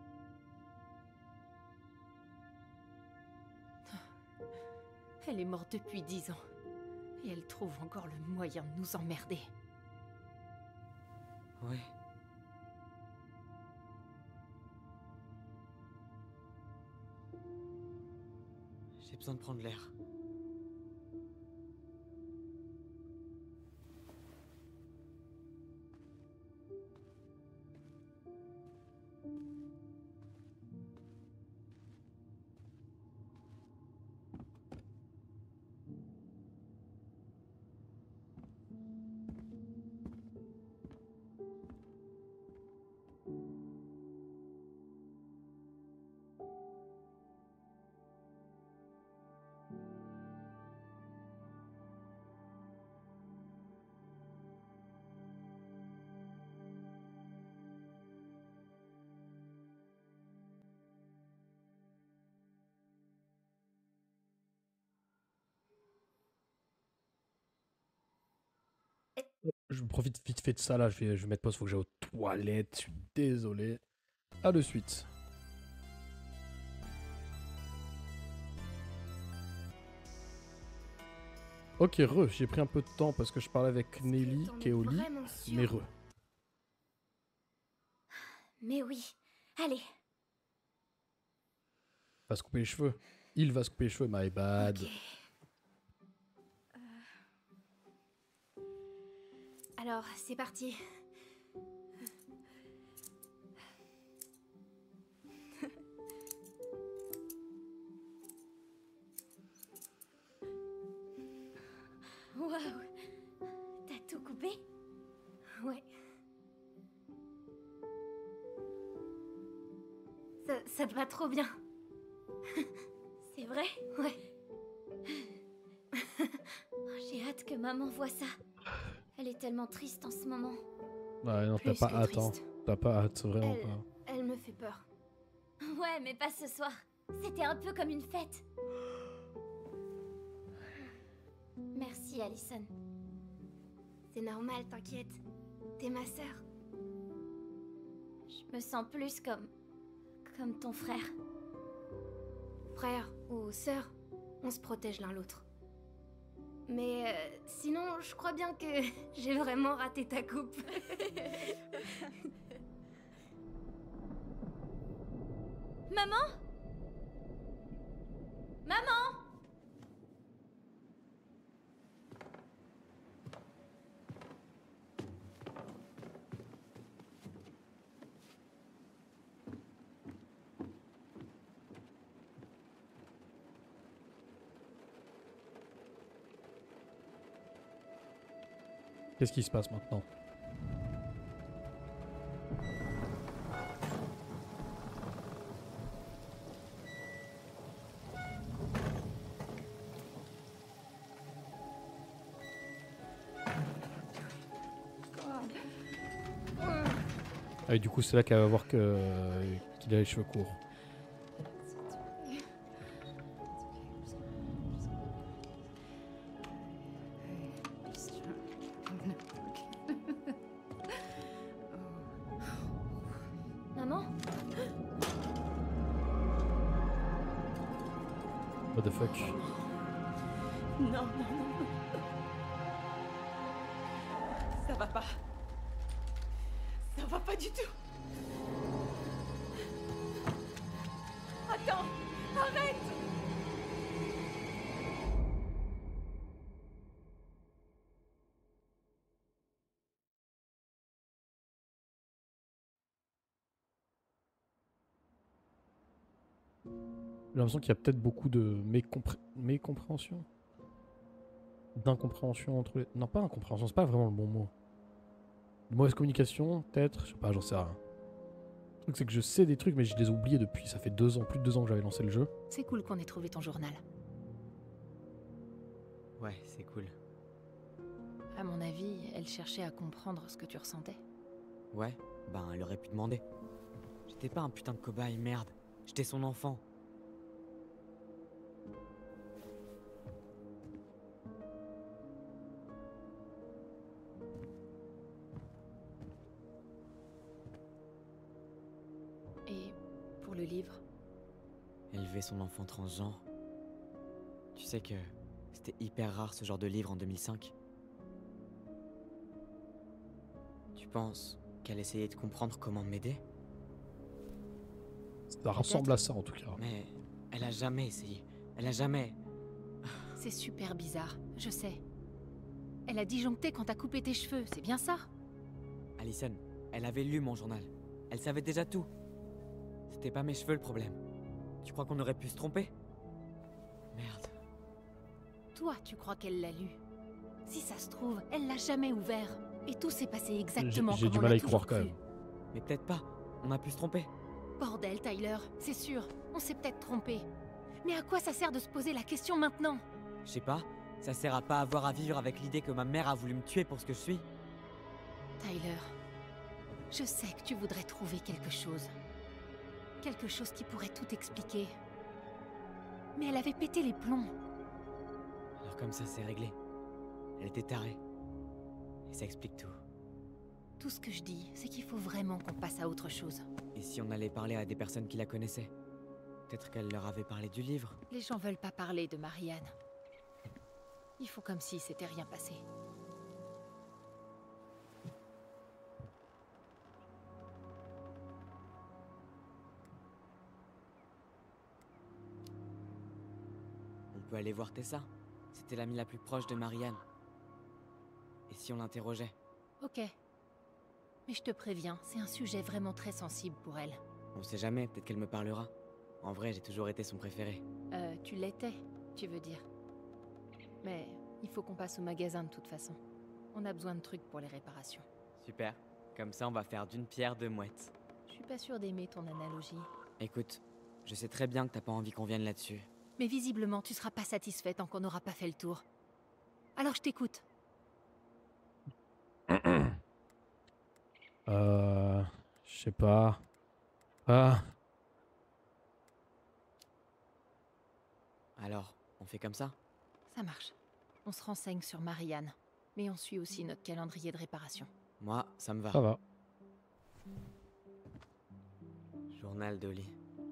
[SPEAKER 4] Elle est morte depuis dix ans. Et elle trouve encore le moyen de nous emmerder.
[SPEAKER 5] Ouais. J'ai besoin de prendre l'air.
[SPEAKER 1] Je profite vite fait de ça là, je vais, je vais mettre pause, faut que j'aille aux toilettes, je suis désolé. À de suite. Ok, re, j'ai pris un peu de temps parce que je parlais avec Nelly, qui est au lit, mais re.
[SPEAKER 3] Mais oui, allez.
[SPEAKER 1] Va se couper les cheveux. Il va se couper les cheveux, my bad.
[SPEAKER 3] Ok. Euh... Alors, c'est parti. Waouh. T'as tout coupé? Ouais. Ça, ça te va trop bien. C'est vrai? Ouais. J'ai hâte que maman voie ça. Elle est tellement triste en ce moment.
[SPEAKER 1] Ouais, non, t'as
[SPEAKER 3] Plus
[SPEAKER 1] pas
[SPEAKER 3] que
[SPEAKER 1] hâte, hein.
[SPEAKER 3] triste.
[SPEAKER 1] T'as pas hâte, vraiment
[SPEAKER 3] Elle,
[SPEAKER 1] pas.
[SPEAKER 3] elle me fait peur. Ouais, mais pas ce soir. C'était un peu comme une fête. Merci, Allison. C'est normal, t'inquiète. T'es ma sœur. Je me sens plus comme... comme ton frère. Frère ou sœur, on se protège l'un l'autre. Mais euh, sinon, je crois bien que j'ai vraiment raté ta coupe. Maman? Maman?
[SPEAKER 1] Qu'est-ce qui se passe maintenant? Ah, et du coup, c'est là qu'elle va voir que qu'il a les cheveux courts.
[SPEAKER 3] Maman? Maman?
[SPEAKER 1] What the fuck?
[SPEAKER 8] Non, non, non. Ça va pas. Ça va pas du tout. Attends, arrête!
[SPEAKER 1] J'ai l'impression qu'il y a peut-être beaucoup de mécompré... mécompréhension. D'incompréhension entre les... Non, pas incompréhension, c'est pas vraiment le bon mot. De mauvaise communication, peut-être, je sais pas, j'en sais rien. Le truc c'est que je sais des trucs mais je les ai oubliés depuis, ça fait deux ans, plus de deux ans que j'avais lancé le jeu.
[SPEAKER 4] C'est cool qu'on ait trouvé ton journal.
[SPEAKER 5] Ouais, c'est cool.
[SPEAKER 4] À mon avis, elle cherchait à comprendre ce que tu ressentais.
[SPEAKER 5] Ouais, ben elle aurait pu demander. J'étais pas un putain de cobaye, merde. J'étais son enfant.
[SPEAKER 4] Et pour le livre?
[SPEAKER 5] Élever son enfant transgenre. Tu sais que c'était hyper rare ce genre de livre en deux mille cinq. Tu penses qu'elle essayait de comprendre comment m'aider?
[SPEAKER 1] Ça ressemble à ça en tout cas.
[SPEAKER 5] Mais elle a jamais essayé. Elle a jamais...
[SPEAKER 4] C'est super bizarre, je sais. Elle a disjoncté quand t'as coupé tes cheveux, c'est bien ça?
[SPEAKER 5] Allison, elle avait lu mon journal. Elle savait déjà tout. C'était pas mes cheveux le problème. Tu crois qu'on aurait pu se tromper? Merde.
[SPEAKER 4] Toi, tu crois qu'elle l'a lu? Si ça se trouve, elle l'a jamais ouvert. Et tout s'est passé exactement
[SPEAKER 1] J'ai
[SPEAKER 4] comme
[SPEAKER 1] du
[SPEAKER 4] on
[SPEAKER 1] mal
[SPEAKER 4] a
[SPEAKER 1] à y
[SPEAKER 4] toujours
[SPEAKER 1] croire quand
[SPEAKER 4] cru.
[SPEAKER 1] même.
[SPEAKER 5] Mais peut-être pas. On a pu se tromper.
[SPEAKER 4] Bordel, Tyler, c'est sûr, on s'est peut-être trompé. Mais à quoi ça sert de se poser la question maintenant?
[SPEAKER 5] Je sais pas. Ça sert à pas avoir à vivre avec l'idée que ma mère a voulu me tuer pour ce que je suis.
[SPEAKER 4] Tyler, je sais que tu voudrais trouver quelque chose. Quelque chose qui pourrait tout expliquer. Mais elle avait pété les plombs.
[SPEAKER 5] Alors comme ça, c'est réglé. Elle était tarée. Et ça explique tout.
[SPEAKER 4] Tout ce que je dis, c'est qu'il faut vraiment qu'on passe à autre chose.
[SPEAKER 5] Et si on allait parler à des personnes qui la connaissaient? Peut-être qu'elle leur avait parlé du livre.
[SPEAKER 4] Les gens veulent pas parler de Marianne. Il faut comme si c'était rien passé.
[SPEAKER 5] On peut aller voir Tessa. C'était l'amie la plus proche de Marianne. Et si on l'interrogeait?
[SPEAKER 4] Ok. Mais je te préviens, c'est un sujet vraiment très sensible pour elle.
[SPEAKER 5] On sait jamais, peut-être qu'elle me parlera. En vrai, j'ai toujours été son préféré.
[SPEAKER 4] Euh, tu l'étais, tu veux dire. Mais il faut qu'on passe au magasin de toute façon. On a besoin de trucs pour les réparations.
[SPEAKER 5] Super. Comme ça, on va faire d'une pierre deux mouettes.
[SPEAKER 4] Je suis pas sûre d'aimer ton analogie.
[SPEAKER 5] Écoute, je sais très bien que t'as pas envie qu'on vienne là-dessus.
[SPEAKER 4] Mais visiblement, tu seras pas satisfait tant qu'on n'aura pas fait le tour. Alors je t'écoute.
[SPEAKER 1] Euh... Je sais pas... Ah...
[SPEAKER 5] Alors, on fait comme ça?
[SPEAKER 4] Ça marche. On se renseigne sur Marianne. Mais on suit aussi notre calendrier de réparation.
[SPEAKER 5] Moi, ça me va.
[SPEAKER 1] Ça va.
[SPEAKER 5] Journal d'Oli.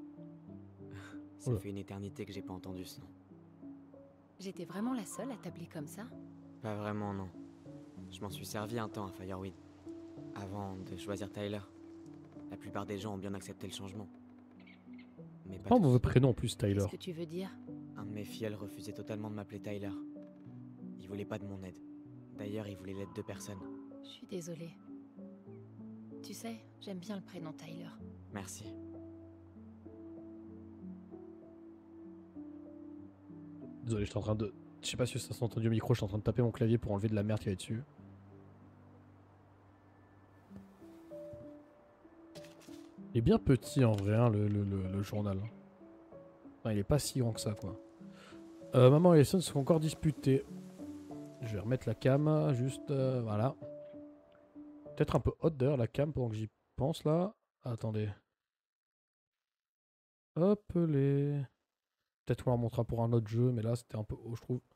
[SPEAKER 5] Ça
[SPEAKER 1] Oula.
[SPEAKER 5] fait une éternité que j'ai pas entendu ce nom.
[SPEAKER 4] J'étais vraiment la seule à t'appeler comme ça?
[SPEAKER 5] Pas vraiment, non. Je m'en suis servi un temps à Fireweed. Avant de choisir Tyler. La plupart des gens ont bien accepté le changement. Mais pas
[SPEAKER 1] Pas un
[SPEAKER 5] tous.
[SPEAKER 1] mauvais prénom en plus, Tyler.
[SPEAKER 4] Qu'est-ce que tu veux dire?
[SPEAKER 5] Un de mes filleuls refusait totalement de m'appeler Tyler. Il voulait pas de mon aide. D'ailleurs, il voulait l'aide de personne.
[SPEAKER 4] Je suis désolée. Tu sais, j'aime bien le prénom Tyler.
[SPEAKER 5] Merci.
[SPEAKER 1] Désolé, j'étais en train de... Je sais pas si ça s'est entendu au micro, j'étais en train de taper mon clavier pour enlever de la merde qu'il y avait dessus. Il est bien petit en vrai, hein, le, le, le, le journal. Enfin, il est pas si grand que ça, quoi. Euh, maman et Alison se sont encore disputés. Je vais remettre la cam, juste... euh, voilà. Peut-être un peu hot d'ailleurs, la cam, pendant que j'y pense, là. Attendez. Hop les... Peut-être qu'on la montrera pour un autre jeu, mais là, c'était un peu haut, je trouve.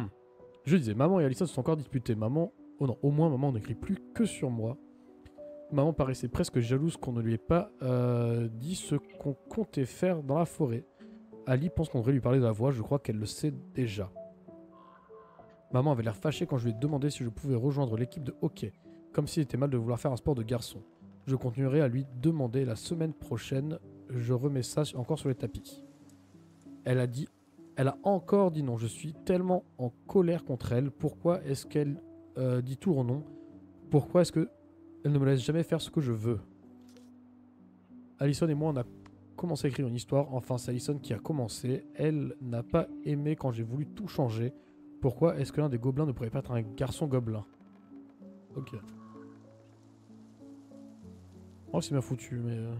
[SPEAKER 1] Je disais, maman et Alison se sont encore disputés. Maman... Oh non, au moins, maman n'écrit plus que sur moi. Maman paraissait presque jalouse qu'on ne lui ait pas euh, dit ce qu'on comptait faire dans la forêt. Ali pense qu'on devrait lui parler de la voix, je crois qu'elle le sait déjà. Maman avait l'air fâchée quand je lui ai demandé si je pouvais rejoindre l'équipe de hockey, comme s'il était mal de vouloir faire un sport de garçon. Je continuerai à lui demander la semaine prochaine, je remets ça encore sur les tapis. Elle a dit, elle a encore dit non, je suis tellement en colère contre elle, pourquoi est-ce qu'elle euh, dit toujours non? Pourquoi est-ce que elle ne me laisse jamais faire ce que je veux? Allison et moi on a commencé à écrire une histoire, enfin c'est Allison qui a commencé, elle n'a pas aimé quand j'ai voulu tout changer. Pourquoi est-ce que l'un des gobelins ne pourrait pas être un garçon gobelin? Ok. Oh c'est bien foutu mais... Euh...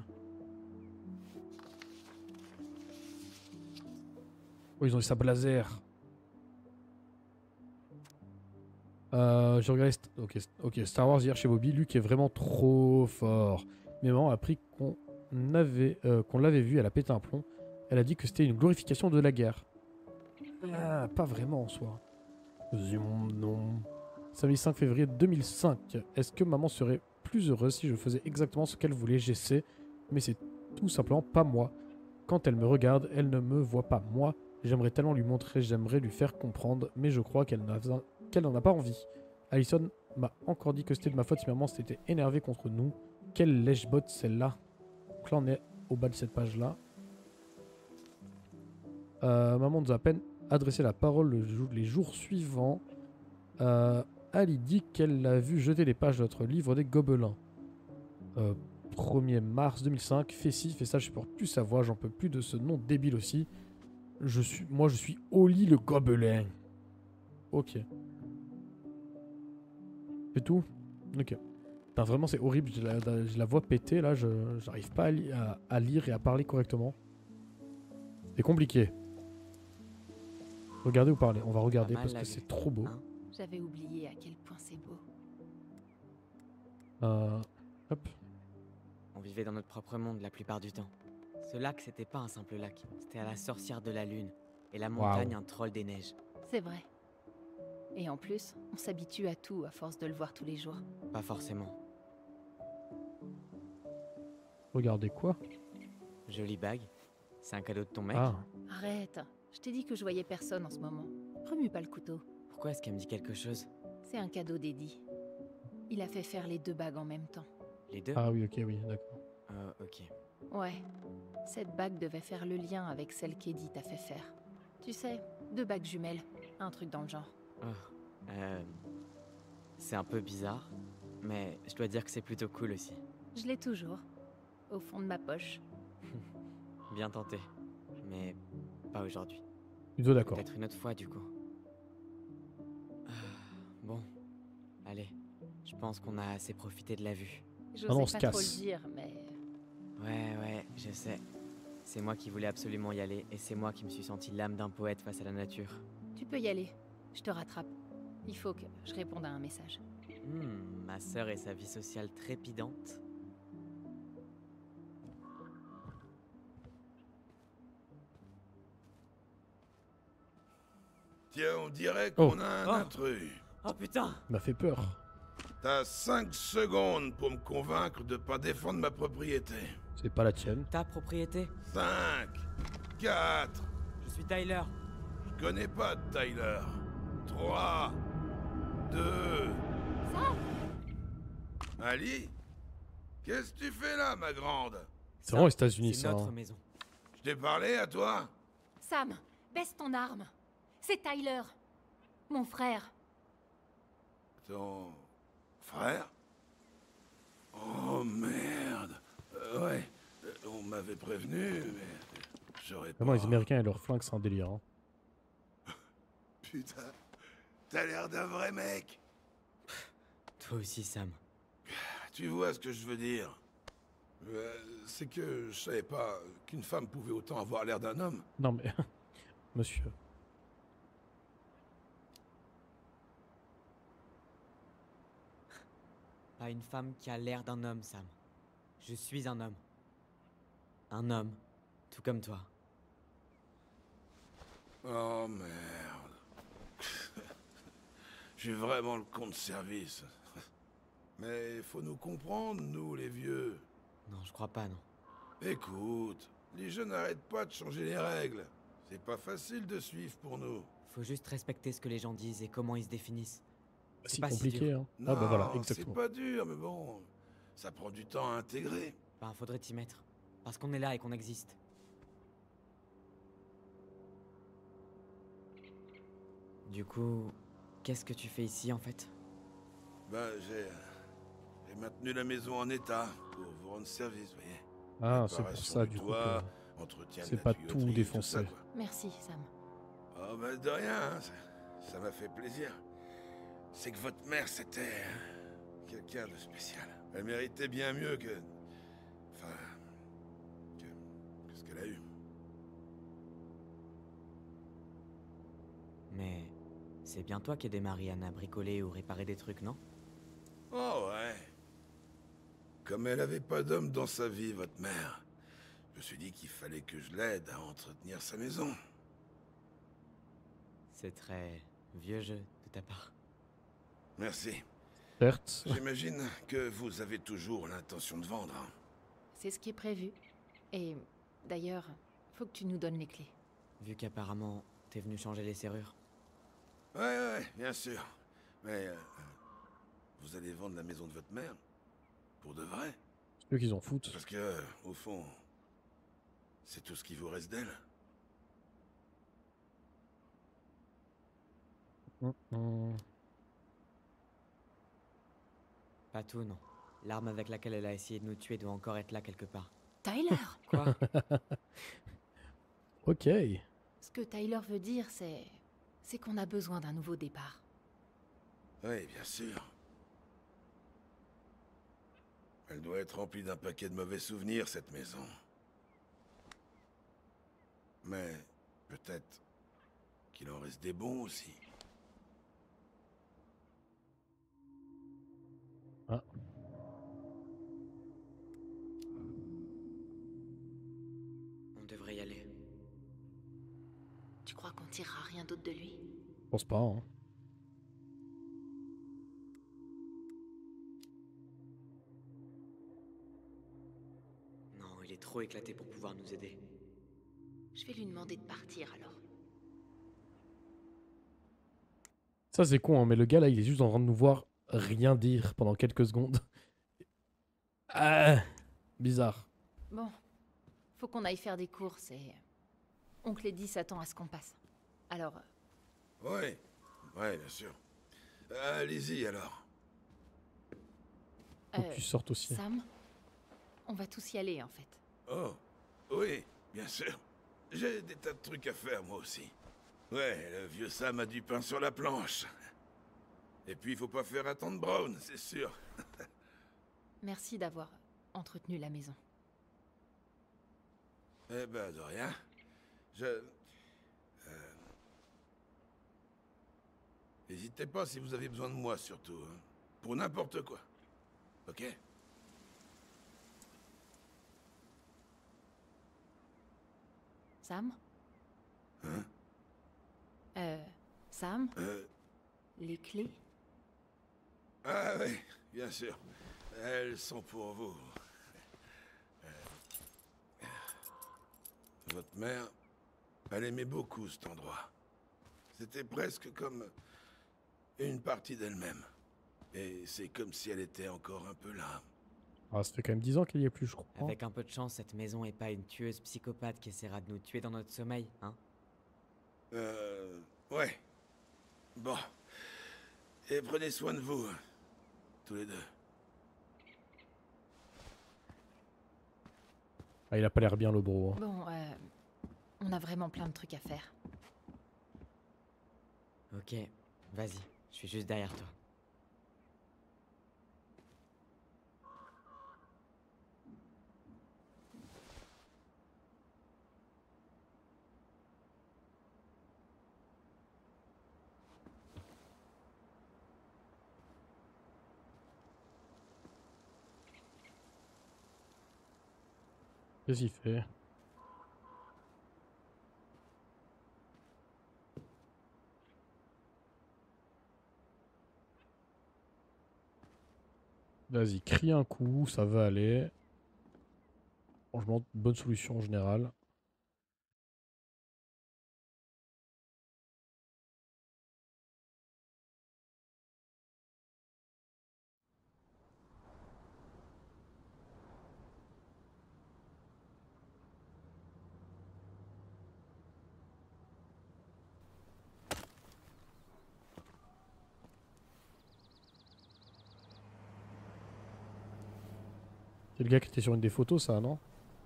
[SPEAKER 1] Oh ils ont des sabres laser. Euh, j'ai regardé... St ok, ok, Star Wars hier chez Bobby, Luke est vraiment trop fort. Mais maman a appris qu'on avait, euh, qu'on l'avait vu, elle a pété un plomb. Elle a dit que c'était une glorification de la guerre. Ah, pas vraiment en soi. Zoom, non. Samedi cinq février deux mille cinq. Est-ce que maman serait plus heureuse si je faisais exactement ce qu'elle voulait? J'essaie, mais c'est tout simplement pas moi. Quand elle me regarde, elle ne me voit pas moi. J'aimerais tellement lui montrer, j'aimerais lui faire comprendre, mais je crois qu'elle n'a qu'elle n'en a pas envie. Allison m'a encore dit que c'était de ma faute si maman s'était énervée contre nous. Quelle lèche-botte celle-là. Donc là on est au bas de cette page-là. Euh, maman nous a à peine adressé la parole le jour, les jours suivants. Euh, Ali dit qu'elle l'a vu jeter les pages de notre livre des gobelins. Euh, premier mars deux mille cinq, fais ci, fais ça, je supporte plus sa voix, j'en peux plus de ce nom débile aussi. Je suis, moi je suis Oli le gobelin. Ok. C'est tout? Ok. Putain, vraiment c'est horrible, je la, je la vois péter là, je j'arrive pas à, li à, à lire et à parler correctement. C'est compliqué. Regardez ou parlez, on va regarder parce que c'est trop beau.
[SPEAKER 4] Hein? J'avais oublié à quel point c'est beau.
[SPEAKER 1] Euh, hop.
[SPEAKER 5] On vivait dans notre propre monde la plupart du temps. Ce lac, c'était pas un simple lac, c'était à la sorcière de la lune. Et la montagne, wow. Un troll des neiges.
[SPEAKER 4] C'est vrai. Et en plus, on s'habitue à tout à force de le voir tous les jours.
[SPEAKER 5] Pas forcément.
[SPEAKER 1] Regardez quoi?
[SPEAKER 5] Jolie bague. C'est un cadeau de ton mec?
[SPEAKER 1] Ah.
[SPEAKER 4] Arrête. Je t'ai dit que je voyais personne en ce moment. Remue pas le couteau.
[SPEAKER 5] Pourquoi est-ce qu'elle me dit quelque chose?
[SPEAKER 4] C'est un cadeau d'Eddie. Il a fait faire les deux bagues en même temps.
[SPEAKER 5] Les deux?
[SPEAKER 1] Ah oui, ok, oui, d'accord.
[SPEAKER 5] Euh, ok.
[SPEAKER 4] Ouais. Cette bague devait faire le lien avec celle qu'Eddie t'a fait faire. Tu sais, deux bagues jumelles. Un truc dans le genre.
[SPEAKER 5] Oh, euh... C'est un peu bizarre, mais je dois dire que c'est plutôt cool aussi.
[SPEAKER 4] Je l'ai toujours. Au fond de ma poche.
[SPEAKER 5] Bien tenté. Mais pas aujourd'hui.
[SPEAKER 1] Plutôt d'accord.
[SPEAKER 5] Peut-être une autre fois du coup. Ah, bon. Allez. Je pense qu'on a assez profité de la vue.
[SPEAKER 4] Je sais pas trop le dire, mais...
[SPEAKER 5] Ouais, ouais, je sais. C'est moi qui voulais absolument y aller, et c'est moi qui me suis senti l'âme d'un poète face à la nature.
[SPEAKER 4] Tu peux y aller. Je te rattrape. Il faut que je réponde à un message.
[SPEAKER 5] Hmm, ma sœur et sa vie sociale trépidante.
[SPEAKER 6] Tiens, on dirait qu'on
[SPEAKER 1] oh.
[SPEAKER 6] a un
[SPEAKER 5] oh.
[SPEAKER 6] intrus.
[SPEAKER 5] Oh putain!
[SPEAKER 1] M'a fait peur.
[SPEAKER 6] T'as cinq secondes pour me convaincre de pas défendre ma propriété.
[SPEAKER 1] C'est pas la tienne.
[SPEAKER 5] Ta propriété?
[SPEAKER 6] cinq, quatre.
[SPEAKER 5] Je suis Tyler.
[SPEAKER 6] Je connais pas Tyler. trois, deux.
[SPEAKER 3] Ça?
[SPEAKER 6] Ali? Qu'est-ce que tu fais là, ma grande?
[SPEAKER 1] C'est vraiment les États-Unis, ça.
[SPEAKER 5] C'est notre
[SPEAKER 1] hein.
[SPEAKER 5] maison.
[SPEAKER 6] Je t'ai parlé à toi?
[SPEAKER 9] Sam, baisse ton arme. C'est Tyler. Mon frère.
[SPEAKER 6] Ton frère? Oh merde. Euh, ouais, euh, on m'avait prévenu, mais j'aurais pas...
[SPEAKER 1] Vraiment, les Américains et leurs flingues, c'est un délire. Hein.
[SPEAKER 6] Putain, t'as l'air d'un vrai mec.
[SPEAKER 5] Toi aussi, Sam.
[SPEAKER 6] Tu vois ce que je veux dire? euh, C'est que je savais pas qu'une femme pouvait autant avoir l'air d'un homme.
[SPEAKER 1] Non mais... Monsieur...
[SPEAKER 5] Pas une femme qui a l'air d'un homme, Sam. Je suis un homme. Un homme, tout comme toi.
[SPEAKER 6] Oh merde. J'ai vraiment le con de service. Mais faut nous comprendre, nous, les vieux.
[SPEAKER 5] Non, je crois pas, non.
[SPEAKER 6] Écoute, les jeunes n'arrêtent pas de changer les règles. C'est pas facile de suivre pour nous.
[SPEAKER 5] Faut juste respecter ce que les gens disent et comment ils se définissent.
[SPEAKER 1] C'est
[SPEAKER 5] pas si
[SPEAKER 1] compliqué,
[SPEAKER 5] dur.
[SPEAKER 1] hein.
[SPEAKER 6] Non,
[SPEAKER 1] Ah bah voilà,
[SPEAKER 6] c'est
[SPEAKER 1] exactement.
[SPEAKER 6] pas dur, mais bon, ça prend du temps à intégrer.
[SPEAKER 5] Ben, faudrait t'y mettre. Parce qu'on est là et qu'on existe. Du coup, qu'est-ce que tu fais ici, en fait?
[SPEAKER 6] Ben, j'ai... J'ai maintenu la maison en état pour vous rendre service, vous voyez.
[SPEAKER 1] Ah, c'est pour
[SPEAKER 6] Réparation
[SPEAKER 1] ça,
[SPEAKER 6] du
[SPEAKER 1] du coup,
[SPEAKER 6] toit,
[SPEAKER 1] que
[SPEAKER 6] entretien de
[SPEAKER 1] c'est
[SPEAKER 6] la
[SPEAKER 1] pas
[SPEAKER 6] tuyauterie,
[SPEAKER 1] tout
[SPEAKER 6] ça,
[SPEAKER 1] défoncé.
[SPEAKER 6] quoi.
[SPEAKER 4] Merci, Sam.
[SPEAKER 6] Oh, ben de rien, hein, ça ça m'a fait plaisir. C'est que votre mère, c'était quelqu'un de spécial. Elle méritait bien mieux que... Enfin... que, que ce qu'elle a eu.
[SPEAKER 5] Mais c'est bien toi qui aidais Marianne à bricoler ou réparer des trucs, non?
[SPEAKER 6] Oh ouais. Comme elle avait pas d'homme dans sa vie, votre mère, je me suis dit qu'il fallait que je l'aide à entretenir sa maison.
[SPEAKER 5] C'est très vieux jeu de ta part.
[SPEAKER 6] Merci.
[SPEAKER 1] Certes.
[SPEAKER 6] J'imagine que vous avez toujours l'intention de vendre. Hein.
[SPEAKER 4] C'est ce qui est prévu. Et d'ailleurs, faut que tu nous donnes les clés.
[SPEAKER 5] Vu qu'apparemment, t'es venu changer les serrures.
[SPEAKER 6] Ouais, ouais, bien sûr. Mais euh, vous allez vendre la maison de votre mère? Pour de vrai?
[SPEAKER 1] Eux qu'ils en foutent.
[SPEAKER 6] Parce que, euh, au fond, c'est tout ce qui vous reste d'elle.
[SPEAKER 1] Hum, hum.
[SPEAKER 5] Pas tout, non. L'arme avec laquelle elle a essayé de nous tuer doit encore être là quelque part.
[SPEAKER 4] Tyler!
[SPEAKER 5] Quoi?
[SPEAKER 1] Ok.
[SPEAKER 4] Ce que Tyler veut dire, c'est... c'est qu'on a besoin d'un nouveau départ.
[SPEAKER 6] Oui, bien sûr. Elle doit être remplie d'un paquet de mauvais souvenirs, cette maison. Mais peut-être qu'il en reste des bons aussi.
[SPEAKER 1] Ah.
[SPEAKER 5] On devrait y aller.
[SPEAKER 4] Tu crois qu'on tirera rien d'autre de lui?
[SPEAKER 1] Je pense pas, hein.
[SPEAKER 5] Non, il est trop éclaté pour pouvoir nous aider.
[SPEAKER 4] Je vais lui demander de partir alors.
[SPEAKER 1] Ça, c'est con, hein, mais le gars, là, il est juste en train de nous voir rien dire pendant quelques secondes. Ah, bizarre.
[SPEAKER 4] Bon, faut qu'on aille faire des courses et... Oncle Eddie s'attend à ce qu'on passe. Alors,
[SPEAKER 6] Oui, oui, bien sûr. Allez-y, alors.
[SPEAKER 1] Faut
[SPEAKER 4] euh,
[SPEAKER 1] que tu sortes aussi.
[SPEAKER 4] Sam, on va tous y aller en fait.
[SPEAKER 6] Oh, oui, bien sûr. J'ai des tas de trucs à faire, moi aussi. Ouais, le vieux Sam a du pain sur la planche. Et puis, il faut pas faire attendre Brown, c'est sûr.
[SPEAKER 4] Merci d'avoir entretenu la maison.
[SPEAKER 6] Eh ben, de rien. Je... euh, N'hésitez pas si vous avez besoin de moi, surtout. Hein. Pour n'importe quoi. Ok?
[SPEAKER 4] Sam?
[SPEAKER 6] Hein?
[SPEAKER 4] Euh, Sam?
[SPEAKER 6] Euh...
[SPEAKER 4] Les clés?
[SPEAKER 6] Ah oui, bien sûr. Elles sont pour vous. Euh, Votre mère, elle aimait beaucoup cet endroit. C'était presque comme une partie d'elle-même. Et c'est comme si elle était encore un peu là.
[SPEAKER 1] Ah, ça fait quand même dix ans qu'il y est plus, je crois.
[SPEAKER 5] Avec un peu de chance, cette maison est pas une tueuse psychopathe qui essaiera de nous tuer dans notre sommeil, hein?
[SPEAKER 6] Euh... Ouais. Bon. Et prenez soin de vous, hein, tous les deux.
[SPEAKER 1] Ah, il a pas l'air bien, le bro. Hein.
[SPEAKER 4] Bon, euh, on a vraiment plein de trucs à faire.
[SPEAKER 5] Ok, vas-y, je suis juste derrière toi.
[SPEAKER 1] Qu'est-ce qu'il fait? Vas-y, crie un coup, ça va aller. Franchement, bonne solution en général. C'est le gars qui était sur une des photos, ça, non?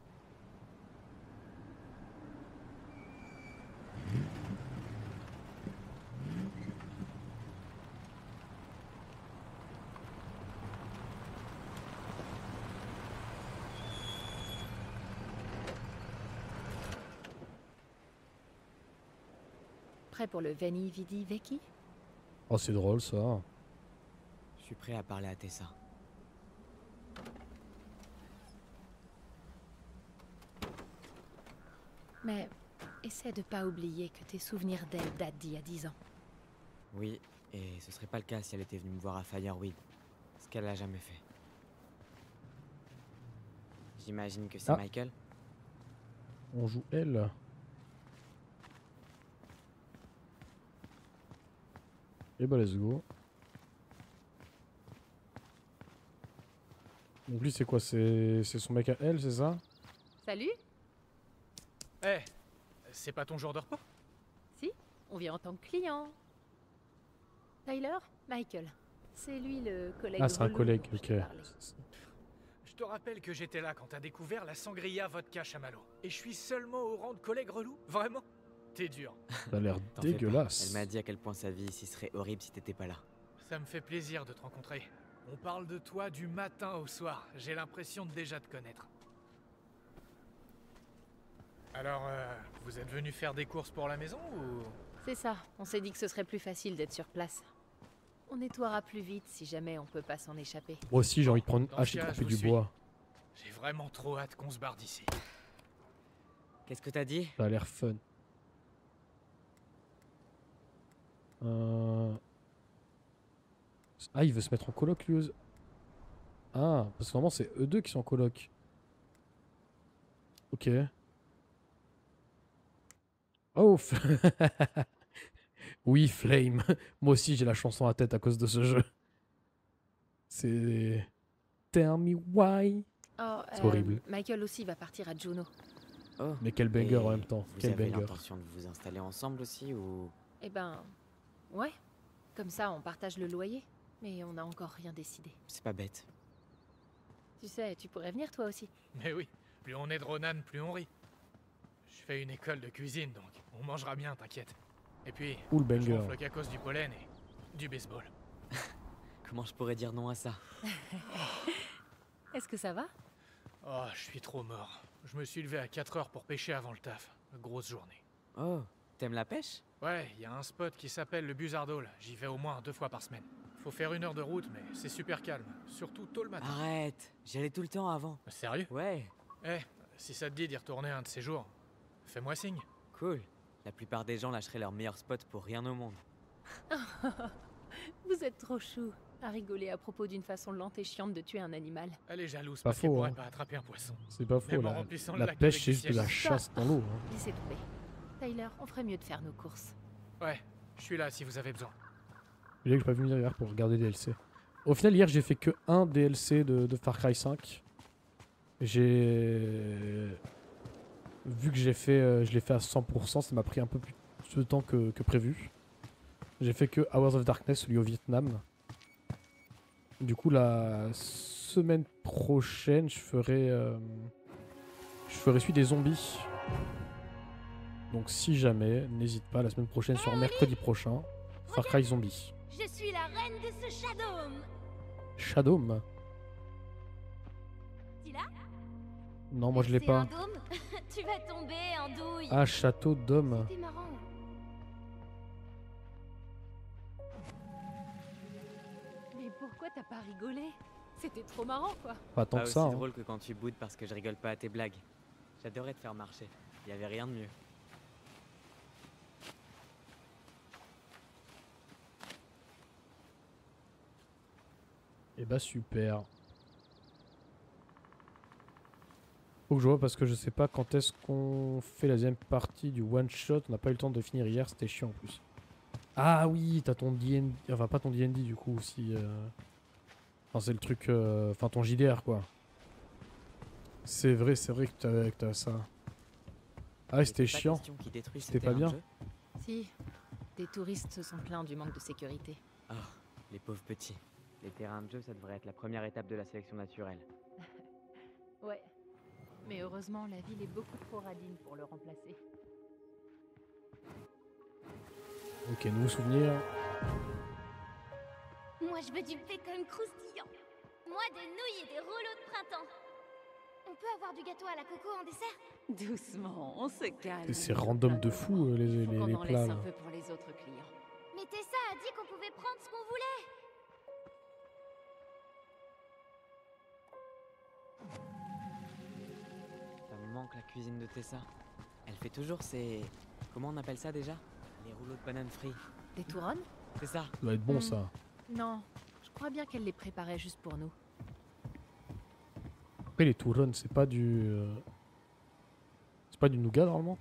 [SPEAKER 4] Prêt pour le Veni Vidi Vici?
[SPEAKER 1] Oh, c'est drôle, ça.
[SPEAKER 5] Je suis prêt à parler à Tessa.
[SPEAKER 4] Mais essaie de pas oublier que tes souvenirs d'elle datent d'il y a dix ans.
[SPEAKER 5] Oui, et ce serait pas le cas si elle était venue me voir à Fireweed. Ce qu'elle a jamais fait. J'imagine que c'est
[SPEAKER 1] Ah.
[SPEAKER 5] Michael.
[SPEAKER 1] On joue elle. Et bah, let's go. Donc lui, c'est quoi? C'est c'est son mec à elle, c'est ça?
[SPEAKER 4] Salut?
[SPEAKER 10] Eh, c'est pas ton jour de repos?
[SPEAKER 4] Si, on vient en tant que client. Tyler? Michael. C'est lui le collègue.
[SPEAKER 1] Ah, c'est un
[SPEAKER 4] relou
[SPEAKER 1] collègue,
[SPEAKER 4] dont je
[SPEAKER 1] ok.
[SPEAKER 4] te parlais.
[SPEAKER 10] Je te rappelle que j'étais là quand t'as découvert la sangria vodka chamallow. Et je suis seulement au rang de collègue relou? Vraiment? T'es dur.
[SPEAKER 1] Ça a l'air
[SPEAKER 5] T'en fais pas.
[SPEAKER 1] dégueulasse.
[SPEAKER 5] Elle m'a dit à quel point sa vie ici serait horrible si t'étais pas là.
[SPEAKER 10] Ça me fait plaisir de te rencontrer. On parle de toi du matin au soir. J'ai l'impression de déjà te connaître. Alors, euh, vous êtes venu faire des courses pour la maison ou...
[SPEAKER 4] C'est ça, on s'est dit que ce serait plus facile d'être sur place. On nettoiera plus vite si jamais on peut pas s'en échapper.
[SPEAKER 1] Moi aussi, j'ai envie de prendre une
[SPEAKER 10] Dans ce
[SPEAKER 1] hache et
[SPEAKER 10] cas,
[SPEAKER 1] couper
[SPEAKER 10] je vous
[SPEAKER 1] du
[SPEAKER 10] suis.
[SPEAKER 1] bois.
[SPEAKER 10] J'ai vraiment trop hâte qu'on se barre d'ici.
[SPEAKER 5] Qu'est-ce que t'as dit?
[SPEAKER 1] Ça a l'air fun. Euh... Ah, il veut se mettre en coloc, lui aussi. Ah, parce que normalement, c'est eux deux qui sont en coloc. Ok. Oh, oui, Flame. Moi aussi, j'ai la chanson à tête à cause de ce jeu. C'est... Tell me why.
[SPEAKER 4] Oh,
[SPEAKER 1] C'est
[SPEAKER 4] euh,
[SPEAKER 1] horrible.
[SPEAKER 4] Michael aussi va partir à Juno.
[SPEAKER 5] Oh.
[SPEAKER 1] Mais quel banger
[SPEAKER 5] Et
[SPEAKER 1] en même temps.
[SPEAKER 5] Vous
[SPEAKER 1] Quel
[SPEAKER 5] avez
[SPEAKER 1] banger.
[SPEAKER 5] l'intention de vous installer ensemble aussi ou...
[SPEAKER 4] Eh ben, ouais. Comme ça, on partage le loyer. Mais on n'a encore rien décidé.
[SPEAKER 5] C'est pas bête.
[SPEAKER 4] Tu sais, tu pourrais venir toi aussi.
[SPEAKER 10] Mais oui, plus on est de Ronan, plus on rit. Je fais une école de cuisine, donc on mangera bien, t'inquiète. Et puis,
[SPEAKER 1] Ou le
[SPEAKER 10] je
[SPEAKER 1] banger.
[SPEAKER 10] ronfle qu'à cause du pollen et du baseball.
[SPEAKER 5] Comment je pourrais dire non à ça?
[SPEAKER 4] Est-ce que ça va?
[SPEAKER 10] Oh, je suis trop mort. Je me suis levé à quatre heures pour pêcher avant le taf. Grosse journée.
[SPEAKER 5] Oh, t'aimes la pêche?
[SPEAKER 10] Ouais, il y a un spot qui s'appelle le Buzardol. J'y vais au moins deux fois par semaine. Faut faire une heure de route, mais c'est super calme. Surtout tôt le matin.
[SPEAKER 5] Arrête, j'y allais tout le temps avant.
[SPEAKER 10] Sérieux?
[SPEAKER 5] Ouais,
[SPEAKER 10] Eh, si ça te dit d'y retourner un de ces jours, fais-moi signe.
[SPEAKER 5] cool. La plupart des gens lâcheraient leur meilleur spot pour rien au monde.
[SPEAKER 4] Vous êtes trop chou à rigoler à propos d'une façon lente et chiante de tuer un animal.
[SPEAKER 10] Elle est jalouse
[SPEAKER 1] Pas
[SPEAKER 10] parce qu'elle
[SPEAKER 1] faux,
[SPEAKER 10] pourrait
[SPEAKER 1] hein.
[SPEAKER 10] pas attraper un poisson.
[SPEAKER 1] C'est pas faux,
[SPEAKER 10] Même en
[SPEAKER 1] la,
[SPEAKER 10] remplissant le
[SPEAKER 1] la
[SPEAKER 10] lac
[SPEAKER 1] pêche,
[SPEAKER 10] avec
[SPEAKER 1] c'est
[SPEAKER 10] du
[SPEAKER 1] juste de la
[SPEAKER 10] ciel.
[SPEAKER 1] chasse dans l'eau. Hein.
[SPEAKER 4] Laissez tomber. Tyler, on ferait mieux de faire nos courses.
[SPEAKER 10] Ouais, je suis là si vous avez besoin.
[SPEAKER 1] Je que je peux pas venir hier pour regarder des D L C. Au final, hier, j'ai fait que un D L C de, de Far Cry cinq. J'ai... Vu que j'ai fait, euh, je l'ai fait à cent pour cent, ça m'a pris un peu plus de temps que, que prévu. J'ai fait que Hours of Darkness, celui au Vietnam. Du coup, la semaine prochaine, je ferai... euh, je ferai celui des zombies. Donc si jamais, n'hésite pas, la semaine prochaine, sur mercredi prochain, Far Cry Zombie.
[SPEAKER 7] Je suis la reine de ce Shadow.
[SPEAKER 1] Shadow?
[SPEAKER 7] Tu l'as?
[SPEAKER 1] Non, moi je l'ai
[SPEAKER 7] C'est
[SPEAKER 1] pas.
[SPEAKER 7] un dôme. Tu vas tomber en douille.
[SPEAKER 1] Ah, Château d'Homme.
[SPEAKER 7] C'était marrant.
[SPEAKER 4] Mais pourquoi t'as pas rigolé? C'était trop marrant, quoi.
[SPEAKER 1] Pas tant
[SPEAKER 5] Pas
[SPEAKER 1] que
[SPEAKER 5] aussi
[SPEAKER 1] ça. hein.
[SPEAKER 5] drôle que quand tu boudes parce que je rigole pas à tes blagues. J'adorais te faire marcher. Y avait rien de mieux.
[SPEAKER 1] Et bah super. Faut que je vois parce que je sais pas quand est-ce qu'on fait la deuxième partie du one shot. On n'a pas eu le temps de finir hier, c'était chiant en plus. Ah oui, t'as ton D and D, enfin pas ton D and D du coup aussi. Euh... Enfin c'est le truc, euh... enfin ton J D R quoi. C'est vrai, c'est vrai que t'as ça. Ah oui, c'était chiant. C'était pas bien.
[SPEAKER 4] Si, des touristes se sont plaints du manque de sécurité.
[SPEAKER 5] Ah, les pauvres petits. Les terrains de jeu, ça devrait être la première étape de la sélection naturelle.
[SPEAKER 4] Ouais. Mais heureusement, la ville est beaucoup trop radine pour le remplacer.
[SPEAKER 1] Ok, nouveau souvenir.
[SPEAKER 7] Moi, je veux du bacon croustillant. Moi, des nouilles et des rouleaux de printemps. On peut avoir du gâteau à la coco en dessert?
[SPEAKER 8] Doucement, on se calme.
[SPEAKER 1] C'est random de fou euh, les, les, les,
[SPEAKER 8] on
[SPEAKER 1] les
[SPEAKER 8] en
[SPEAKER 1] plats.
[SPEAKER 8] laisse
[SPEAKER 1] Là.
[SPEAKER 8] un peu pour les autres clients.
[SPEAKER 7] Mais Tessa a dit qu'on pouvait prendre ce qu'on voulait.
[SPEAKER 5] Ça me manque la cuisine de Tessa. Elle fait toujours ces... Comment on appelle ça déjà? Les rouleaux de bananes frits.
[SPEAKER 4] Des touronnes?
[SPEAKER 5] C'est ça.
[SPEAKER 1] Ça doit être bon
[SPEAKER 4] Hmm.
[SPEAKER 1] ça.
[SPEAKER 4] Non, je crois bien qu'elle les préparait juste pour nous.
[SPEAKER 1] Après les touronnes, c'est pas du... Euh... C'est pas du nougat normalement?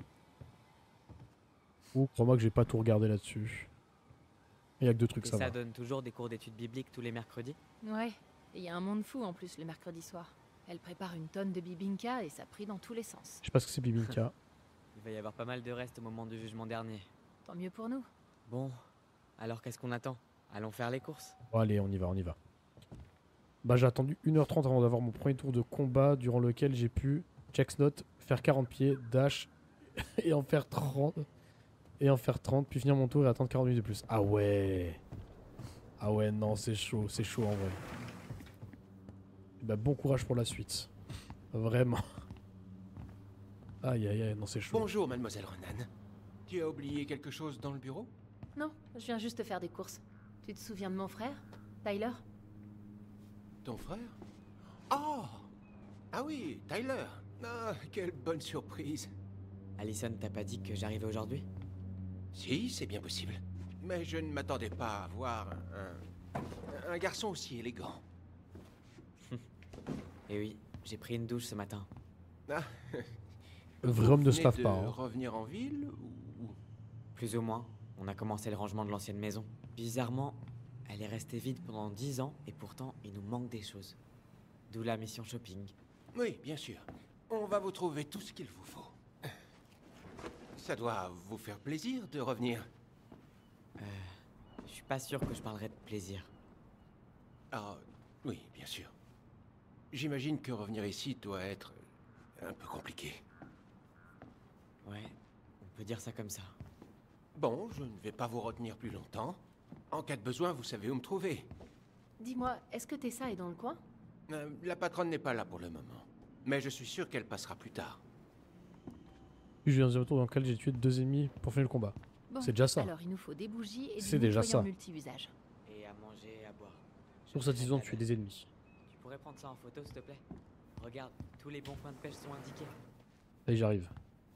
[SPEAKER 1] Ou crois-moi que j'ai pas tout regardé là-dessus. Il y a que deux trucs,
[SPEAKER 5] Et
[SPEAKER 1] ça
[SPEAKER 5] ça
[SPEAKER 1] va.
[SPEAKER 5] donne toujours des cours d'études bibliques tous les mercredis?
[SPEAKER 4] Ouais, et il y a un monde fou en plus le mercredi soir. Elle prépare une tonne de bibinka et ça prie dans tous les sens.
[SPEAKER 1] Je sais pas ce que c'est bibinka.
[SPEAKER 5] Il va y avoir pas mal de restes au moment du jugement dernier.
[SPEAKER 4] Tant mieux pour nous.
[SPEAKER 5] Bon, alors qu'est-ce qu'on attend? Allons faire les courses.
[SPEAKER 1] Bon allez, on y va, on y va. Bah j'ai attendu une heure trente avant d'avoir mon premier tour de combat durant lequel j'ai pu, checks note, faire quarante pieds, dash et en faire trente. Et en faire trente, puis finir mon tour et attendre quarante minutes de plus. Ah ouais. Ah ouais, non, c'est chaud, c'est chaud en vrai. Bah bon courage pour la suite. Vraiment. Aïe aïe aïe, non c'est chaud.
[SPEAKER 11] Bonjour mademoiselle Ronan. Tu as oublié quelque chose dans le bureau?
[SPEAKER 4] Non, je viens juste faire des courses. Tu te souviens de mon frère, Tyler?
[SPEAKER 11] Ton frère? Oh! Ah oui, Tyler. Ah, quelle bonne surprise.
[SPEAKER 5] Allison, t'as pas dit que j'arrivais aujourd'hui?
[SPEAKER 11] Si, c'est bien possible. Mais je ne m'attendais pas à voir un, un, un garçon aussi élégant.
[SPEAKER 5] Eh oui, j'ai pris une douche ce matin.
[SPEAKER 11] Ah.
[SPEAKER 1] Le vrai homme ne se
[SPEAKER 11] Vous
[SPEAKER 1] lave
[SPEAKER 11] venez
[SPEAKER 1] pas.
[SPEAKER 11] de
[SPEAKER 1] Hein.
[SPEAKER 11] revenir en ville ou...
[SPEAKER 5] Plus ou moins. On a commencé le rangement de l'ancienne maison. Bizarrement, elle est restée vide pendant dix ans et pourtant il nous manque des choses. D'où la mission shopping.
[SPEAKER 11] Oui, bien sûr. On va vous trouver tout ce qu'il vous faut. Ça doit vous faire plaisir de revenir.
[SPEAKER 5] Euh... Je suis pas sûr que je parlerai de plaisir.
[SPEAKER 11] Ah, oui, bien sûr. J'imagine que revenir ici doit être un peu compliqué.
[SPEAKER 5] Ouais, on peut dire ça comme ça.
[SPEAKER 11] Bon, je ne vais pas vous retenir plus longtemps. En cas de besoin, vous savez où me trouver.
[SPEAKER 4] Dis-moi, est-ce que Tessa est dans le coin?
[SPEAKER 11] Euh, la patronne n'est pas là pour le moment. Mais je suis sûr qu'elle passera plus tard.
[SPEAKER 1] Puis je viens d'un tour dans lequel j'ai tué deux ennemis pour finir le combat.
[SPEAKER 4] Bon,
[SPEAKER 1] c'est déjà ça.
[SPEAKER 4] Alors il nous faut des bougies et
[SPEAKER 1] C'est
[SPEAKER 4] du
[SPEAKER 1] déjà
[SPEAKER 4] nettoyant
[SPEAKER 1] ça.
[SPEAKER 4] multi-usage.
[SPEAKER 5] Et à manger et à boire.
[SPEAKER 1] Pour satisfaisant de tuer des ennemis.
[SPEAKER 5] Tu pourrais prendre ça en photo s'il te plaît? Regarde, tous les bons points de pêche sont indiqués.
[SPEAKER 1] Allez, j'arrive.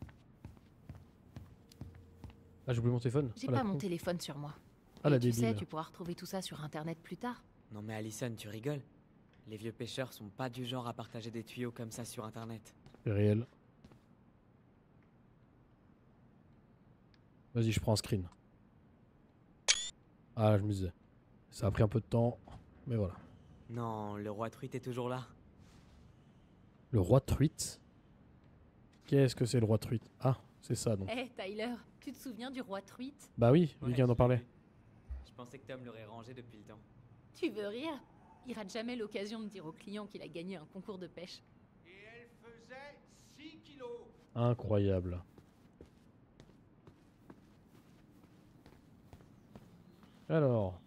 [SPEAKER 1] Ah, j'ai oublié mon téléphone.
[SPEAKER 4] J'ai
[SPEAKER 1] Ah, la
[SPEAKER 4] pas mon
[SPEAKER 1] con.
[SPEAKER 4] téléphone sur moi.
[SPEAKER 1] Ah,
[SPEAKER 4] Et
[SPEAKER 1] la
[SPEAKER 4] tu
[SPEAKER 1] débile.
[SPEAKER 4] sais, tu pourras retrouver tout ça sur internet plus tard.
[SPEAKER 5] Non mais Allison, tu rigoles? Les vieux pêcheurs sont pas du genre à partager des tuyaux comme ça sur internet.
[SPEAKER 1] C'est réel. Vas-y, je prends un screen. Ah, je me disais. Ça a pris un peu de temps, mais voilà.
[SPEAKER 5] Non, le roi truite est toujours là.
[SPEAKER 1] Le roi truite. Qu'est-ce que c'est le roi truite? Ah, c'est ça donc.
[SPEAKER 4] Eh Tyler, tu te souviens du roi truite?
[SPEAKER 1] Bah oui,
[SPEAKER 5] Ouais,
[SPEAKER 1] lui qui en
[SPEAKER 5] je l'ai
[SPEAKER 1] parlait.
[SPEAKER 5] vu. Je pensais que Tom l'aurait rangé depuis le temps.
[SPEAKER 4] Tu veux rire? Il rate jamais l'occasion de dire aux clients qu'il a gagné un concours de pêche.
[SPEAKER 11] Et elle faisait six kilos.
[SPEAKER 1] Incroyable. Alors.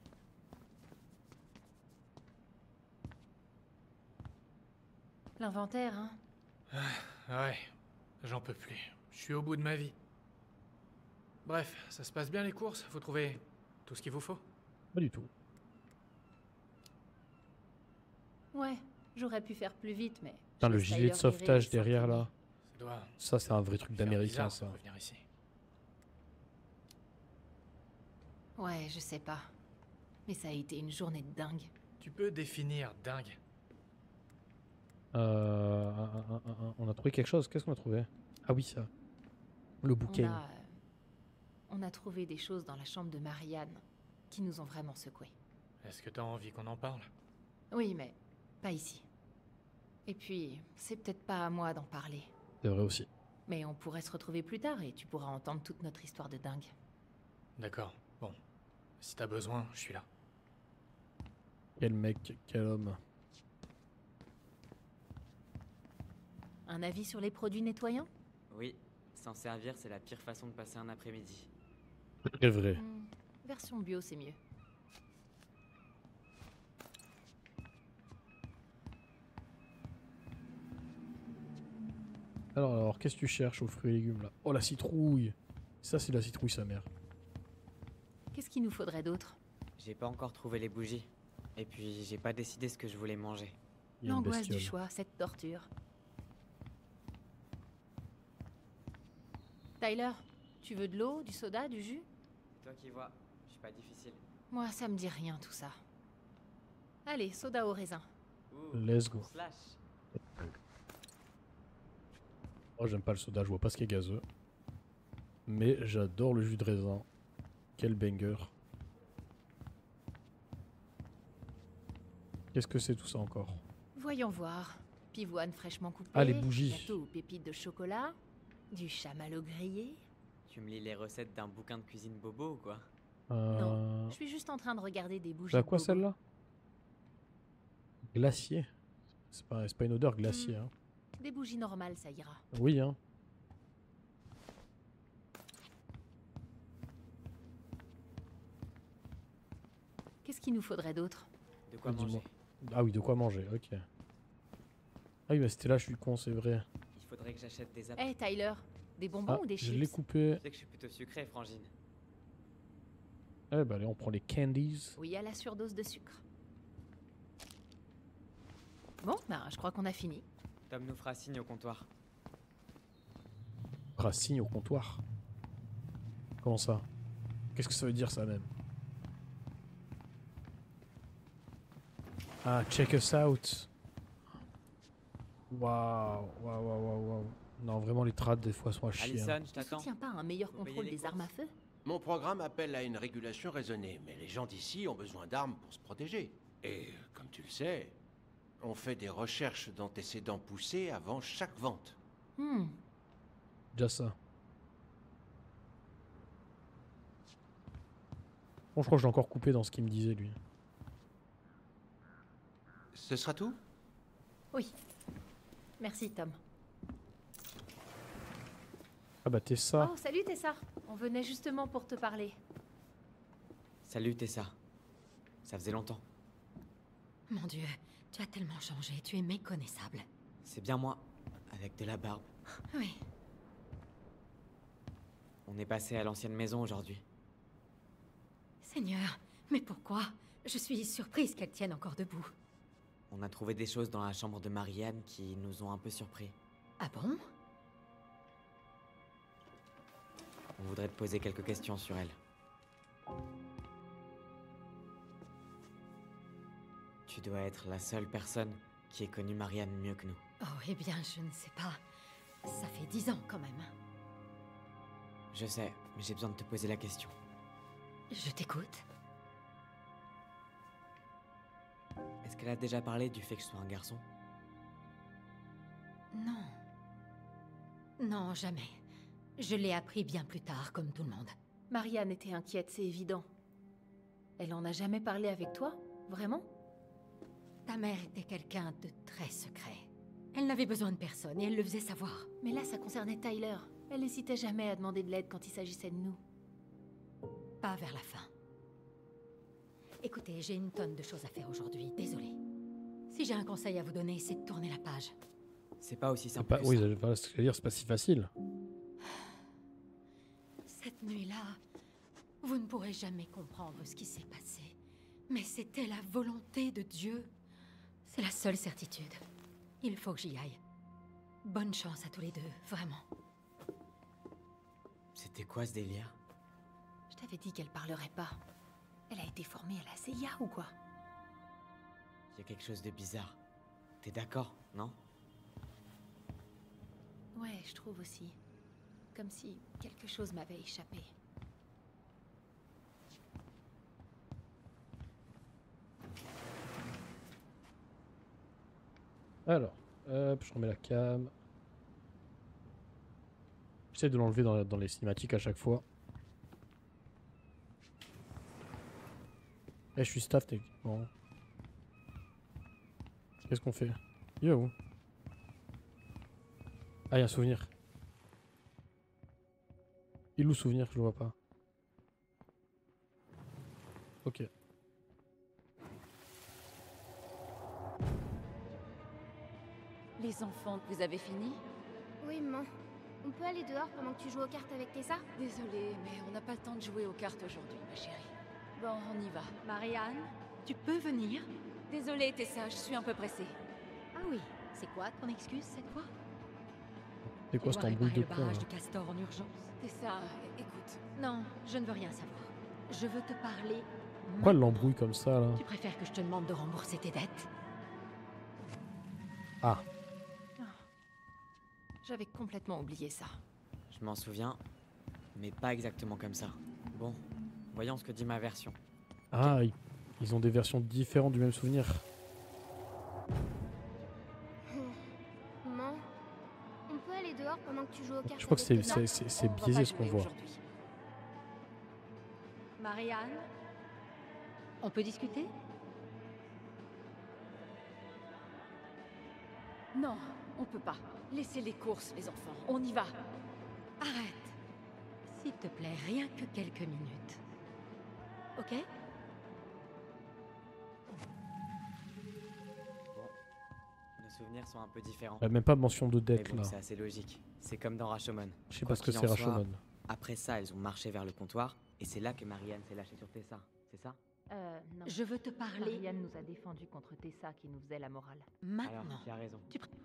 [SPEAKER 4] L'inventaire, hein?
[SPEAKER 10] Ouais, j'en peux plus. Je suis au bout de ma vie. Bref, ça se passe bien les courses? Vous trouvez tout ce qu'il vous faut?
[SPEAKER 1] Pas du tout.
[SPEAKER 4] Ouais, j'aurais pu faire plus vite, mais...
[SPEAKER 1] Putain, le
[SPEAKER 4] je laisse
[SPEAKER 1] gilet de
[SPEAKER 4] Tyler
[SPEAKER 1] sauvetage
[SPEAKER 4] gérer
[SPEAKER 1] derrière
[SPEAKER 4] sans
[SPEAKER 1] là.
[SPEAKER 10] Ça doit
[SPEAKER 1] Ça, c'est un vrai truc
[SPEAKER 10] faire
[SPEAKER 1] d'américain
[SPEAKER 10] bizarre
[SPEAKER 1] ça.
[SPEAKER 10] de revenir ici.
[SPEAKER 4] Ouais, je sais pas. Mais ça a été une journée de dingue.
[SPEAKER 10] Tu peux définir dingue?
[SPEAKER 1] Euh. un, un, un, un. trouvé quelque chose? Qu'est-ce qu'on a trouvé? Ah oui, ça. Le
[SPEAKER 4] On
[SPEAKER 1] bouquin.
[SPEAKER 4] a, euh, on a trouvé des choses dans la chambre de Marianne qui nous ont vraiment secoués.
[SPEAKER 10] Est-ce que t'as envie qu'on en parle?
[SPEAKER 4] Oui, mais pas ici. Et puis, c'est peut-être pas à moi d'en parler.
[SPEAKER 1] C'est vrai aussi.
[SPEAKER 4] Mais on pourrait se retrouver plus tard et tu pourras entendre toute notre histoire de dingue.
[SPEAKER 10] D'accord, bon. Si t'as besoin, je suis là.
[SPEAKER 1] Quel mec, quel homme.
[SPEAKER 4] Un avis sur les produits nettoyants?
[SPEAKER 5] Oui, s'en servir, c'est la pire façon de passer un après-midi.
[SPEAKER 1] C'est vrai.
[SPEAKER 4] Hmm, version bio, c'est mieux.
[SPEAKER 1] Alors, alors, qu'est-ce que tu cherches aux fruits et légumes là? Oh, la citrouille! Ça, c'est la citrouille, sa mère.
[SPEAKER 4] Qu'est-ce qu'il nous faudrait d'autre?
[SPEAKER 5] J'ai pas encore trouvé les bougies. Et puis, j'ai pas décidé ce que je voulais manger.
[SPEAKER 1] Il y a une
[SPEAKER 4] L'angoisse du
[SPEAKER 1] bestiole.
[SPEAKER 4] choix, cette torture. Tyler, tu veux de l'eau, du soda, du jus?
[SPEAKER 5] C'est toi qui vois, je suis pas difficile.
[SPEAKER 4] Moi, ça me dit rien tout ça. Allez, soda au raisin.
[SPEAKER 5] Ouh,
[SPEAKER 1] Let's go.
[SPEAKER 5] slash.
[SPEAKER 1] Oh, j'aime pas le soda, je vois pas ce qui est gazeux. Mais j'adore le jus de raisin. Quel banger. Qu'est-ce que c'est tout ça encore?
[SPEAKER 4] Voyons voir. Pivoine fraîchement coupée.
[SPEAKER 1] Ah, les bougies.
[SPEAKER 4] Gâteau aux pépites de chocolat. Du chamallow grillé.
[SPEAKER 5] Tu me lis les recettes d'un bouquin de cuisine bobo ou quoi?
[SPEAKER 1] Euh...
[SPEAKER 4] Non, je suis juste en train de regarder des bougies.
[SPEAKER 1] C'est à quoi
[SPEAKER 4] bobo.
[SPEAKER 1] celle-là? Glacier. C'est pas, c'est pas une odeur glacier.
[SPEAKER 4] Hmm.
[SPEAKER 1] Hein.
[SPEAKER 4] Des bougies normales, ça ira.
[SPEAKER 1] Oui, hein.
[SPEAKER 4] Qu'est-ce qu'il nous faudrait d'autre?
[SPEAKER 5] De quoi
[SPEAKER 1] Dis-moi.
[SPEAKER 5] manger?
[SPEAKER 1] Ah oui, de quoi manger, ok. Ah oui, mais c'était là, je suis con, c'est vrai.
[SPEAKER 5] Il faudrait que j'achète des
[SPEAKER 4] Eh
[SPEAKER 5] appâts.
[SPEAKER 4] Tyler, des bonbons
[SPEAKER 1] Ah,
[SPEAKER 4] ou des
[SPEAKER 1] je l'ai
[SPEAKER 4] chips?
[SPEAKER 1] coupé.
[SPEAKER 5] Tu sais que je suis plutôt sucré, Frangine.
[SPEAKER 1] Eh bah allez, on prend les candies.
[SPEAKER 4] Oui, à la surdose de sucre. Bon, bah, je crois qu'on a fini.
[SPEAKER 5] Tom nous fera signe au comptoir.
[SPEAKER 1] Racine au comptoir. Comment ça? Qu'est-ce que ça veut dire ça même? Ah, check us out. Waouh, waouh, waouh, waouh, waouh. Non, vraiment, les trades, des fois, sont à chier. hein.
[SPEAKER 5] Allison, je
[SPEAKER 4] Tu
[SPEAKER 5] t'attends.
[SPEAKER 4] soutiens pas un meilleur
[SPEAKER 5] Faut payer
[SPEAKER 4] contrôle
[SPEAKER 5] les
[SPEAKER 4] des
[SPEAKER 5] courses.
[SPEAKER 4] armes à feu?
[SPEAKER 11] Mon programme appelle à une régulation raisonnée, mais les gens d'ici ont besoin d'armes pour se protéger. Et, comme tu le sais, on fait des recherches d'antécédents poussés avant chaque vente.
[SPEAKER 4] Hmm.
[SPEAKER 1] Déjà ça. Bon, je crois que j'ai encore coupé dans ce qu'il me disait, lui.
[SPEAKER 11] Ce sera tout?
[SPEAKER 4] Oui. Merci, Tom.
[SPEAKER 1] Ah bah, t'es ça.
[SPEAKER 4] Oh, salut Tessa. On venait justement pour te parler.
[SPEAKER 5] Salut Tessa. Ça faisait longtemps.
[SPEAKER 12] Mon Dieu, tu as tellement changé, tu es méconnaissable.
[SPEAKER 5] C'est bien moi, avec de la barbe.
[SPEAKER 12] Oui.
[SPEAKER 5] On est passé à l'ancienne maison aujourd'hui.
[SPEAKER 12] Seigneur, mais pourquoi? Je suis surprise qu'elle tienne encore debout.
[SPEAKER 5] On a trouvé des choses dans la chambre de Marianne qui nous ont un peu surpris.
[SPEAKER 12] Ah bon?
[SPEAKER 5] On voudrait te poser quelques questions sur elle. Tu dois être la seule personne qui ait connu Marianne mieux que nous.
[SPEAKER 12] Oh, eh bien, je ne sais pas. Ça fait dix ans quand même.
[SPEAKER 5] Je sais, mais j'ai besoin de te poser la question.
[SPEAKER 12] Je t'écoute.
[SPEAKER 5] Est-ce qu'elle a déjà parlé du fait que je sois un garçon?
[SPEAKER 12] Non. Non, jamais. Je l'ai appris bien plus tard, comme tout le monde.
[SPEAKER 4] Marianne était inquiète, c'est évident. Elle en a jamais parlé avec toi? Vraiment?
[SPEAKER 12] Ta mère était quelqu'un de très secret. Elle n'avait besoin de personne et elle le faisait savoir.
[SPEAKER 4] Mais là, ça concernait Tyler. Elle n'hésitait jamais à demander de l'aide quand il s'agissait de nous.
[SPEAKER 12] Pas vers la fin. Écoutez, j'ai une tonne de choses à faire aujourd'hui, désolée. Si j'ai un conseil à vous donner, c'est de tourner la page.
[SPEAKER 5] C'est pas aussi
[SPEAKER 1] C'est
[SPEAKER 5] simple
[SPEAKER 1] pas,
[SPEAKER 5] que
[SPEAKER 1] oui,
[SPEAKER 5] ça.
[SPEAKER 1] voilà ce que je veux dire, c'est pas si facile.
[SPEAKER 12] Cette nuit-là, vous ne pourrez jamais comprendre ce qui s'est passé. Mais c'était la volonté de Dieu. C'est la seule certitude. Il faut que j'y aille. Bonne chance à tous les deux, vraiment.
[SPEAKER 5] C'était quoi ce délire?
[SPEAKER 4] Je t'avais dit qu'elle parlerait pas. Elle a été formée à la C I A ou quoi?
[SPEAKER 5] Il y a quelque chose de bizarre. T'es d'accord, non?
[SPEAKER 4] Ouais, je trouve aussi. Comme si quelque chose m'avait échappé.
[SPEAKER 1] Alors, hop, je remets la cam. J'essaie de l'enlever dans, dans les cinématiques à chaque fois. Eh, je suis staff techniquement. Qu'est-ce qu'on fait? Il est où? Ah, il y a un souvenir. Il est où souvenir? Je le vois pas. Ok.
[SPEAKER 8] Les enfants, vous avez fini?
[SPEAKER 3] Oui, maman. On peut aller dehors pendant que tu joues aux cartes avec Tessa?
[SPEAKER 8] Désolée, mais on n'a pas le temps de jouer aux cartes aujourd'hui, ma chérie. Bon, on y va.
[SPEAKER 12] Marianne, tu peux venir?
[SPEAKER 8] Désolée, Tessa, je suis un peu pressée.
[SPEAKER 12] Ah oui, c'est quoi ton excuse cette fois?
[SPEAKER 1] C'est quoi cet embrouille de
[SPEAKER 12] le
[SPEAKER 1] con
[SPEAKER 12] barrage
[SPEAKER 1] là?
[SPEAKER 12] du castor en urgence?
[SPEAKER 8] Tessa, écoute.
[SPEAKER 12] Non, je ne veux rien savoir. Je veux te parler.
[SPEAKER 1] Pourquoi elle l'embrouille comme ça là?
[SPEAKER 12] Tu préfères que je te demande de rembourser tes dettes?
[SPEAKER 1] Ah.
[SPEAKER 4] J'avais complètement oublié ça.
[SPEAKER 5] Je m'en souviens, mais pas exactement comme ça. Bon, voyons ce que dit ma version.
[SPEAKER 1] Ah, ils, ils ont des versions différentes du même souvenir.
[SPEAKER 3] Maman, on peut aller dehors pendant que tu joues aux cartes?
[SPEAKER 1] Je crois que c'est
[SPEAKER 3] avec Tessa?
[SPEAKER 1] c'est- c'est- c'est
[SPEAKER 8] On va
[SPEAKER 1] biaisé
[SPEAKER 8] pas
[SPEAKER 1] ce qu'on
[SPEAKER 8] jouer
[SPEAKER 1] voit.
[SPEAKER 8] aujourd'hui.
[SPEAKER 12] Marianne, on peut discuter?
[SPEAKER 8] Non, on peut pas. Laissez les courses, les enfants. On y va.
[SPEAKER 12] Arrête. S'il te plaît, rien que quelques minutes. Ok?
[SPEAKER 5] Nos souvenirs sont un peu différents.
[SPEAKER 1] Il n'y a même pas mention de
[SPEAKER 5] Mais
[SPEAKER 1] dette
[SPEAKER 5] bon,
[SPEAKER 1] là.
[SPEAKER 5] c'est assez logique. C'est comme dans Rashomon.
[SPEAKER 1] Je sais
[SPEAKER 5] Quoi
[SPEAKER 1] pas ce que
[SPEAKER 5] qu'il
[SPEAKER 1] c'est
[SPEAKER 5] en soit,
[SPEAKER 1] Rashomon.
[SPEAKER 5] Après ça, elles ont marché vers le comptoir, et c'est là que Marianne s'est lâchée sur Tessa, c'est ça?
[SPEAKER 9] Euh, non.
[SPEAKER 12] Je veux te parler
[SPEAKER 9] Marianne nous a défendu contre Tessa qui nous faisait la morale.
[SPEAKER 12] maintenant.
[SPEAKER 5] Alors, tu as raison.
[SPEAKER 12] Tu pr-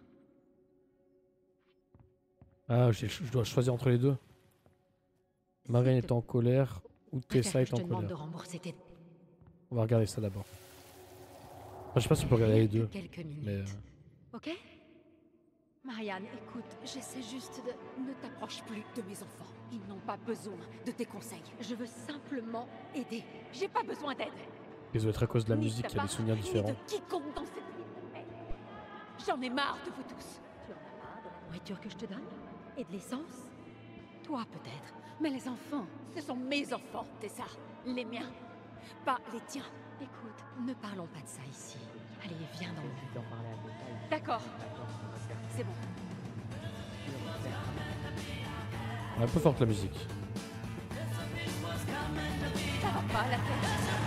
[SPEAKER 1] Ah, j'ai- je dois choisir entre les deux. Marianne est en colère ou
[SPEAKER 12] préfères
[SPEAKER 1] Tessa
[SPEAKER 12] que
[SPEAKER 1] est
[SPEAKER 12] je te
[SPEAKER 1] en
[SPEAKER 12] demande de
[SPEAKER 1] colère.
[SPEAKER 12] rembourser tes
[SPEAKER 1] On va regarder ça d'abord. Enfin, je sais pas si on peut regarder
[SPEAKER 12] rien
[SPEAKER 1] les
[SPEAKER 12] que
[SPEAKER 1] deux.
[SPEAKER 12] quelques minutes.
[SPEAKER 1] Mais euh,
[SPEAKER 12] Ok? Marianne, écoute,
[SPEAKER 8] J'essaie juste de... Ne t'approche plus de mes enfants. Ils n'ont pas besoin de tes conseils.
[SPEAKER 12] je veux simplement aider.
[SPEAKER 8] J'ai pas besoin d'aide.
[SPEAKER 1] ça doit être à cause de la
[SPEAKER 8] Ni
[SPEAKER 1] musique,
[SPEAKER 8] ta
[SPEAKER 1] il y a des
[SPEAKER 8] part,
[SPEAKER 1] souvenirs
[SPEAKER 8] ni
[SPEAKER 1] différents.
[SPEAKER 8] de quiconque dans cette ville. J'en ai marre de vous tous.
[SPEAKER 12] Tu en as marre de la nourriture que je te donne? Et de l'essence? Toi peut-être, mais les enfants.
[SPEAKER 8] Ce sont mes enfants, Tessa. Les miens. Pas les tiens.
[SPEAKER 12] Écoute, ne parlons pas de ça ici. Allez, viens dans mon bureau.
[SPEAKER 8] D'accord. C'est bon.
[SPEAKER 1] Un peu forte la musique.
[SPEAKER 8] Ça va pas, la tête.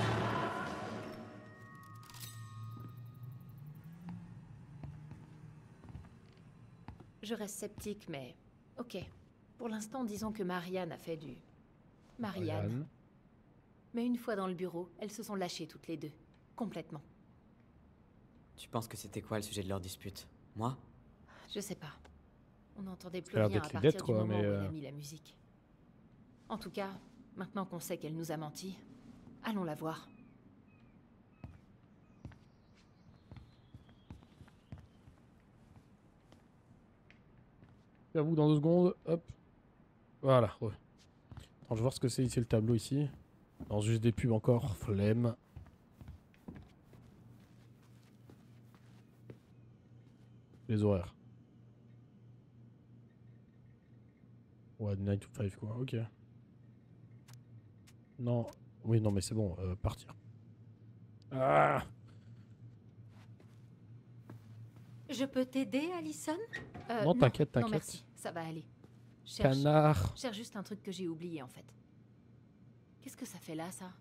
[SPEAKER 4] Je reste sceptique, mais... Ok. Pour l'instant, disons que Marianne a fait du... Marianne.
[SPEAKER 1] Marianne.
[SPEAKER 4] Mais une fois dans le bureau, elles se sont lâchées toutes les deux. Complètement.
[SPEAKER 5] Tu penses que c'était quoi le sujet de leur dispute? Moi?
[SPEAKER 4] Je sais pas. On n'entendait plus
[SPEAKER 1] Ça a l'air
[SPEAKER 4] rien à
[SPEAKER 1] d'être les
[SPEAKER 4] partir
[SPEAKER 1] dettes,
[SPEAKER 4] du
[SPEAKER 1] quoi,
[SPEAKER 4] moment
[SPEAKER 1] mais,
[SPEAKER 4] où elle
[SPEAKER 1] euh,
[SPEAKER 4] a mis la musique. En tout cas, maintenant qu'on sait qu'elle nous a menti, allons la voir.
[SPEAKER 1] À vous dans deux secondes. Hop. Voilà. Ouais. Attends, je vais voir ce que c'est ici le tableau ici. Non, juste des pubs encore. Flemme. Les horaires. Ouais, nine to five quoi. Ok. Non. Oui, non, mais c'est bon. Euh, partir. Ah!
[SPEAKER 12] Je peux t'aider, Allison?
[SPEAKER 4] Euh,
[SPEAKER 1] Non, t'inquiète,
[SPEAKER 4] Non,
[SPEAKER 1] t'inquiète.
[SPEAKER 4] merci. Ça va aller. Cherche...
[SPEAKER 1] Canard.
[SPEAKER 4] Cherche juste un truc que j'ai oublié, en fait. Qu'est-ce que ça fait là, ça?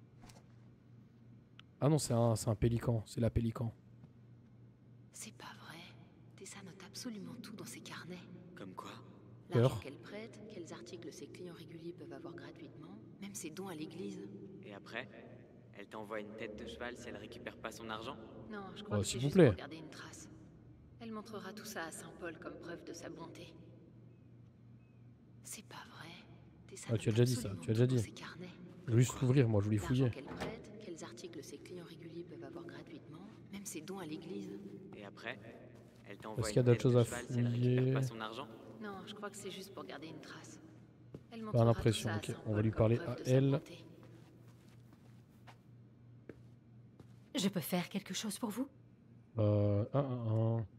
[SPEAKER 1] Ah non, c'est un, c'est un pélican. C'est la pélican.
[SPEAKER 4] C'est pas vrai. Tessa note absolument tout dans ses carnets.
[SPEAKER 5] Comme quoi?
[SPEAKER 4] L'argent
[SPEAKER 1] Peur.
[SPEAKER 4] qu'elle prête, quels articles ses clients réguliers peuvent avoir gratuitement, même ses dons à l'église.
[SPEAKER 5] Et après, elle t'envoie une tête de cheval si elle récupère pas son argent?
[SPEAKER 4] Non, je crois
[SPEAKER 1] Oh,
[SPEAKER 4] que
[SPEAKER 1] s'il
[SPEAKER 4] c'est
[SPEAKER 1] vous
[SPEAKER 4] juste
[SPEAKER 1] plaît.
[SPEAKER 4] pour garder une trace. Elle montrera tout ça à Saint-Paul comme preuve de sa bonté. C'est pas vrai. Tessa
[SPEAKER 1] Ah, tu as
[SPEAKER 4] note
[SPEAKER 1] déjà dit ça,
[SPEAKER 4] absolument
[SPEAKER 1] tu as déjà
[SPEAKER 4] tout dans
[SPEAKER 1] dit.
[SPEAKER 4] ses carnets.
[SPEAKER 1] Je voulais juste ouvrir, moi, je voulais
[SPEAKER 4] L'argent
[SPEAKER 1] fouiller.
[SPEAKER 4] qu'elle prête, quels articles ses clients réguliers peuvent avoir gratuitement, même ses dons à l'église.
[SPEAKER 5] Et après, elle t'envoie
[SPEAKER 1] Est-ce qu'il y a
[SPEAKER 5] une
[SPEAKER 1] d'autres
[SPEAKER 5] tête
[SPEAKER 1] choses
[SPEAKER 5] de
[SPEAKER 1] à
[SPEAKER 5] cheval si elle récupère
[SPEAKER 1] fouiller?
[SPEAKER 5] pas son argent?
[SPEAKER 4] je crois que c'est juste pour garder une trace. Elle
[SPEAKER 1] Pas
[SPEAKER 4] montrera
[SPEAKER 1] l'impression,
[SPEAKER 4] tout ça
[SPEAKER 1] ok.
[SPEAKER 4] à Saint
[SPEAKER 1] On va
[SPEAKER 4] Paul
[SPEAKER 1] lui
[SPEAKER 4] comme
[SPEAKER 1] parler
[SPEAKER 4] preuve
[SPEAKER 1] à
[SPEAKER 4] de sa
[SPEAKER 1] elle.
[SPEAKER 4] bonté.
[SPEAKER 12] Je peux faire quelque chose pour vous?
[SPEAKER 1] Euh... Un, un, un.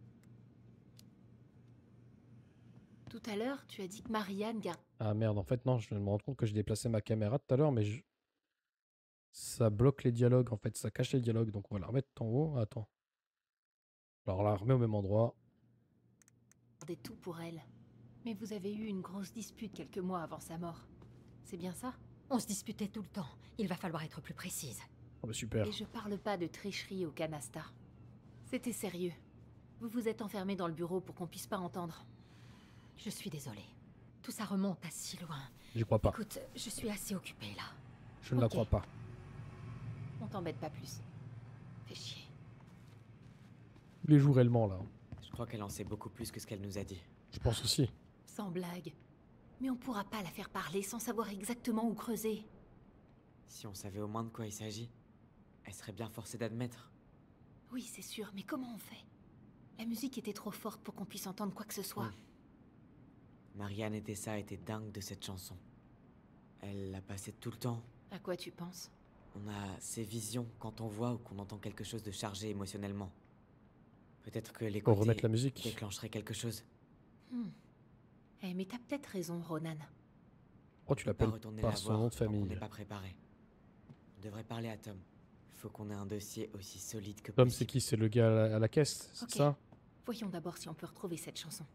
[SPEAKER 4] Tout à l'heure, tu as dit que Marianne garde...
[SPEAKER 1] Ah merde, en fait non, je me rends compte que j'ai déplacé ma caméra tout à l'heure, mais je... ça bloque les dialogues en fait, ça cache les dialogues, donc on va la remettre en haut. Attends. Alors on la remet au même endroit.
[SPEAKER 4] gardait tout pour elle. Mais vous avez eu une grosse dispute quelques mois avant sa mort. C'est bien ça?
[SPEAKER 12] On se disputait tout le temps. Il va falloir être plus précise.
[SPEAKER 1] Oh bah super.
[SPEAKER 4] Et je parle pas de tricherie au canasta. C'était sérieux. Vous vous êtes enfermé dans le bureau pour qu'on puisse pas entendre.
[SPEAKER 12] Je suis désolée. Tout ça remonte à si loin.
[SPEAKER 1] J'y crois pas.
[SPEAKER 12] Écoute, je suis assez occupée là.
[SPEAKER 1] Je ne la
[SPEAKER 4] Ok.
[SPEAKER 1] crois pas.
[SPEAKER 4] On t'embête pas plus. Fais chier.
[SPEAKER 1] Tous les jours elle ment là.
[SPEAKER 5] Je crois qu'elle en sait beaucoup plus que ce qu'elle nous a dit.
[SPEAKER 1] Je pense aussi.
[SPEAKER 4] Sans blague. Mais on pourra pas la faire parler sans savoir exactement où creuser.
[SPEAKER 5] Si on savait au moins de quoi il s'agit, elle serait bien forcée d'admettre.
[SPEAKER 4] Oui, c'est sûr, mais comment on fait? La musique était trop forte pour qu'on puisse entendre quoi que ce soit.
[SPEAKER 5] Mm. Marianne et Tessa étaient dingues de cette chanson. Elle la passait tout le temps.
[SPEAKER 4] À quoi tu penses?
[SPEAKER 5] On a ces visions quand on voit ou qu'on entend quelque chose de chargé émotionnellement. Peut-être que
[SPEAKER 1] Pour
[SPEAKER 5] l'écouter
[SPEAKER 1] remettre la musique.
[SPEAKER 5] déclencherait quelque chose.
[SPEAKER 4] Hmm. Eh, mais t'as peut-être raison, Ronan.
[SPEAKER 1] Pourquoi tu
[SPEAKER 5] Pas
[SPEAKER 1] l'appelles
[SPEAKER 5] retourner
[SPEAKER 1] par
[SPEAKER 5] la
[SPEAKER 1] son
[SPEAKER 5] voir
[SPEAKER 1] nom de
[SPEAKER 5] tant qu'on
[SPEAKER 1] famille?
[SPEAKER 5] n'est pas préparé. On devrait parler à Tom. Faut qu'on ait un dossier aussi solide que
[SPEAKER 1] Tom
[SPEAKER 5] possible.
[SPEAKER 1] c'est qui? C'est le gars à la, à la caisse, c'est
[SPEAKER 4] Ok.
[SPEAKER 1] ça?
[SPEAKER 4] Voyons d'abord si on peut retrouver cette chanson.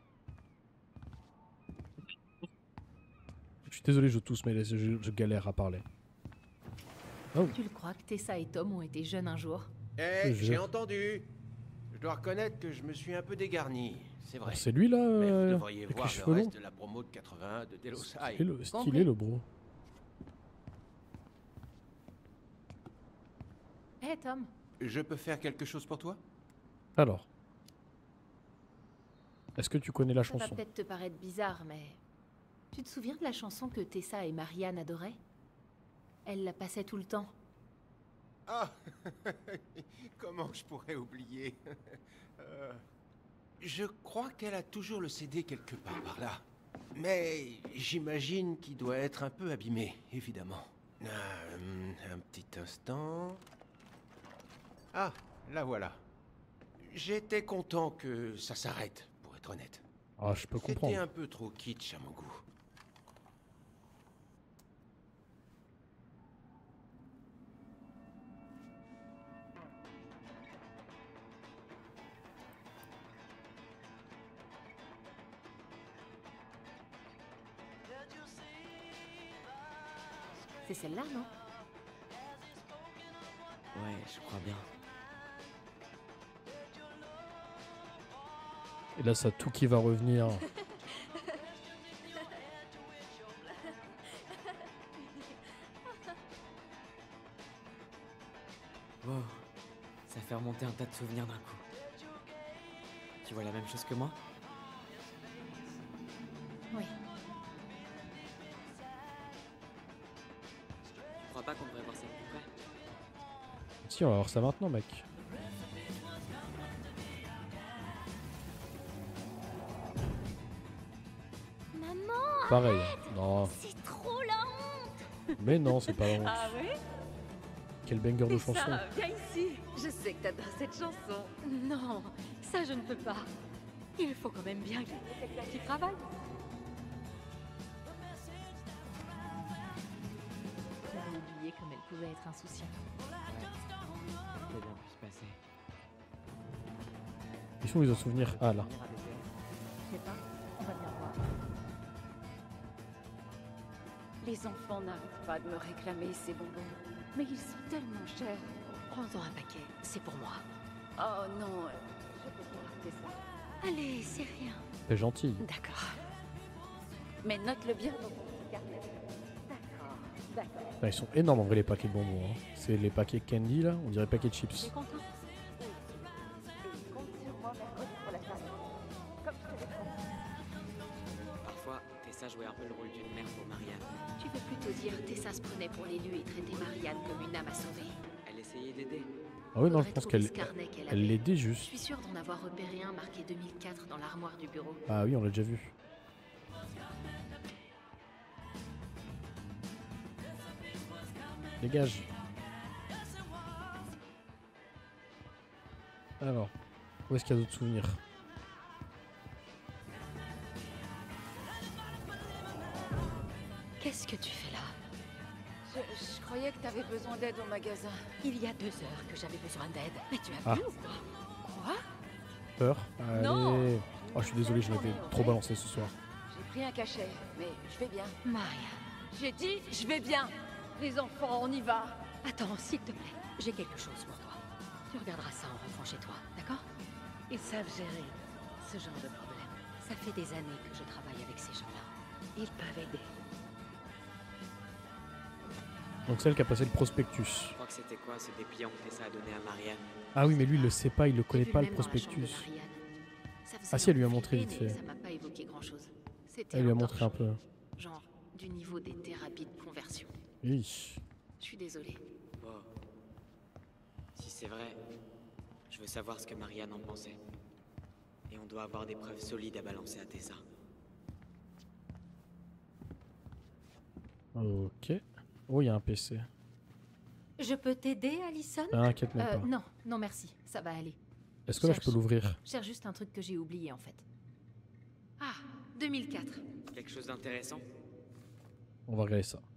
[SPEAKER 1] Je suis désolé, je tousse, mais je, je galère à parler. Oh,
[SPEAKER 4] Tu le crois que Tessa et Tom ont été jeunes un jour?
[SPEAKER 11] Eh,
[SPEAKER 1] Je-
[SPEAKER 11] j'ai entendu. Je dois reconnaître que je me suis un peu dégarni, c'est vrai.
[SPEAKER 1] c'est lui là,
[SPEAKER 11] Mais vous
[SPEAKER 1] euh,
[SPEAKER 11] devriez
[SPEAKER 1] avec les
[SPEAKER 11] voir le
[SPEAKER 1] cheveux longs.
[SPEAKER 11] reste de la promo de quatre-vingt-un de Delos
[SPEAKER 1] Stylé
[SPEAKER 11] High.
[SPEAKER 1] le, stylé le bro.
[SPEAKER 4] Hé, Tom.
[SPEAKER 11] Je peux faire quelque chose pour toi?
[SPEAKER 1] Alors. Est-ce que tu connais la
[SPEAKER 4] Ça va
[SPEAKER 1] chanson?
[SPEAKER 4] peut-être te paraître bizarre, mais... Tu te souviens de la chanson que Tessa et Marianne adoraient? Elle la passait tout le temps.
[SPEAKER 11] Ah, comment je pourrais oublier? Euh, Je crois qu'elle a toujours le C D quelque part par là. Mais j'imagine qu'il doit être un peu abîmé, évidemment. Euh, un petit instant. Ah, la voilà. J'étais content que ça s'arrête, pour être honnête.
[SPEAKER 1] Ah, je peux
[SPEAKER 11] C'était
[SPEAKER 1] comprendre.
[SPEAKER 11] un peu trop kitsch à mon goût.
[SPEAKER 4] C'est celle-là, non?
[SPEAKER 5] Ouais, je crois bien.
[SPEAKER 1] Et là, ça tout qui va revenir.
[SPEAKER 5] Wow, ça fait remonter un tas de souvenirs d'un coup. Tu vois la même chose que moi?
[SPEAKER 4] Oui.
[SPEAKER 5] Je crois pas qu'on devrait voir ça de plus près.
[SPEAKER 1] Si, on va voir ça maintenant, mec.
[SPEAKER 3] Maman,
[SPEAKER 1] Pareil. Non.
[SPEAKER 3] c'est trop la honte.
[SPEAKER 1] Mais non, c'est pas la honte.
[SPEAKER 12] Ah oui?
[SPEAKER 1] Quel banger de chanson.
[SPEAKER 12] Ça, viens ici. Je sais que t'adores cette chanson. Non, ça je ne peux pas. Il faut quand même bien qu'il y ait quelqu'un qui travaille.
[SPEAKER 4] J'avais oublié comme elle pouvait être insouciante.
[SPEAKER 5] C'est bien pu se passer.
[SPEAKER 1] Ils sont les autres souvenirs. Ah là.
[SPEAKER 4] Je sais pas, on va bien voir.
[SPEAKER 8] Les enfants n'arrêtent pas de me réclamer ces bonbons. Mais ils sont tellement chers.
[SPEAKER 12] Prends-en un paquet, c'est pour moi.
[SPEAKER 8] Oh non, euh, je peux pas rater ça.
[SPEAKER 12] Allez, c'est rien.
[SPEAKER 1] T'es gentil.
[SPEAKER 12] D'accord.
[SPEAKER 8] Mais note-le bien dans ton carnet. D'accord, d'accord.
[SPEAKER 1] Putain, ils sont énormes en vrai les paquets de bonbons. Hein. C'est les paquets candy là, on dirait paquets de chips.
[SPEAKER 8] T'es content? Et compte sur moi mercredi pour la famille. Comme je te l'ai promis.
[SPEAKER 5] Parfois, Tessa jouait un peu le rôle d'une mère pour Marianne.
[SPEAKER 4] Tu veux plutôt dire Tessa se prenait pour l'élu et traitait Marianne comme une âme à sauver.
[SPEAKER 5] Elle essayait d'aider.
[SPEAKER 1] Ah oui, non, je
[SPEAKER 4] Faudrait
[SPEAKER 1] pense
[SPEAKER 4] trouver
[SPEAKER 1] qu'elle
[SPEAKER 4] ce carnet qu'elle
[SPEAKER 1] elle
[SPEAKER 4] avait.
[SPEAKER 1] l'aidait
[SPEAKER 4] Je
[SPEAKER 1] juste.
[SPEAKER 4] suis sûre d'en avoir repéré un marqué deux mille quatre dans l'armoire du bureau.
[SPEAKER 1] Ah oui, on l'a déjà vu. Dégage. Alors, où est-ce qu'il y a d'autres souvenirs?
[SPEAKER 12] Qu'est-ce que tu fais là?
[SPEAKER 8] Je, je croyais que t'avais besoin d'aide au magasin.
[SPEAKER 12] Il y a deux heures que j'avais besoin d'aide. Mais tu as
[SPEAKER 1] Ah.
[SPEAKER 12] vu ou quoi? Quoi?
[SPEAKER 1] Peur. Allez.
[SPEAKER 8] Non.
[SPEAKER 1] Oh, je suis désolé, je m'avais trop balancé ce soir.
[SPEAKER 8] J'ai pris un cachet, mais je vais bien.
[SPEAKER 12] Maria.
[SPEAKER 8] J'ai dit, je vais bien. Les enfants, on y va.
[SPEAKER 12] Attends, s'il te plaît. J'ai quelque chose pour toi. Tu regarderas ça en rentrant chez toi, d'accord?
[SPEAKER 8] Ils savent gérer ce genre de problème.
[SPEAKER 12] Ça fait des années que je travaille avec ces gens-là.
[SPEAKER 8] Ils peuvent aider.
[SPEAKER 1] Donc celle qui a passé le prospectus.
[SPEAKER 5] Je crois que c'était quoi ce dépliant que Tessa a donné à Marianne?
[SPEAKER 1] Ah oui, mais lui il le sait pas, il le connaît
[SPEAKER 12] J'ai vu
[SPEAKER 1] pas
[SPEAKER 12] le
[SPEAKER 1] le
[SPEAKER 12] même dans la chambre de
[SPEAKER 1] prospectus.
[SPEAKER 12] Marianne. Ça faisait
[SPEAKER 1] Ah si, elle lui a
[SPEAKER 12] un peu
[SPEAKER 1] montré
[SPEAKER 12] flipper,
[SPEAKER 1] vite
[SPEAKER 12] mais
[SPEAKER 1] fait.
[SPEAKER 12] Ça m'a pas évoqué grand-chose. C'était
[SPEAKER 1] Elle lui a
[SPEAKER 12] un
[SPEAKER 1] montré un
[SPEAKER 12] torchon,
[SPEAKER 1] peu.
[SPEAKER 12] genre du niveau des thérapies de conversion.
[SPEAKER 1] Oui.
[SPEAKER 12] Je suis désolée.
[SPEAKER 5] Bon. Si c'est vrai, je veux savoir ce que Marianne en pensait. Et on doit avoir des preuves solides à balancer à Tessa.
[SPEAKER 1] Ok. Oh, il y a un P C.
[SPEAKER 12] Je peux t'aider, Allison?
[SPEAKER 1] Ah, inquiète même
[SPEAKER 4] Euh,
[SPEAKER 1] pas.
[SPEAKER 4] non, non merci, ça va aller.
[SPEAKER 1] Est-ce que là je peux
[SPEAKER 4] Cherche.
[SPEAKER 1] l'ouvrir?
[SPEAKER 4] Je cherche juste un truc que j'ai oublié en fait. Ah, deux mille quatre.
[SPEAKER 5] Quelque chose d'intéressant?
[SPEAKER 1] On va regarder ça.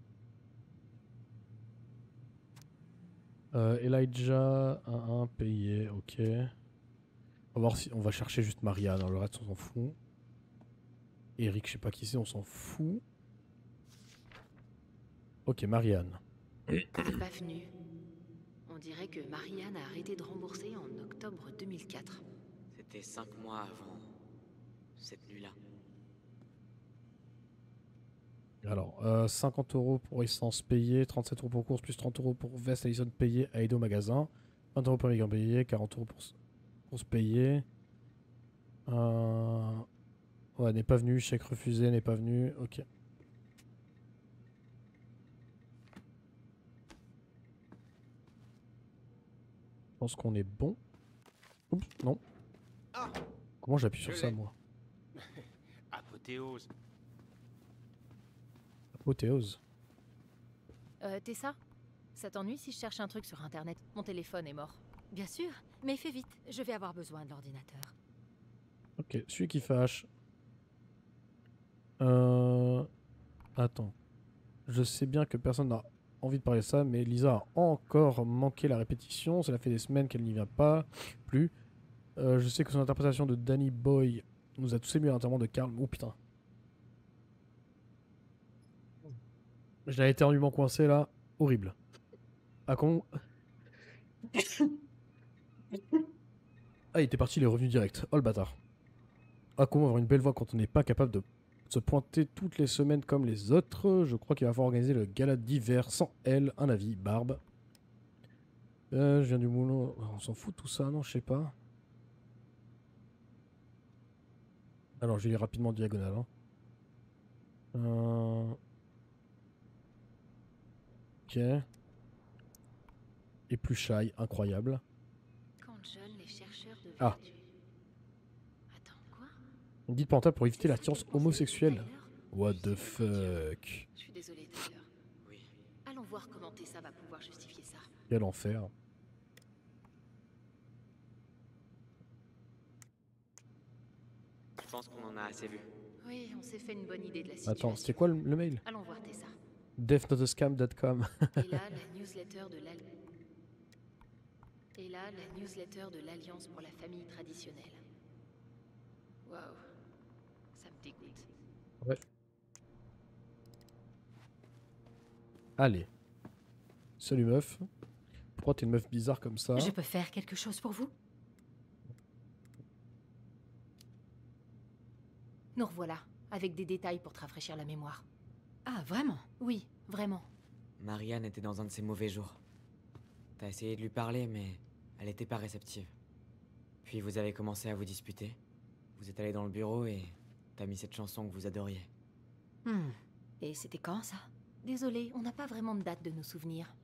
[SPEAKER 1] Euh, Elijah, un un payé, ok. On va voir si on va chercher juste Marianne, hein, le reste on s'en fout. Eric, je sais pas qui c'est, on s'en fout. Ok, Marianne.
[SPEAKER 12] C'est pas venu. On dirait que Marianne a arrêté de rembourser en octobre deux mille quatre.
[SPEAKER 5] C'était cinq mois avant cette nuit-là.
[SPEAKER 1] Alors, euh, cinquante euros pour essence payée, trente-sept euros pour course, plus trente euros pour veste Allison payée à aider au magasin, vingt euros pour méga payé, quarante euros pour course payée. Euh... Ouais, n'est pas venu, chèque refusé, n'est pas venu, ok. Je pense qu'on est bon. Oups, non.
[SPEAKER 11] Ah,
[SPEAKER 1] Comment j'appuie sur
[SPEAKER 11] je
[SPEAKER 1] ça,
[SPEAKER 11] l'ai.
[SPEAKER 1] moi?
[SPEAKER 11] Apothéose.
[SPEAKER 1] Apothéose.
[SPEAKER 4] Euh, Tessa, ça t'ennuie si je cherche un truc sur internet? Mon téléphone est mort.
[SPEAKER 12] Bien sûr, mais fais vite, je vais avoir besoin de l'ordinateur.
[SPEAKER 1] Ok, celui qui fâche. Euh... Attends. Je sais bien que personne n'a envie de parler de ça, mais Lisa a encore manqué la répétition. Cela fait des semaines qu'elle n'y vient pas plus. Euh, je sais que son interprétation de Danny Boy nous a tous ému à l'enterrement de Carl. Oh putain. J'ai éternuement coincé là. Horrible. Ah con. Ah, il était parti, il est revenu direct. Oh le bâtard. Ah, comment avoir une belle voix quand on n'est pas capable de se pointer toutes les semaines comme les autres? Je crois qu'il va falloir organiser le gala d'hiver sans elle. Un avis, Barbe. Euh, je viens du moulin. On s'en fout de tout ça, non? Je sais pas. Alors, je vais lire rapidement en diagonale. Hein. Euh... Ok. Et plus shy, incroyable.
[SPEAKER 12] Quand jeunes, les chercheurs de
[SPEAKER 1] Ah.
[SPEAKER 12] vertu. Attends, quoi?
[SPEAKER 1] Une guide parental pour éviter l'attirance homosexuelle. What the fuck?
[SPEAKER 12] Je suis désolée, Tyler.
[SPEAKER 5] Oui.
[SPEAKER 12] Allons voir comment Tessa va pouvoir justifier ça.
[SPEAKER 1] Quel enfer.
[SPEAKER 5] Je pense qu'on en a assez vu.
[SPEAKER 12] Oui, on s'est fait une bonne idée de la situation.
[SPEAKER 1] Attends, c'était quoi le, le mail?
[SPEAKER 12] Allons voir Tessa.
[SPEAKER 1] death not a scam dot com.
[SPEAKER 12] Et là, la newsletter de l'Al... Et là, la newsletter de l'Alliance pour la famille traditionnelle. Waouh. Ça me dégoûte.
[SPEAKER 1] Ouais. Allez. Salut meuf. Pourquoi t'es une meuf bizarre comme ça?
[SPEAKER 12] Je peux faire quelque chose pour vous?
[SPEAKER 4] Nous revoilà, avec des détails pour te rafraîchir la mémoire.
[SPEAKER 12] Ah, vraiment?
[SPEAKER 4] Oui, vraiment.
[SPEAKER 5] Marianne était dans un de ses mauvais jours. T'as essayé de lui parler, mais elle était pas réceptive. Puis vous avez commencé à vous disputer. Vous êtes allé dans le bureau et t'as mis cette chanson que vous adoriez.
[SPEAKER 12] Hmm. Et c'était quand, ça?
[SPEAKER 4] Désolée, on n'a pas vraiment de date de nos souvenirs.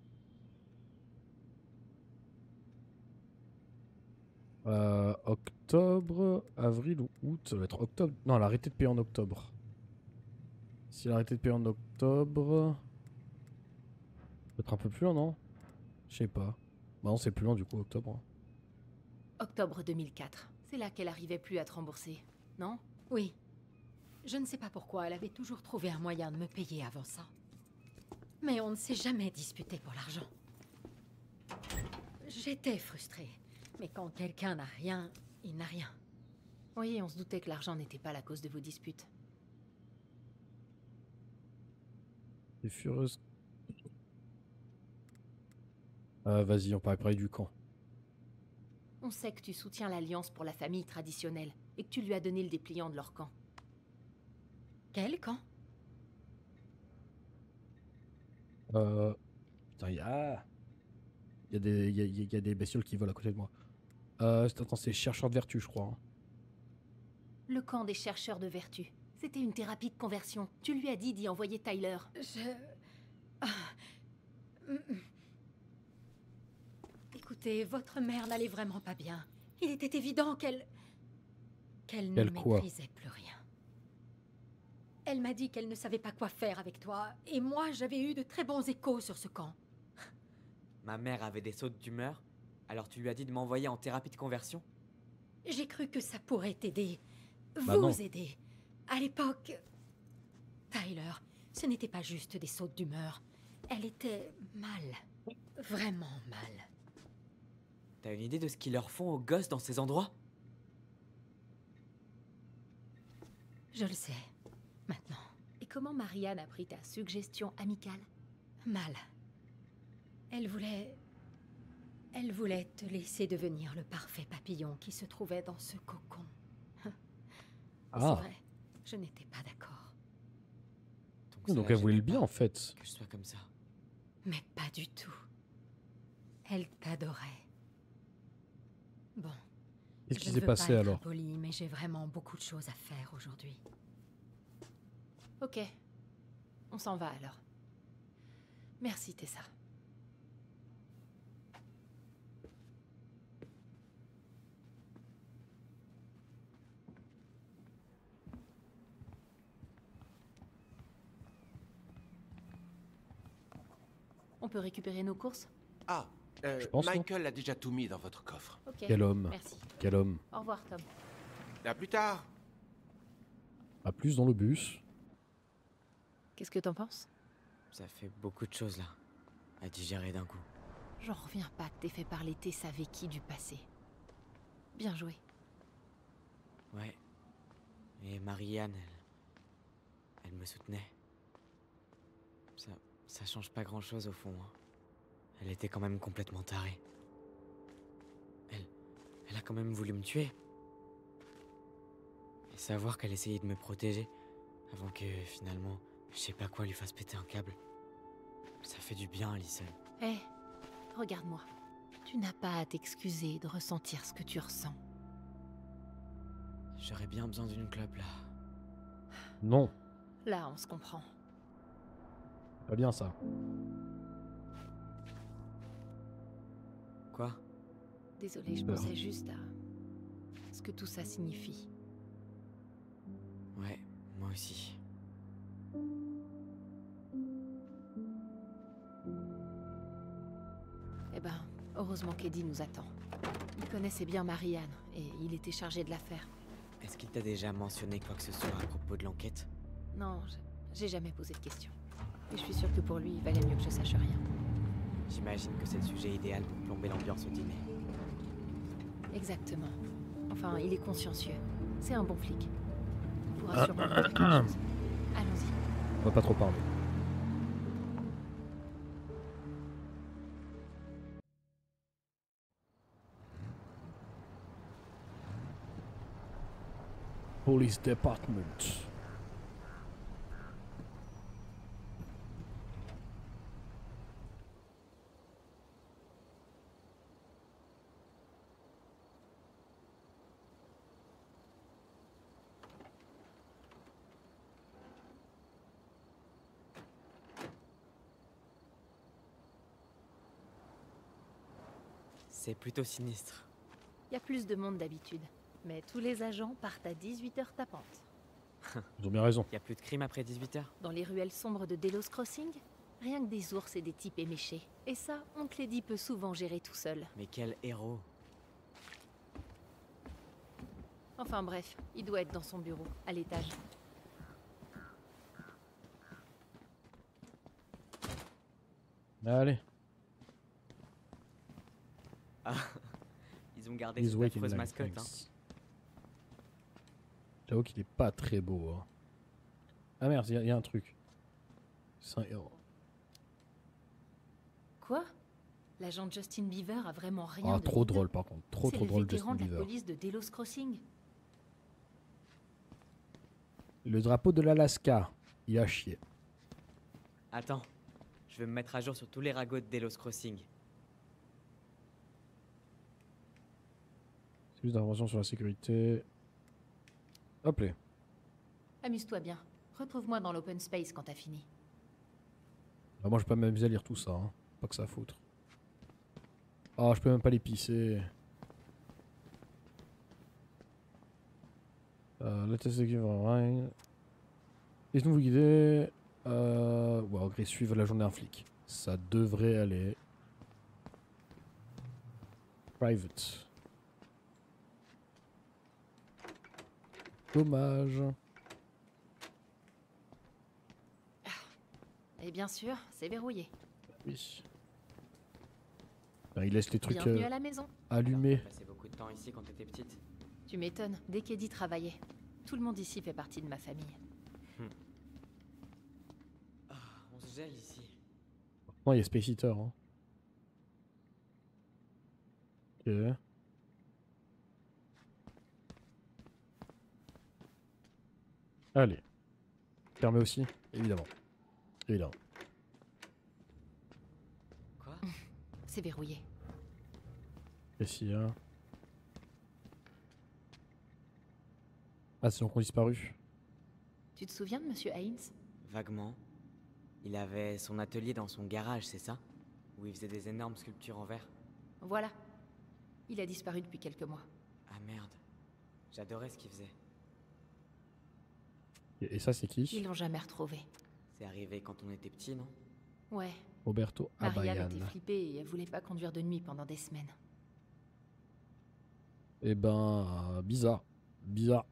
[SPEAKER 1] Euh, octobre, avril ou août? Ça doit être octobre. Non, elle a arrêté de payer en octobre. Si elle a arrêté de payer en octobre... Peut-être un peu plus loin, non? Je sais pas. Bah non, c'est plus loin du coup, octobre.
[SPEAKER 4] Octobre deux mille quatre. C'est là qu'elle arrivait plus à te rembourser, non?
[SPEAKER 12] Oui. Je ne sais pas pourquoi, elle avait toujours trouvé un moyen de me payer avant ça. Mais on ne s'est jamais disputé pour l'argent. J'étais frustrée. Mais quand quelqu'un n'a rien, il n'a rien.
[SPEAKER 4] Oui, on se doutait que l'argent n'était pas la cause de vos disputes.
[SPEAKER 1] T'es furieuse. Euh, Vas-y, on peut parler du camp.
[SPEAKER 4] On sait que tu soutiens l'Alliance pour la famille traditionnelle et que tu lui as donné le dépliant de leur camp.
[SPEAKER 12] Quel camp?
[SPEAKER 1] Euh... Putain, il y a... Il y a des, il y a, il y a des bestioles qui volent à côté de moi. Euh, attends, c'est chercheur de vertu, je crois. Hein.
[SPEAKER 4] Le camp des chercheurs de vertu. C'était une thérapie de conversion. Tu lui as dit d'y envoyer Tyler.
[SPEAKER 12] Je... Ah. Écoutez, votre mère n'allait vraiment pas bien. Il était évident qu'elle... qu'elle ne maîtrisait plus rien. Elle m'a dit qu'elle ne savait pas quoi faire avec toi. Et moi, j'avais eu de très bons échos sur ce camp.
[SPEAKER 5] Ma mère avait des sautes d'humeur, alors tu lui as dit de m'envoyer en thérapie de conversion?
[SPEAKER 12] J'ai cru que ça pourrait t'aider.
[SPEAKER 1] Bah non.
[SPEAKER 12] Vous aider. À l'époque... Tyler, ce n'était pas juste des sautes d'humeur. Elle était mal. Vraiment mal.
[SPEAKER 5] T'as une idée de ce qu'ils leur font aux gosses dans ces endroits?
[SPEAKER 12] Je le sais. Maintenant.
[SPEAKER 4] Et comment Marianne a pris ta suggestion amicale?
[SPEAKER 12] Mal. Elle voulait... Elle voulait te laisser devenir le parfait papillon qui se trouvait dans ce cocon.
[SPEAKER 1] Ah.
[SPEAKER 12] C'est vrai, je n'étais pas d'accord.
[SPEAKER 1] Donc, Donc elle voulait le bien en fait.
[SPEAKER 5] Que je sois comme ça.
[SPEAKER 12] Mais pas du tout. Elle t'adorait. Bon.
[SPEAKER 1] Qu'est-ce qui s'est passé alors?
[SPEAKER 12] Je veux pas être impolie, mais j'ai vraiment beaucoup de choses à faire aujourd'hui.
[SPEAKER 4] Ok. On s'en va alors. Merci Tessa. On peut récupérer nos courses?
[SPEAKER 11] Ah, euh,
[SPEAKER 1] Je pense,
[SPEAKER 11] Michael a déjà tout mis dans votre coffre.
[SPEAKER 4] Ok.
[SPEAKER 1] Quel homme.
[SPEAKER 4] Merci.
[SPEAKER 1] Quel homme.
[SPEAKER 4] Au revoir Tom.
[SPEAKER 11] À plus tard.
[SPEAKER 1] À plus dans le bus.
[SPEAKER 4] Qu'est-ce que t'en penses?
[SPEAKER 5] Ça fait beaucoup de choses là, à digérer d'un coup.
[SPEAKER 4] J'en reviens pas que t'aies fait parler Tessa Vecchi du passé. Bien joué.
[SPEAKER 5] Ouais. Et Marianne, elle... elle me soutenait. Ça... ça change pas grand-chose au fond. Hein. Elle était quand même complètement tarée. Elle... elle a quand même voulu me tuer. Et savoir qu'elle essayait de me protéger, avant que, finalement, je sais pas quoi lui fasse péter un câble. Ça fait du bien, Alison.
[SPEAKER 4] Hé, hey, regarde-moi. Tu n'as pas à t'excuser de ressentir ce que tu ressens.
[SPEAKER 5] J'aurais bien besoin d'une clope, là.
[SPEAKER 1] Non.
[SPEAKER 4] Là, on se comprend.
[SPEAKER 1] Pas bien ça.
[SPEAKER 5] Quoi?
[SPEAKER 4] Désolée, je
[SPEAKER 1] Peur.
[SPEAKER 4] pensais juste à ce que tout ça signifie.
[SPEAKER 5] Ouais, moi aussi.
[SPEAKER 4] Eh ben, heureusement qu'Eddie nous attend. Il connaissait bien Marianne, et il était chargé de l'affaire.
[SPEAKER 5] Est-ce qu'il t'a déjà mentionné quoi que ce soit à propos de l'enquête?
[SPEAKER 4] Non, j'ai jamais posé de questions. Et je suis sûre que pour lui, il valait mieux que je sache rien.
[SPEAKER 5] J'imagine que c'est le sujet idéal pour plomber l'ambiance au dîner.
[SPEAKER 4] Exactement. Enfin, il est consciencieux. C'est un bon flic. On pourra sûrement faire quelque chose. Allons-y.
[SPEAKER 1] On va pas trop parler. Police Department.
[SPEAKER 5] C'est plutôt sinistre.
[SPEAKER 4] Il y a plus de monde d'habitude. Mais tous les agents partent à dix-huit heures tapantes.
[SPEAKER 1] Ils ont bien raison.
[SPEAKER 5] Y a plus de crimes après dix-huit heures?
[SPEAKER 4] Dans les ruelles sombres de Delos Crossing, Rien que des ours et des types éméchés. Et ça, Oncle Eddie peut souvent gérer tout seul.
[SPEAKER 5] Mais quel héros.
[SPEAKER 4] Enfin bref, il doit être dans son bureau, à l'étage.
[SPEAKER 1] Allez.
[SPEAKER 5] Ah, ils ont gardé
[SPEAKER 1] He's
[SPEAKER 5] cette
[SPEAKER 1] waiting
[SPEAKER 5] affreuse
[SPEAKER 1] like
[SPEAKER 5] mascotte. Hein.
[SPEAKER 1] thanks. J'avoue qu'il est pas très beau. Hein. Ah merde, il y, y a un truc. C'est un héros.
[SPEAKER 4] Quoi? L'agent Justin Beaver a vraiment rien
[SPEAKER 1] Ah,
[SPEAKER 4] de
[SPEAKER 1] trop
[SPEAKER 4] hideux.
[SPEAKER 1] drôle par contre. Trop trop drôle
[SPEAKER 4] C'est le
[SPEAKER 1] Justin
[SPEAKER 4] vétéran de la
[SPEAKER 1] Bieber.
[SPEAKER 4] police de Delos Crossing.
[SPEAKER 1] Le drapeau de l'Alaska. Il a chier.
[SPEAKER 5] Attends, je vais me mettre à jour sur tous les ragots de Delos Crossing.
[SPEAKER 1] Plus d'informations sur la sécurité. Hop là.
[SPEAKER 4] Amuse-toi bien. Retrouve-moi dans l'open space quand t'as fini.
[SPEAKER 1] Bah, moi je peux m'amuser à lire tout ça. Hein. Pas que ça à foutre. Ah, je peux même pas les pisser. Euh, la test de right. Laisse-nous vous guider. Euh... Ouais, en gris, suivre la journée un flic. Ça devrait aller. Private. Dommage.
[SPEAKER 4] Et bien sûr, c'est verrouillé.
[SPEAKER 1] Oui. Ben, il laisse les trucs
[SPEAKER 4] Bienvenue
[SPEAKER 1] euh,
[SPEAKER 4] à la maison.
[SPEAKER 1] allumés.
[SPEAKER 5] T'as passé beaucoup de temps ici quand t'étais petite.
[SPEAKER 4] Tu m'étonnes, dès qu'Eddie travaillait. Tout le monde ici fait partie de ma famille.
[SPEAKER 5] Hmm. Ah, on se gèle ici.
[SPEAKER 1] Non, il y a Space Eater. Hein. Ok. Allez. Fermé aussi, évidemment. Évidemment.
[SPEAKER 5] Quoi?
[SPEAKER 4] C'est verrouillé.
[SPEAKER 1] Ici, hein. Ah, c'est donc on disparu.
[SPEAKER 4] Tu te souviens de Monsieur Haynes?
[SPEAKER 5] Vaguement. Il avait son atelier dans son garage, c'est ça? Où il faisait des énormes sculptures en verre.
[SPEAKER 4] Voilà. Il a disparu depuis quelques mois.
[SPEAKER 5] Ah merde. J'adorais ce qu'il faisait.
[SPEAKER 1] Et, et ça, c'est qui?
[SPEAKER 4] Ils l'ont jamais retrouvé.
[SPEAKER 5] C'est arrivé quand on était petit, non?
[SPEAKER 4] Ouais.
[SPEAKER 1] Roberto
[SPEAKER 4] Maria
[SPEAKER 1] Abayan.
[SPEAKER 4] était flippée et elle voulait pas conduire de nuit pendant des semaines.
[SPEAKER 1] Eh ben, euh, bizarre. Bizarre.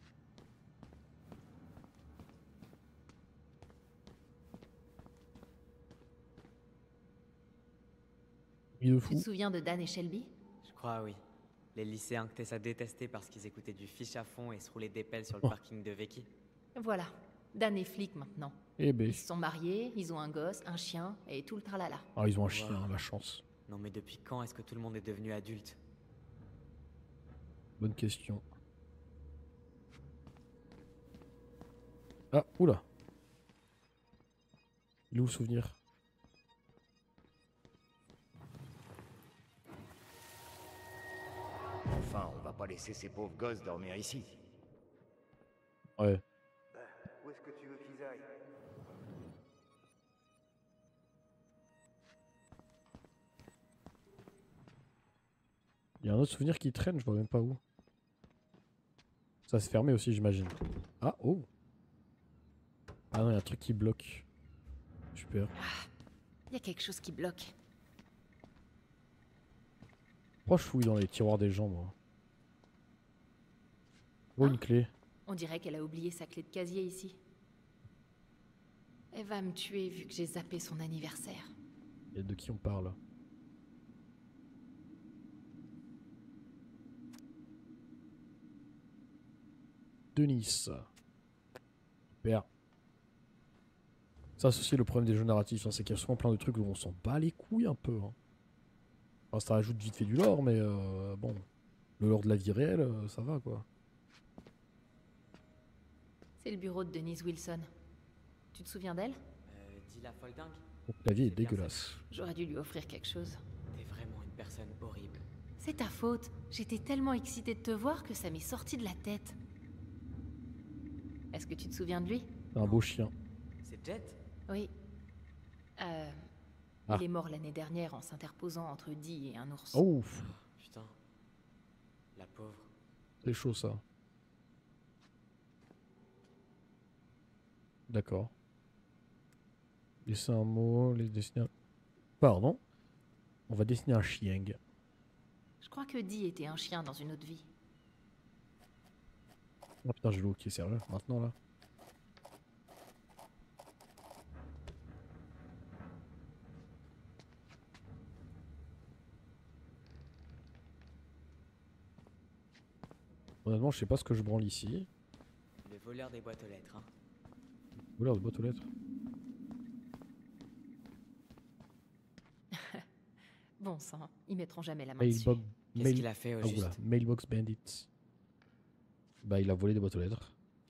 [SPEAKER 1] Il est
[SPEAKER 4] Tu
[SPEAKER 1] fou.
[SPEAKER 4] te souviens de Dan et Shelby?
[SPEAKER 5] Je crois, oui. Les lycéens que Tessa détestait parce qu'ils écoutaient du fiche à fond et se roulaient des pelles sur le
[SPEAKER 1] Oh.
[SPEAKER 5] parking de Veki.
[SPEAKER 4] Voilà. Dan est flic maintenant.
[SPEAKER 1] Eh ben.
[SPEAKER 4] Ils se sont mariés, ils ont un gosse, un chien et tout le tralala.
[SPEAKER 1] Ah, ils ont un chien,
[SPEAKER 5] Wow.
[SPEAKER 1] la chance.
[SPEAKER 5] Non mais depuis quand est-ce que tout le monde est devenu adulte?
[SPEAKER 1] Bonne question. Ah, oula. Il est où le souvenir?
[SPEAKER 13] Enfin, on va pas laisser ces pauvres gosses dormir ici.
[SPEAKER 1] Ouais.
[SPEAKER 13] Où est-ce que tu veux qu'ils aillent?
[SPEAKER 1] Il y a un autre souvenir qui traîne, je vois même pas où. Ça se fermait aussi, j'imagine. Ah, oh. Ah non, il y a un truc qui bloque. Super.
[SPEAKER 4] Il y a quelque chose qui bloque.
[SPEAKER 1] Pourquoi je fouille dans les tiroirs des gens, moi? Oh, une clé.
[SPEAKER 4] On dirait qu'elle a oublié sa clé de casier ici. Elle va me tuer vu que j'ai zappé son anniversaire.
[SPEAKER 1] Et de qui on parle? Denis. Super. Ça, c'est aussi le problème des jeux narratifs, hein, c'est qu'il y a souvent plein de trucs où on s'en bat les couilles un peu. Hein. Enfin, ça rajoute vite fait du lore, mais euh, bon, le lore de la vie réelle, euh, ça va quoi.
[SPEAKER 4] C'est le bureau de Denise Wilson. Tu te souviens d'elle?
[SPEAKER 5] Euh, dis la folle dingue.
[SPEAKER 1] Donc la vie est
[SPEAKER 5] C'est bien
[SPEAKER 1] dégueulasse.
[SPEAKER 4] J'aurais dû lui offrir quelque chose.
[SPEAKER 5] T'es vraiment une personne horrible.
[SPEAKER 4] C'est ta faute. J'étais tellement excitée de te voir que ça m'est sorti de la tête. Est-ce que tu te souviens de lui?
[SPEAKER 1] Un beau chien.
[SPEAKER 5] C'est Jet?
[SPEAKER 4] Oui. Euh,
[SPEAKER 1] Ah.
[SPEAKER 4] Il est mort l'année dernière en s'interposant entre Dee et un ours.
[SPEAKER 1] Oh,
[SPEAKER 5] Putain. La pauvre.
[SPEAKER 1] c'est chaud ça. D'accord. Laisser un mot, les dessiner un... Pardon. On va dessiner un chien.
[SPEAKER 4] Je crois que Dee était un chien dans une autre vie.
[SPEAKER 1] Oh putain, j'ai l'eau qui est sérieux maintenant là. Honnêtement, je sais pas ce que je branle ici.
[SPEAKER 5] Le voleur des boîtes aux lettres, hein.
[SPEAKER 1] Voleur de boîte aux lettres.
[SPEAKER 4] Bon sang, ils mettront jamais la main dessus.
[SPEAKER 1] Mailbox.
[SPEAKER 5] Qu'est-ce
[SPEAKER 1] mail-
[SPEAKER 5] qu'il a fait au
[SPEAKER 1] Ah,
[SPEAKER 5] juste?
[SPEAKER 1] oula, Mailbox Bandits. Bah, il a volé des boîtes aux lettres.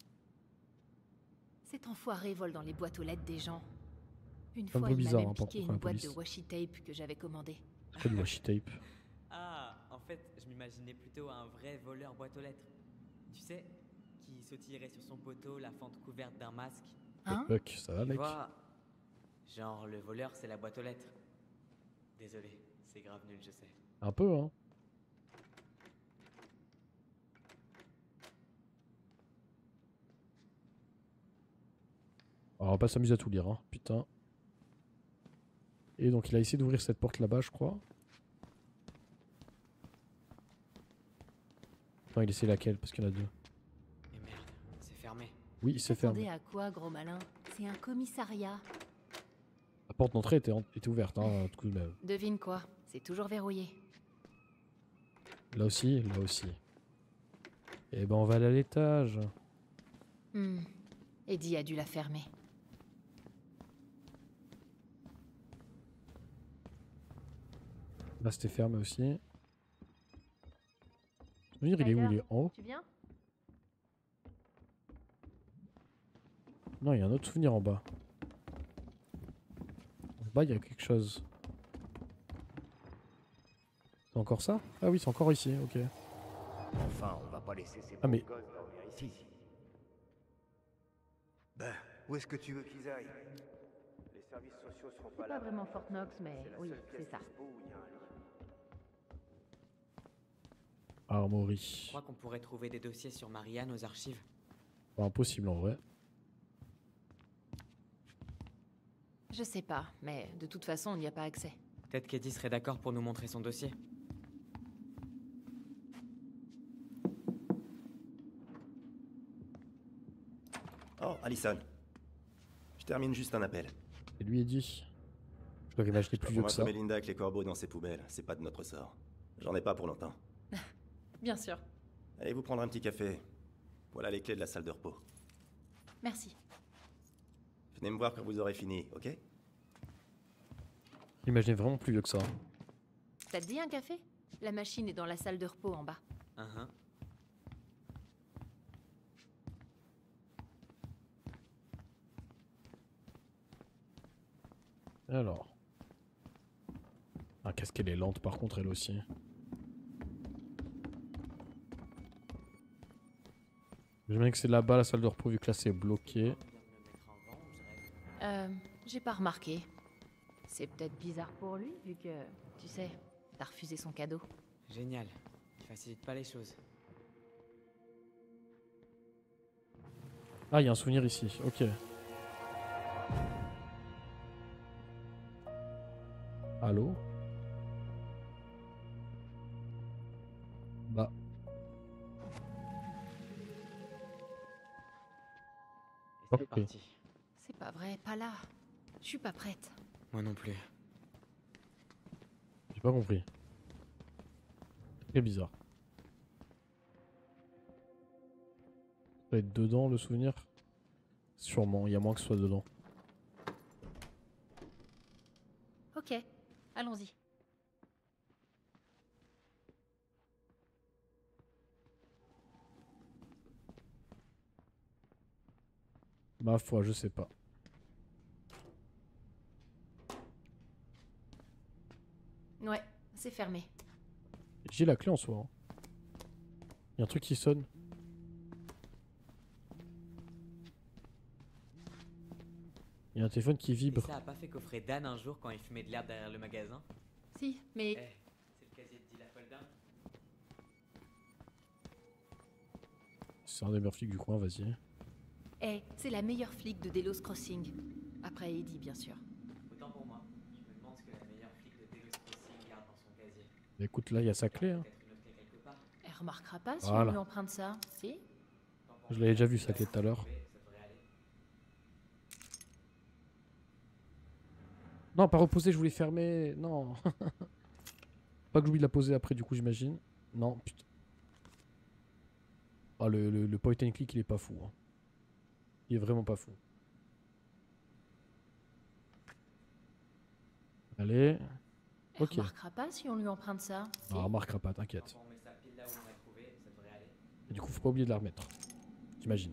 [SPEAKER 4] Cet enfoiré vole dans les boîtes aux lettres des gens. Une
[SPEAKER 1] Un
[SPEAKER 4] fois,
[SPEAKER 1] peu
[SPEAKER 4] il m'a
[SPEAKER 1] bizarre,
[SPEAKER 4] même
[SPEAKER 1] hein, pour
[SPEAKER 4] piqué
[SPEAKER 1] contre la
[SPEAKER 4] une boîte de
[SPEAKER 1] police.
[SPEAKER 4] washi tape que j'avais commandée.
[SPEAKER 1] C'est quoi du washi tape?
[SPEAKER 5] Ah, en fait, je m'imaginais plutôt un vrai voleur boîte aux lettres. Tu sais, qui sautillerait sur son poteau, la fente couverte d'un masque.
[SPEAKER 4] Hein?
[SPEAKER 1] Buck, ça va
[SPEAKER 5] Tu
[SPEAKER 1] mec?
[SPEAKER 5] vois, genre le voleur c'est la boîte aux lettres. Désolé, c'est grave nul, je sais.
[SPEAKER 1] Un peu, hein. Alors, on va pas s'amuser à tout lire, hein. Putain. Et donc, il a essayé d'ouvrir cette porte là-bas, je crois. Non, il essaie laquelle? Parce qu'il y en a deux.
[SPEAKER 5] Et merde, c'est fermé.
[SPEAKER 1] Oui, c'est
[SPEAKER 4] Attendez
[SPEAKER 1] fermé.
[SPEAKER 4] à quoi, gros malin? C'est un commissariat.
[SPEAKER 1] La porte d'entrée était, en- était ouverte, hein, tout de même.
[SPEAKER 4] Devine quoi? C'est toujours verrouillé.
[SPEAKER 1] Là aussi, là aussi. Et ben, on va aller à l'étage.
[SPEAKER 4] Hmm. Eddie a dû la fermer.
[SPEAKER 1] Là, c'était fermé aussi. Souvenir, il est où? Il est en haut?
[SPEAKER 4] Tu viens?
[SPEAKER 1] Non, il y a un autre souvenir en bas. En bas, il y a quelque chose. C'est encore ça? Ah oui, c'est encore ici, ok.
[SPEAKER 13] Enfin, on va pas laisser ces
[SPEAKER 1] Ah, mais-
[SPEAKER 13] pauvres gosses dormir ici.
[SPEAKER 2] Ben,
[SPEAKER 13] Où est-ce que tu veux qu'ils aillent? Les services sociaux seront
[SPEAKER 4] C'est pas vraiment Fort Knox, mais oui, c'est ça.
[SPEAKER 1] Armory.
[SPEAKER 5] Je crois qu'on pourrait trouver des dossiers sur Marianne aux archives.
[SPEAKER 1] Pas impossible en vrai.
[SPEAKER 4] Je sais pas, mais de toute façon, on n'y a pas accès.
[SPEAKER 5] Peut-être qu'Eddie serait d'accord pour nous montrer son dossier.
[SPEAKER 2] Oh, Allison. Je termine juste un appel.
[SPEAKER 1] Et lui est dit. Je dois imaginer plus vieux que ça.
[SPEAKER 2] Convaincre Melinda que les corbeaux dans ses poubelles, c'est pas de notre sort. J'en ai pas pour longtemps.
[SPEAKER 4] Bien sûr.
[SPEAKER 2] Allez vous prendre un petit café. Voilà les clés de la salle de repos.
[SPEAKER 4] Merci.
[SPEAKER 2] Venez me voir quand vous aurez fini, ok?
[SPEAKER 1] Imaginez vraiment plus vieux que ça.
[SPEAKER 4] T'as dit un café? La machine est dans la salle de repos en bas.
[SPEAKER 5] Uh-huh.
[SPEAKER 1] Alors. Ah, qu'est-ce qu'elle est lente par contre, elle aussi. J'imagine que c'est là-bas la salle de repos vu que là c'est bloqué.
[SPEAKER 4] Euh, j'ai pas remarqué. C'est peut-être bizarre pour lui, vu que, tu sais, t'as refusé son cadeau.
[SPEAKER 5] Génial. Il facilite pas les choses.
[SPEAKER 1] Ah, il y a un souvenir ici, ok. Allô? Bah.
[SPEAKER 5] Et c'est
[SPEAKER 1] Ok.
[SPEAKER 5] parti.
[SPEAKER 4] C'est pas vrai, pas là. Je suis pas prête.
[SPEAKER 5] Moi non plus.
[SPEAKER 1] J'ai pas compris. Très bizarre. Ça va être dedans le souvenir? Sûrement, il y a moins que ce soit dedans.
[SPEAKER 4] Ok, allons-y.
[SPEAKER 1] Ma foi, je sais pas.
[SPEAKER 4] Ouais, c'est fermé.
[SPEAKER 1] J'ai la clé en soi. hein. Il y a un truc qui sonne. Il y a un téléphone qui
[SPEAKER 5] Et
[SPEAKER 1] vibre.
[SPEAKER 5] ça a pas fait coffrer Dan un jour quand il fumait de l'herbe derrière le magasin?
[SPEAKER 4] Si, mais...
[SPEAKER 5] Eh, c'est le casier de Dilla Folden.
[SPEAKER 1] C'est un des meilleurs flics du coin, vas-y.
[SPEAKER 4] Eh, c'est la meilleure flic de Delos Crossing. Après Eddie, bien sûr.
[SPEAKER 5] Autant pour moi. Je me demande ce que la meilleure flic de Delos Crossing garde dans son casier.
[SPEAKER 1] Mais écoute, là, il y a sa clé. Hein.
[SPEAKER 5] Peut-être une autre clé quelque part.
[SPEAKER 4] Elle remarquera pas si
[SPEAKER 1] Voilà.
[SPEAKER 4] on lui emprunte ça, si?
[SPEAKER 1] Je l'avais déjà vu sa clé tout à l'heure.
[SPEAKER 5] Ça devrait aller.
[SPEAKER 1] Non, pas reposer, je voulais fermer. Non. Pas que j'oublie de la poser après, du coup, j'imagine. Non, putain. Ah, le, le, le point and click, il est pas fou. Hein. Il est vraiment pas fou. Allez.
[SPEAKER 4] Elle
[SPEAKER 1] Ok.
[SPEAKER 4] remarquera pas si on lui emprunte ça, si?
[SPEAKER 1] Non, elle remarquera pas, t'inquiète.
[SPEAKER 5] Quand on met ça pile là où on l'a trouvé, ça devrait aller.
[SPEAKER 1] Et du coup, faut pas oublier de la remettre. J'imagine.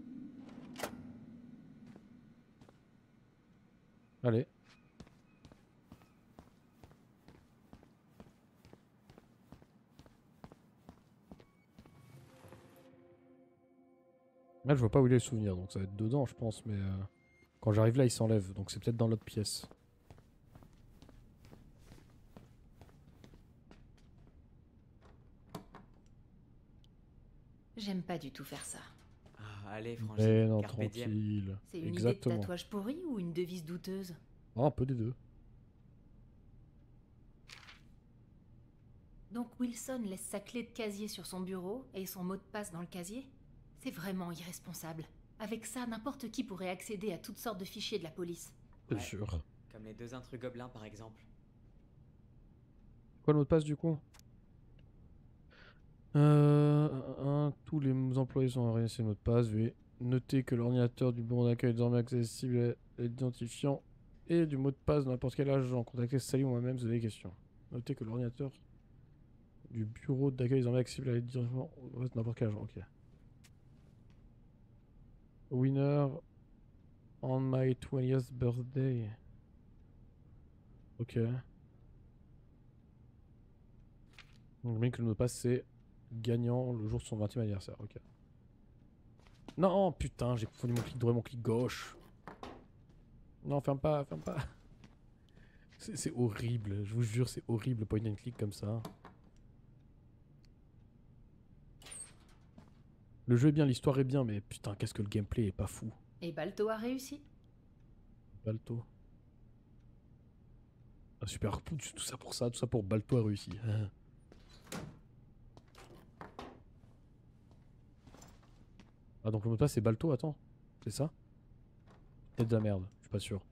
[SPEAKER 1] Allez. Là, je vois pas où il est le souvenir, donc ça va être dedans, je pense, mais euh, quand j'arrive là, il s'enlève, donc c'est peut-être dans l'autre pièce.
[SPEAKER 4] J'aime pas du tout faire ça.
[SPEAKER 5] Ah, allez, franchement.
[SPEAKER 1] Mais non, tranquille.
[SPEAKER 4] C'est une
[SPEAKER 1] Exactement.
[SPEAKER 4] idée de tatouage pourri ou une devise douteuse?
[SPEAKER 1] Oh, un peu des deux.
[SPEAKER 4] Donc Wilson laisse sa clé de casier sur son bureau et son mot de passe dans le casier? C'est vraiment irresponsable. Avec ça, n'importe qui pourrait accéder à toutes sortes de fichiers de la police.
[SPEAKER 1] C'est
[SPEAKER 5] Ouais.
[SPEAKER 1] sûr.
[SPEAKER 5] Comme les deux intrus gobelins par exemple.
[SPEAKER 1] Quoi le mot de passe du coup? Euh, un, un, tous les employés sont enregistrés le mot de passe. Veuillez noter que l'ordinateur du bureau d'accueil est désormais accessible à l'identifiant et du mot de passe de n'importe quel agent. Contactez Sally ou moi-même si vous avez des questions. Notez que l'ordinateur du bureau d'accueil est désormais accessible à l'identifiant de n'importe quel agent. Ok. Winner on my twentieth birthday. Ok. Donc, bien que le mot de passe c'est gagnant le jour de son vingtième anniversaire. Ok. Non, putain, j'ai confondu mon clic droit et mon clic gauche. Non, ferme pas, ferme pas. C'est horrible, je vous jure, c'est horrible, point and click comme ça. Le jeu est bien, l'histoire est bien, mais putain, qu'est-ce que le gameplay est pas fou.
[SPEAKER 4] Et Balto a réussi?
[SPEAKER 1] Balto. Ah, super, tout ça pour ça, tout ça pour Balto a réussi. Ah, donc le mot de passe c'est Balto, attends, c'est ça? C'est de la merde, je suis pas sûr.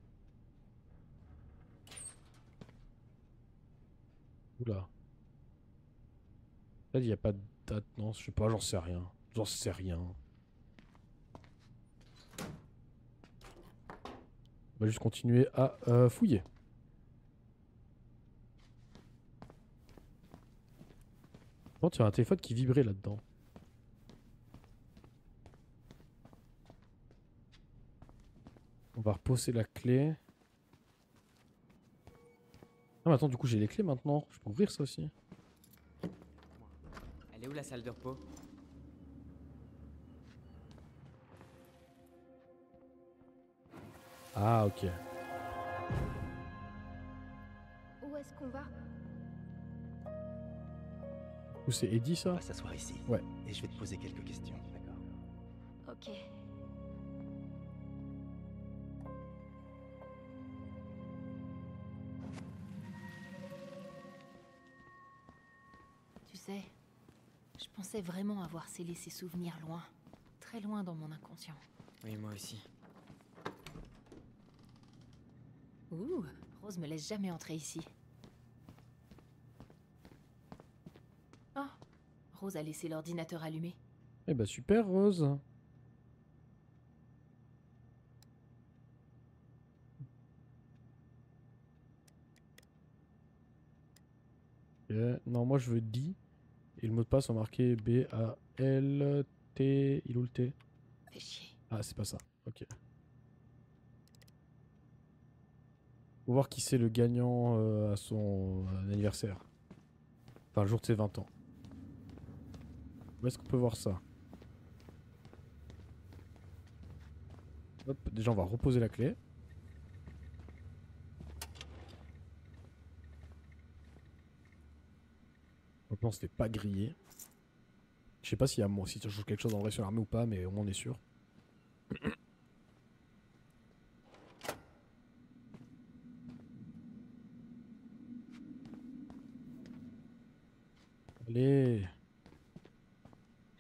[SPEAKER 1] Oula. Là, il n'y a pas de date, non, je sais pas, j'en sais rien. J'en sais rien. On va juste continuer à euh, fouiller. Bon, il y a un téléphone qui vibrait là-dedans. On va reposer la clé. Ah mais attends, du coup j'ai les clés maintenant. Je peux ouvrir ça aussi.
[SPEAKER 5] Elle est où la salle de repos?
[SPEAKER 1] Ah ok.
[SPEAKER 3] Où est-ce qu'on va?
[SPEAKER 1] Ou c'est Eddie ça?
[SPEAKER 2] On va s'asseoir ici.
[SPEAKER 1] Ouais.
[SPEAKER 2] Et je vais te poser quelques questions, d'accord?
[SPEAKER 3] Ok.
[SPEAKER 4] Tu sais, je pensais vraiment avoir scellé ces souvenirs loin, très loin dans mon inconscient.
[SPEAKER 5] Oui, moi aussi.
[SPEAKER 4] Ouh, Rose me laisse jamais entrer ici. Oh, Rose a laissé l'ordinateur allumé.
[SPEAKER 1] Eh bah super Rose. Ok, non moi je veux D. Et le mot de passe est marqué B A L T. Il est où le T?
[SPEAKER 4] Fais chier.
[SPEAKER 1] Ah c'est pas ça, ok. Faut voir qui c'est le gagnant euh, à son euh, anniversaire. Enfin le jour de ses vingt ans. Où est-ce qu'on peut voir ça? Hop, déjà on va reposer la clé. Donc là on se fait pas griller. Je sais pas s'il y a moi, si ça change quelque chose en vrai sur l'armée ou pas, mais au moins on est sûr.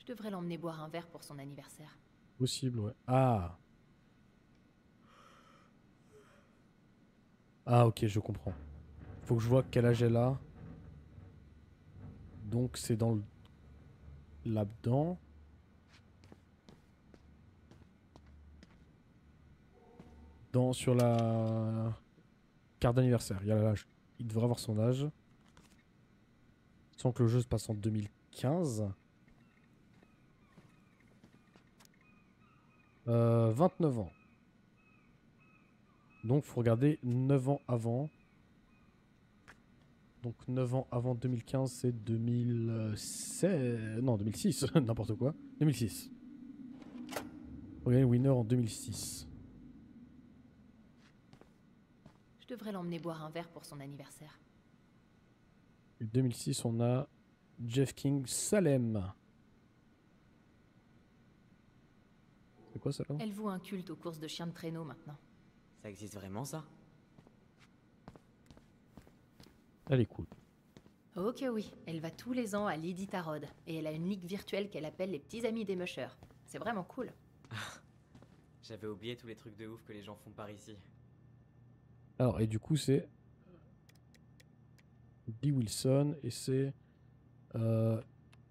[SPEAKER 4] devrais l'emmener boire un verre pour son anniversaire.
[SPEAKER 1] Possible, ouais. Ah. Ah, ok, je comprends. Faut que je vois quel âge elle a. Donc, c'est dans le... là-dedans. Dans, sur la carte d'anniversaire. Il y a l'âge. Il devrait avoir son âge. Sans que le jeu se passe en deux mille quinze. Euh, vingt-neuf ans. Donc, faut regarder neuf ans avant. Donc, neuf ans avant deux mille quinze, c'est deux mille seize. Non, deux mille six. N'importe quoi. deux mille six. Regardez Winner en deux mille six.
[SPEAKER 4] Je devrais l'emmener boire un verre pour son anniversaire.
[SPEAKER 1] En deux mille six, on a Jeff King Salem. C'est quoi ça là?
[SPEAKER 4] Elle voue un culte aux courses de chiens de traîneau maintenant.
[SPEAKER 5] Ça existe vraiment ça?
[SPEAKER 1] Elle est cool.
[SPEAKER 4] Ok oui, elle va tous les ans à Lady Tarod et elle a une ligue virtuelle qu'elle appelle les petits amis des mushers. C'est vraiment cool.
[SPEAKER 5] J'avais oublié tous les trucs de ouf que les gens font par ici.
[SPEAKER 1] Alors, et du coup, c'est Dee Wilson et c'est euh,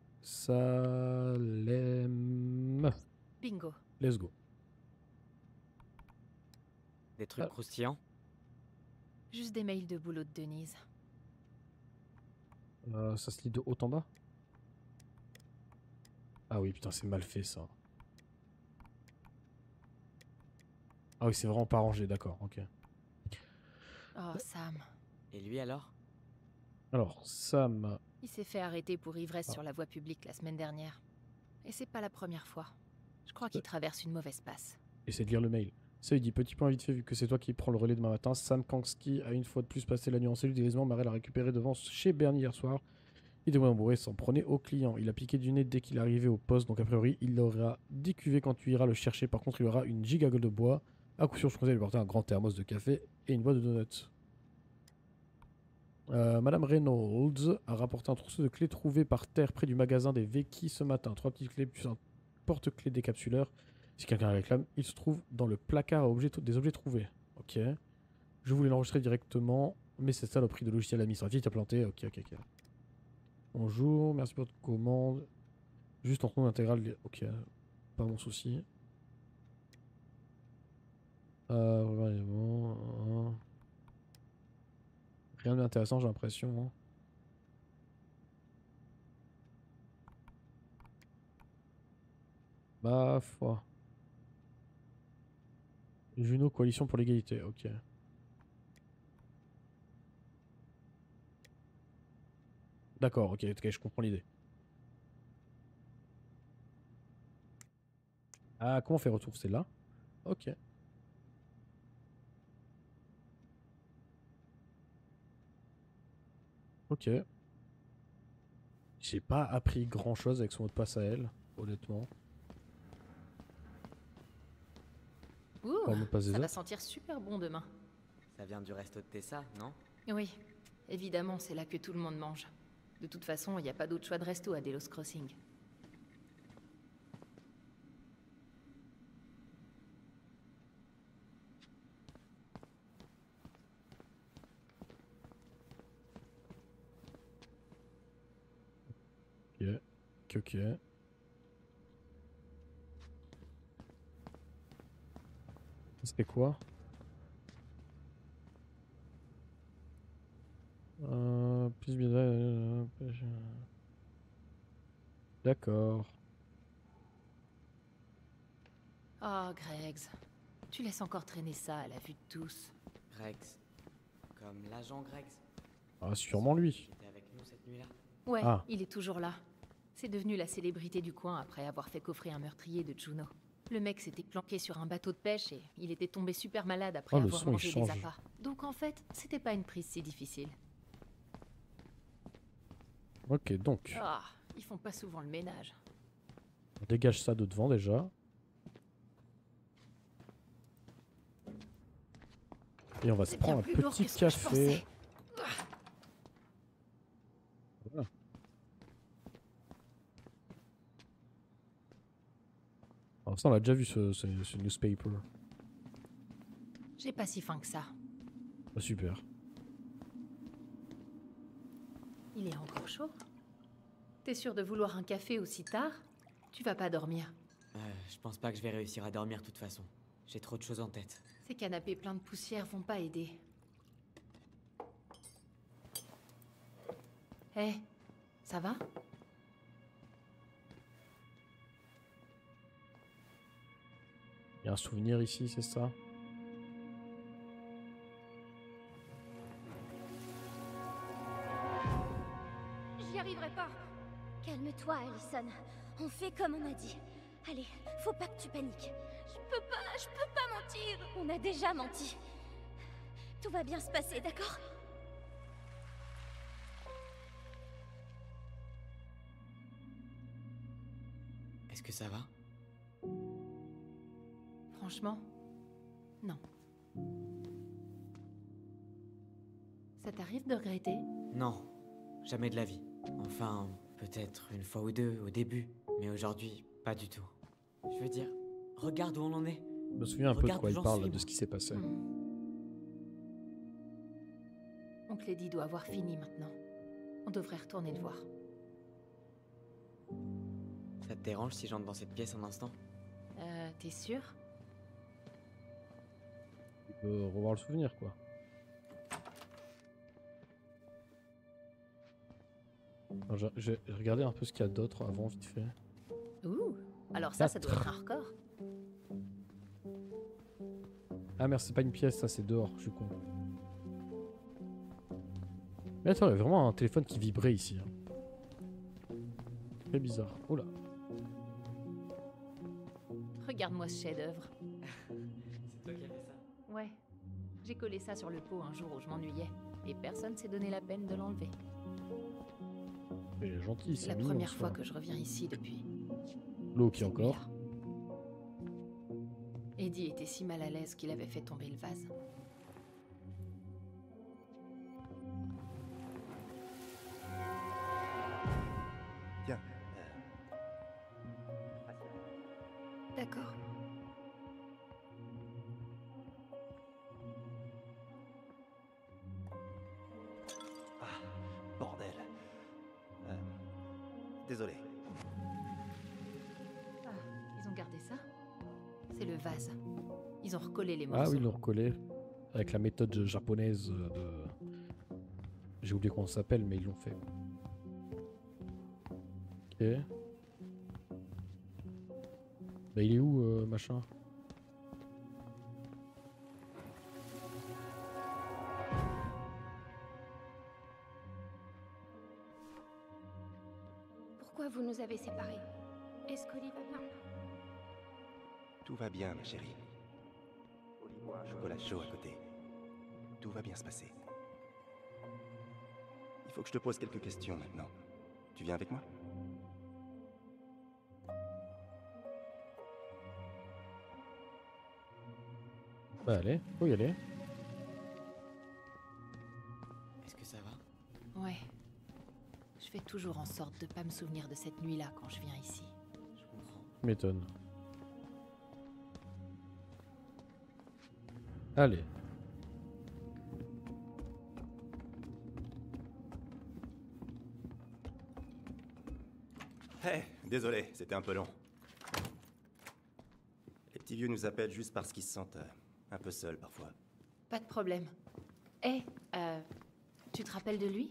[SPEAKER 1] Salem.
[SPEAKER 4] Bingo.
[SPEAKER 1] Let's go.
[SPEAKER 5] Des trucs
[SPEAKER 1] Ah.
[SPEAKER 5] croustillants?
[SPEAKER 4] Juste des mails de boulot de Denise.
[SPEAKER 1] Euh, ça se lit de haut en bas? Ah oui, putain, c'est mal fait ça. Ah oui, c'est vraiment pas rangé, d'accord, ok.
[SPEAKER 4] Oh Sam.
[SPEAKER 5] Et lui alors?
[SPEAKER 1] Alors, Sam...
[SPEAKER 4] Il s'est fait arrêter pour ivresse
[SPEAKER 1] Ah.
[SPEAKER 4] sur la voie publique la semaine dernière. Et c'est pas la première fois. Je crois qu'il traverse une mauvaise passe.
[SPEAKER 1] Essaie de lire le mail. Ça, il dit petit point vite fait, vu que c'est toi qui prends le relais demain matin. Sam Kansky a une fois de plus passé la nuit en cellule d'isolement. Marel l'a récupéré devant chez Bernie hier soir. Il était bourré, s'en prenait au client. Il a piqué du nez dès qu'il est arrivé au poste, donc a priori, il aura décuvé quand tu iras le chercher. Par contre, il aura une giga gueule de bois. À coup sûr, je conseille de lui porter un grand thermos de café et une boîte de donuts. Euh, Madame Reynolds a rapporté un trousseau de clés trouvé par terre près du magasin des Veki ce matin. Trois petites clés plus un porte-clés décapsuleur. Si quelqu'un réclame, il se trouve dans le placard à objets des objets trouvés. Ok. Je voulais l'enregistrer directement, mais c'est ça le prix de logiciel administratif, t'as planté. Ok, ok, ok. Bonjour, merci pour votre commande. Juste en compte intégral. Ok, pas mon souci. Euh, vraiment, rien d'intéressant, j'ai l'impression. Hein. Ma foi. Juno, coalition pour l'égalité, ok. D'accord, ok, ok, je comprends l'idée. Ah, comment on fait retour? C'est là? Ok. Ok. J'ai pas appris grand chose avec son mot de passe à elle, honnêtement.
[SPEAKER 4] Ouh,
[SPEAKER 1] Pas le mot de passe des
[SPEAKER 4] ça va
[SPEAKER 1] autres.
[SPEAKER 4] sentir super bon demain.
[SPEAKER 5] Ça vient du resto de Tessa, non?
[SPEAKER 4] Oui, évidemment, c'est là que tout le monde mange. De toute façon, il n'y a pas d'autre choix de resto à Delos Crossing.
[SPEAKER 1] Ok, ok, ok. C'était quoi? Euh, plus bien. euh, pêche, euh. D'accord.
[SPEAKER 4] Oh, Greggs. Tu laisses encore traîner ça à la vue de tous.
[SPEAKER 5] Greggs. Comme l'agent Greggs.
[SPEAKER 1] Ah, sûrement lui.
[SPEAKER 5] Il était avec nous cette nuit-là.
[SPEAKER 4] Ouais,
[SPEAKER 1] Ah.
[SPEAKER 4] il est toujours là. C'est devenu la célébrité du coin après avoir fait coffrer un meurtrier de Juno. Le mec s'était planqué sur un bateau de pêche et il était tombé super malade après
[SPEAKER 1] Oh, le
[SPEAKER 4] avoir
[SPEAKER 1] son, il
[SPEAKER 4] mangé des
[SPEAKER 1] change.
[SPEAKER 4] appâts. Donc en fait, c'était pas une prise si difficile.
[SPEAKER 1] Ok, donc.
[SPEAKER 4] Ah, ils font pas souvent le ménage.
[SPEAKER 1] On dégage ça de devant déjà. Et on va se
[SPEAKER 4] C'est bien
[SPEAKER 1] prendre un
[SPEAKER 4] plus lourd
[SPEAKER 1] petit
[SPEAKER 4] que ce que je
[SPEAKER 1] café.
[SPEAKER 4] pensais.
[SPEAKER 1] Voilà. Ça, on l'a déjà vu ce, ce, ce newspaper.
[SPEAKER 4] J'ai pas si faim que ça.
[SPEAKER 1] Ah, super.
[SPEAKER 4] Il est encore chaud. T'es sûr de vouloir un café aussi tard? Tu vas pas dormir.
[SPEAKER 5] Euh, je pense pas que je vais réussir à dormir de toute façon. J'ai trop de choses en tête.
[SPEAKER 4] Ces canapés pleins de poussière vont pas aider. Hé, ça va?
[SPEAKER 1] Il y a un souvenir ici, c'est ça?
[SPEAKER 7] J'y arriverai pas. Calme-toi, Allison. On fait comme on a dit. Allez, faut pas que tu paniques. Je peux pas, je peux pas mentir. On a déjà menti. Tout va bien se passer, d'accord?
[SPEAKER 5] Est-ce que ça va?
[SPEAKER 4] Franchement, non. Ça t'arrive de regretter?
[SPEAKER 5] Non, jamais de la vie. Enfin, peut-être une fois ou deux au début, mais aujourd'hui, pas du tout. Je veux dire, regarde où on en est.
[SPEAKER 1] Je me souviens un peu de
[SPEAKER 5] Regarde
[SPEAKER 1] quoi
[SPEAKER 5] où
[SPEAKER 1] il
[SPEAKER 5] j'en
[SPEAKER 1] parle,
[SPEAKER 5] suis,
[SPEAKER 1] de
[SPEAKER 5] moi.
[SPEAKER 1] ce qui s'est passé.
[SPEAKER 4] Hmm. Oncle Eddie doit avoir fini maintenant. On devrait retourner le voir.
[SPEAKER 5] Ça te dérange si j'entre dans cette pièce un instant?
[SPEAKER 4] Euh, t'es sûr?
[SPEAKER 1] Tu peux revoir le souvenir, quoi. Alors, J'ai j'ai regardé un peu ce qu'il y a d'autre avant, vite fait.
[SPEAKER 4] Ouh, alors ça, ça doit être un record.
[SPEAKER 1] Ah merde, c'est pas une pièce, ça c'est dehors, je suis con. Mais attends, il y a vraiment un téléphone qui vibrait ici. Hein. Très bizarre. Oula.
[SPEAKER 4] Regarde-moi ce chef-d'œuvre.
[SPEAKER 5] C'est toi qui as fait ça?
[SPEAKER 4] Ouais. J'ai collé ça sur le pot un jour où je m'ennuyais. Et personne s'est donné la peine de l'enlever.
[SPEAKER 1] Il est gentil,
[SPEAKER 4] C'est
[SPEAKER 1] c'est
[SPEAKER 4] la
[SPEAKER 1] mignon,
[SPEAKER 4] première
[SPEAKER 1] ce
[SPEAKER 4] fois
[SPEAKER 1] soir.
[SPEAKER 4] que je reviens ici depuis.
[SPEAKER 1] L'eau qui
[SPEAKER 4] cette
[SPEAKER 1] encore.
[SPEAKER 4] nuit-là. Eddie était si mal à l'aise qu'il avait fait tomber le vase.
[SPEAKER 2] Tiens.
[SPEAKER 4] D'accord.
[SPEAKER 2] Ah, bordel. Euh, désolé.
[SPEAKER 4] Ah, ils ont gardé ça? C'est le vase. Ils ont recollé les morceaux.
[SPEAKER 1] Ah oui, ils l'ont recollé. Avec la méthode japonaise de... J'ai oublié comment ça s'appelle, mais ils l'ont fait. Ok. Bah il est où, euh, machin?
[SPEAKER 3] Pourquoi vous nous avez séparés? Est-ce qu'Oli va bien?
[SPEAKER 2] Tout va bien, ma chérie. Un chocolat chaud à côté. Tout va bien se passer. Il faut que je te pose quelques questions maintenant. Tu viens avec moi?
[SPEAKER 1] Bah allez, faut y aller.
[SPEAKER 5] Est-ce que ça va?
[SPEAKER 4] Ouais. Je fais toujours en sorte de pas me souvenir de cette nuit-là quand je viens ici.
[SPEAKER 5] Je comprends.
[SPEAKER 1] M'étonne. Allez.
[SPEAKER 2] Hé, désolé, c'était un peu long. Les petits vieux nous appellent juste parce qu'ils se sentent euh, un peu seuls parfois.
[SPEAKER 4] Pas de problème. Hé, euh, tu te rappelles de lui?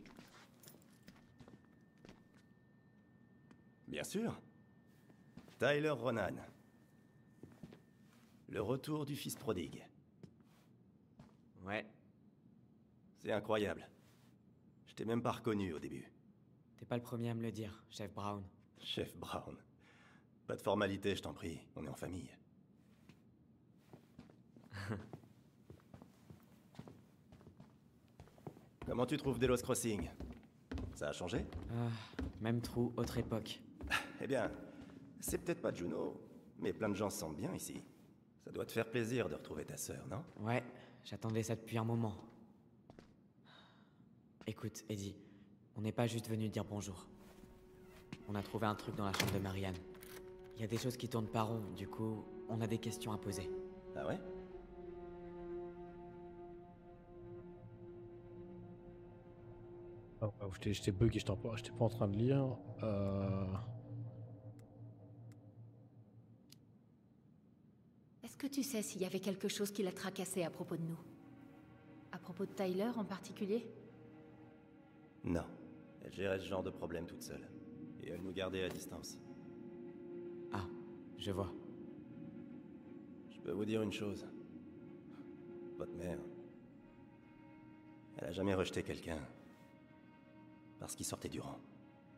[SPEAKER 2] Bien sûr. Tyler Ronan. Le retour du fils prodigue.
[SPEAKER 5] Ouais.
[SPEAKER 2] C'est incroyable. Je t'ai même pas reconnu au début.
[SPEAKER 5] T'es pas le premier à me le dire, chef Brown.
[SPEAKER 2] Chef Brown. Pas de formalité, je t'en prie. On est en famille. Comment tu trouves Delos Crossing? Ça a changé?
[SPEAKER 5] Ah, même trou, autre époque.
[SPEAKER 2] Eh bien, c'est peut-être pas Juno, mais plein de gens se sentent bien ici. Ça doit te faire plaisir de retrouver ta sœur, non?
[SPEAKER 5] Ouais, j'attendais ça depuis un moment. Écoute, Eddie, on n'est pas juste venu dire bonjour. On a trouvé un truc dans la chambre de Marianne. Il y a des choses qui tournent pas rond, du coup, on a des questions à poser.
[SPEAKER 2] Ah ouais?
[SPEAKER 1] Oh, oh, je t'ai bugué, j'étais pas, j'étais pas en train de lire. Euh...
[SPEAKER 4] Est-ce que tu sais s'il y avait quelque chose qui l'a tracassé à propos de nous? À propos de Tyler en particulier?
[SPEAKER 2] Non. Elle gérait ce genre de problème toute seule. Et elle nous gardait à distance.
[SPEAKER 5] Ah, je vois.
[SPEAKER 2] Je peux vous dire une chose. Votre mère... Elle a jamais rejeté quelqu'un. Parce qu'il sortait du rang.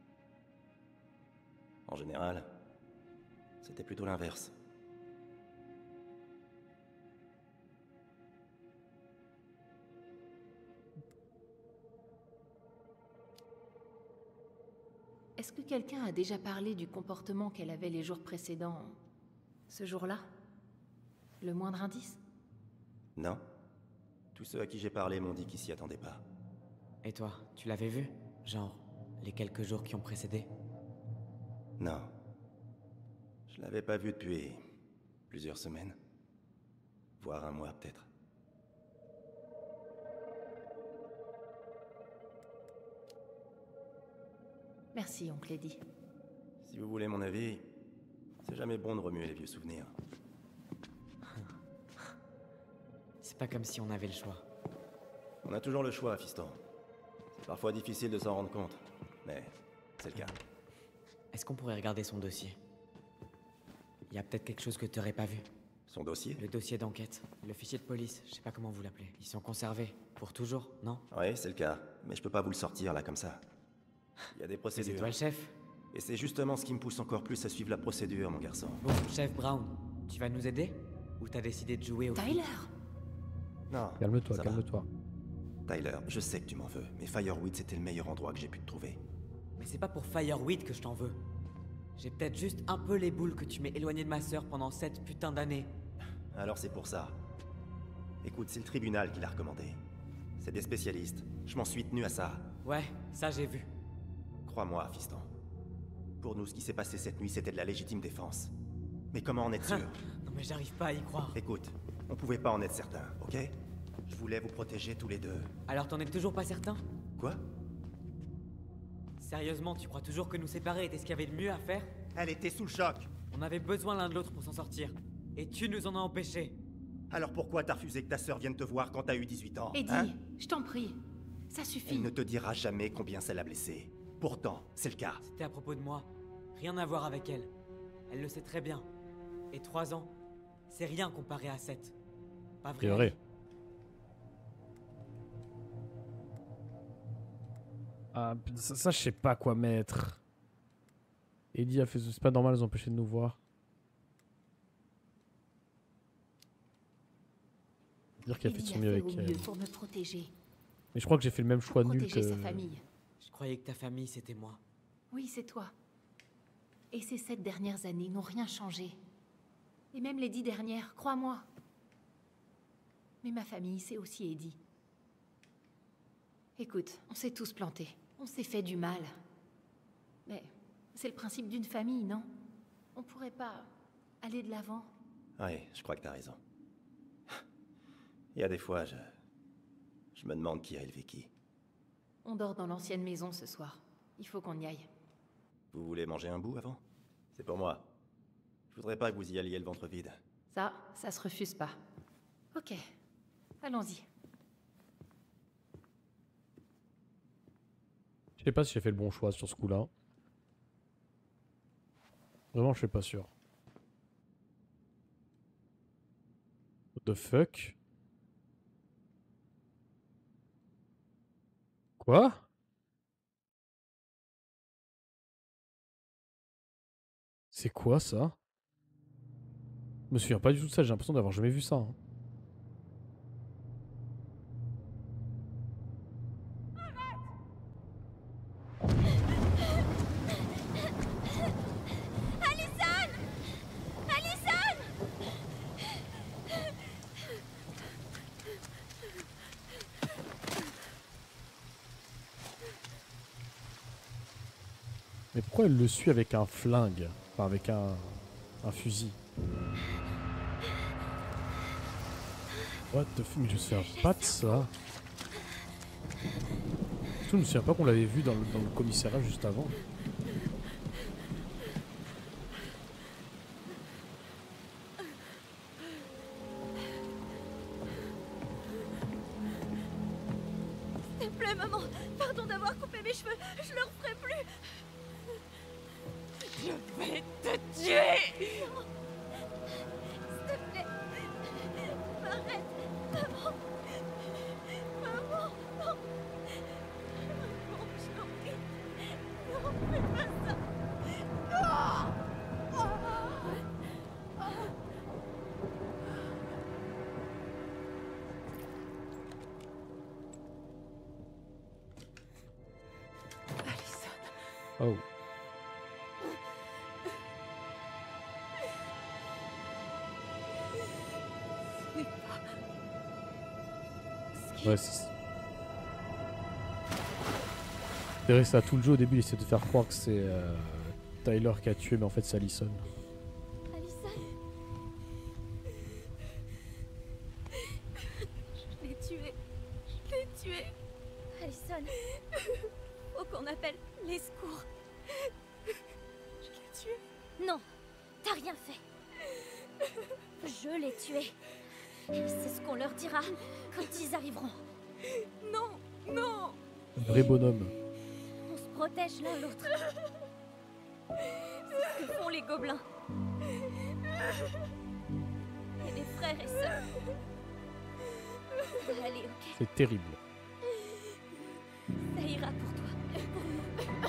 [SPEAKER 2] En général, c'était plutôt l'inverse.
[SPEAKER 4] Est-ce que quelqu'un a déjà parlé du comportement qu'elle avait les jours précédents, ce jour-là? Le moindre indice?
[SPEAKER 2] Non. Tous ceux à qui j'ai parlé m'ont dit qu'ils s'y attendaient pas.
[SPEAKER 5] Et toi, tu l'avais vu? Genre, les quelques jours qui ont précédé?
[SPEAKER 2] Non. Je l'avais pas vu depuis... plusieurs semaines. Voire un mois, peut-être.
[SPEAKER 4] Merci, oncle Eddie.
[SPEAKER 2] Si vous voulez mon avis, c'est jamais bon de remuer les vieux souvenirs.
[SPEAKER 5] C'est pas comme si on avait le choix.
[SPEAKER 2] On a toujours le choix, fiston. C'est parfois difficile de s'en rendre compte, mais c'est le cas.
[SPEAKER 5] Est-ce qu'on pourrait regarder son dossier? Il y a peut-être quelque chose que t'aurais pas vu.
[SPEAKER 2] Son dossier?
[SPEAKER 5] Le dossier d'enquête, le fichier de police, je sais pas comment vous l'appelez. Ils sont conservés, pour toujours, non?
[SPEAKER 2] Oui, c'est le cas, mais je peux pas vous le sortir là comme ça. Il y a des procédures.
[SPEAKER 5] C'est toi le chef?
[SPEAKER 2] Et c'est justement ce qui me pousse encore plus à suivre la procédure, mon garçon.
[SPEAKER 5] Bon, chef Brown, tu vas nous aider? Ou t'as décidé de jouer au...
[SPEAKER 4] Tyler!
[SPEAKER 2] Non.
[SPEAKER 1] Calme-toi, calme-toi.
[SPEAKER 2] Tyler, je sais que tu m'en veux, mais Fireweed c'était le meilleur endroit que j'ai pu te trouver.
[SPEAKER 5] Mais c'est pas pour Fireweed que je t'en veux. J'ai peut-être juste un peu les boules que tu m'aies éloigné de ma sœur pendant cette putain d'années.
[SPEAKER 2] Alors c'est pour ça. Écoute, c'est le tribunal qui l'a recommandé. C'est des spécialistes. Je m'en suis tenu à ça.
[SPEAKER 5] Ouais, ça j'ai vu.
[SPEAKER 2] Crois-moi, fiston. Pour nous, ce qui s'est passé cette nuit, c'était de la légitime défense. Mais comment en être sûr?
[SPEAKER 5] Non mais j'arrive pas à y croire.
[SPEAKER 2] Écoute, on pouvait pas en être certain, ok? Je voulais vous protéger tous les deux.
[SPEAKER 5] Alors t'en es toujours pas certain?
[SPEAKER 2] Quoi?
[SPEAKER 5] Sérieusement, tu crois toujours que nous séparer était ce qu'il y avait de mieux à faire?
[SPEAKER 2] Elle était sous le choc.
[SPEAKER 5] On avait besoin l'un de l'autre pour s'en sortir. Et tu nous en as empêchés.
[SPEAKER 2] Alors pourquoi t'as refusé que ta sœur vienne te voir quand t'as eu dix-huit ans?
[SPEAKER 4] Eddie,
[SPEAKER 2] hein?
[SPEAKER 4] je t'en prie. Ça suffit.
[SPEAKER 2] Elle ne te dira jamais combien ça l'a blessée. Pourtant, c'est le cas.
[SPEAKER 5] C'était à propos de moi. Rien à voir avec elle. Elle le sait très bien. Et trois ans, c'est rien comparé à sept. Pas vrai?
[SPEAKER 1] C'est vrai. Ah, ça, ça je sais pas quoi mettre. Eddie a fait ce... C'est pas normal, ils ont empêché de nous voir. Dire qu'elle a fait de son mieux avec elle.
[SPEAKER 4] Pour me protéger.
[SPEAKER 1] Mais je crois que j'ai fait le même choix nul que...
[SPEAKER 4] sa famille.
[SPEAKER 5] Je croyais que ta famille, c'était moi.
[SPEAKER 4] Oui, c'est toi. Et ces sept dernières années n'ont rien changé. Et même les dix dernières, crois-moi. Mais ma famille, c'est aussi Eddie. Écoute, on s'est tous plantés. On s'est fait du mal. Mais c'est le principe d'une famille, non? On pourrait pas aller de l'avant?
[SPEAKER 2] Oui, je crois que t'as raison. Il y a des fois, je... Je me demande qui a élevé qui.
[SPEAKER 4] On dort dans l'ancienne maison ce soir. Il faut qu'on y aille.
[SPEAKER 2] Vous voulez manger un bout avant? C'est pour moi. Je voudrais pas que vous y alliez le ventre vide.
[SPEAKER 4] Ça, ça se refuse pas. Ok, allons-y.
[SPEAKER 1] Je sais pas si j'ai fait le bon choix sur ce coup-là. Vraiment, je suis pas sûr. What the fuck? Quoi? C'est quoi ça? Je me souviens pas du tout de ça, j'ai l'impression d'avoir jamais vu ça. Hein.
[SPEAKER 7] Allison! Allison!
[SPEAKER 1] Mais pourquoi elle le suit avec un flingue? Enfin, avec un... Un fusil. What the fuck, mais je me souviens pas de ça. Surtout, je me souviens pas qu'on l'avait vu dans le, dans le commissariat juste avant.
[SPEAKER 14] S'il te plaît, maman, pardon d'avoir coupé mes cheveux, je le referai plus.
[SPEAKER 8] Je vais te tuer.
[SPEAKER 14] Non. S'il te plaît, arrête, maman. Maman, non. Maman, je t'en prie. Non, fais pas ça. Non.
[SPEAKER 8] Allison.
[SPEAKER 1] Oh. Ouais, c'est... C'est vrai que ça, tout le jeu au début, il essaie de faire croire que c'est euh, Tyler qui a tué, mais en fait c'est Allison.
[SPEAKER 14] Allison. Je l'ai tué. Je l'ai tué. Allison. Faut qu'on appelle les secours. Je l'ai tué. Non, t'as rien fait. Je l'ai tué. Et c'est ce qu'on leur dira quand ils arriveront. Non, non.
[SPEAKER 1] Vrai bonhomme.
[SPEAKER 14] On se protège l'un l'autre. C'est ce que font les gobelins. Et les frères et sœurs. Allez, ok.
[SPEAKER 1] C'est terrible.
[SPEAKER 14] Ça ira pour toi, pour nous.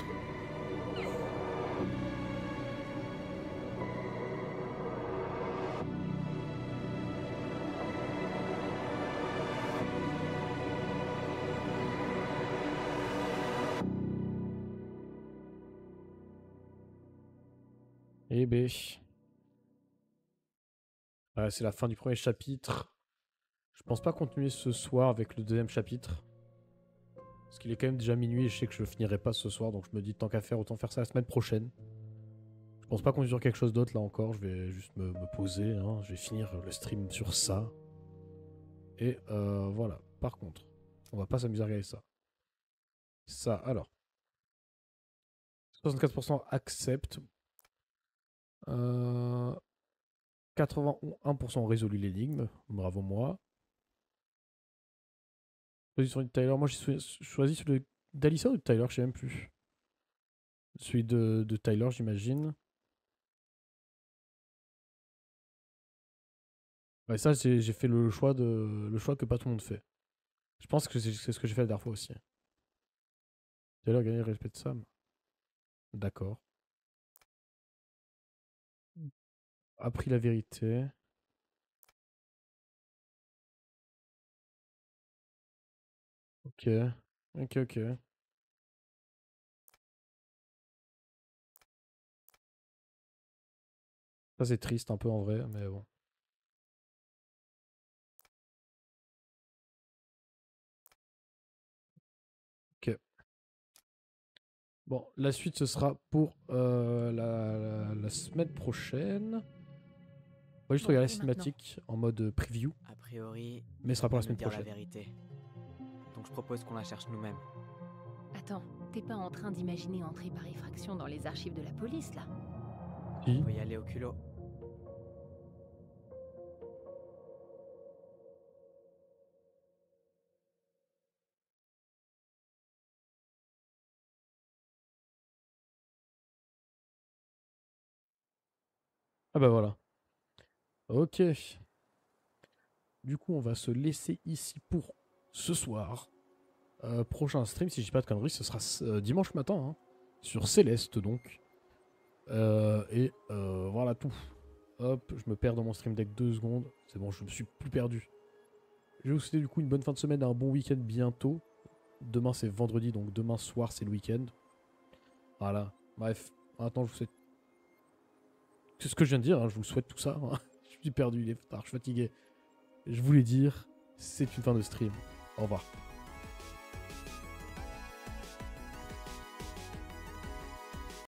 [SPEAKER 1] Eh ben. Ouais, c'est la fin du premier chapitre. Je pense pas continuer ce soir avec le deuxième chapitre. Parce qu'il est quand même déjà minuit et je sais que je finirai pas ce soir. Donc je me dis tant qu'à faire, autant faire ça la semaine prochaine. Je pense pas qu'on sur quelque chose d'autre là encore. Je vais juste me, me poser. Hein. Je vais finir le stream sur ça. Et euh, voilà. Par contre, on va pas s'amuser à regarder ça. Ça, alors. soixante-quatre pour cent accepte. Euh, quatre-vingt-un pour cent résolu l'énigme, bravo moi. Choisi celui de Tyler, moi j'ai choisi celui d'Alissa ou de Tyler, je sais même plus. Celui de, de Tyler j'imagine. Ouais, ça j'ai fait le choix de le choix que pas tout le monde fait. Je pense que c'est ce que j'ai fait la dernière fois aussi. Tyler gagné le respect de Sam. D'accord. Appris la vérité. Ok. Ok, ok. Ça c'est triste un peu en vrai, mais bon. Ok. Bon, la suite ce sera pour euh, la, la, la semaine prochaine. On va juste
[SPEAKER 5] Bon,
[SPEAKER 1] regarder la
[SPEAKER 5] et
[SPEAKER 1] cinématique en mode preview.
[SPEAKER 5] A priori,
[SPEAKER 1] mais ce sera pour la
[SPEAKER 5] il faut
[SPEAKER 1] semaine
[SPEAKER 5] nous dire
[SPEAKER 1] prochaine.
[SPEAKER 5] la vérité. Donc je propose qu'on la cherche nous-mêmes.
[SPEAKER 4] Attends, t'es pas en train d'imaginer entrer par effraction dans les archives de la police, là?
[SPEAKER 1] Si.
[SPEAKER 5] On peut y aller au culot.
[SPEAKER 1] Ah bah voilà. Ok. Du coup, on va se laisser ici pour ce soir. Euh, prochain stream, si je dis pas de conneries, ce sera euh, dimanche matin. Hein, sur Céleste, donc. Euh, et euh, voilà tout. Hop, je me perds dans mon stream deck deux secondes. C'est bon, je me suis plus perdu. Je vais vous souhaiter du coup une bonne fin de semaine et un bon week-end bientôt. Demain, c'est vendredi, donc demain soir, c'est le week-end. Voilà. Bref, maintenant, je vous souhaite... C'est ce que je viens de dire, hein, je vous souhaite tout ça. Hein. Je suis perdu, il est tard, je suis fatigué. Je voulais dire, c'est une fin de stream. Au revoir.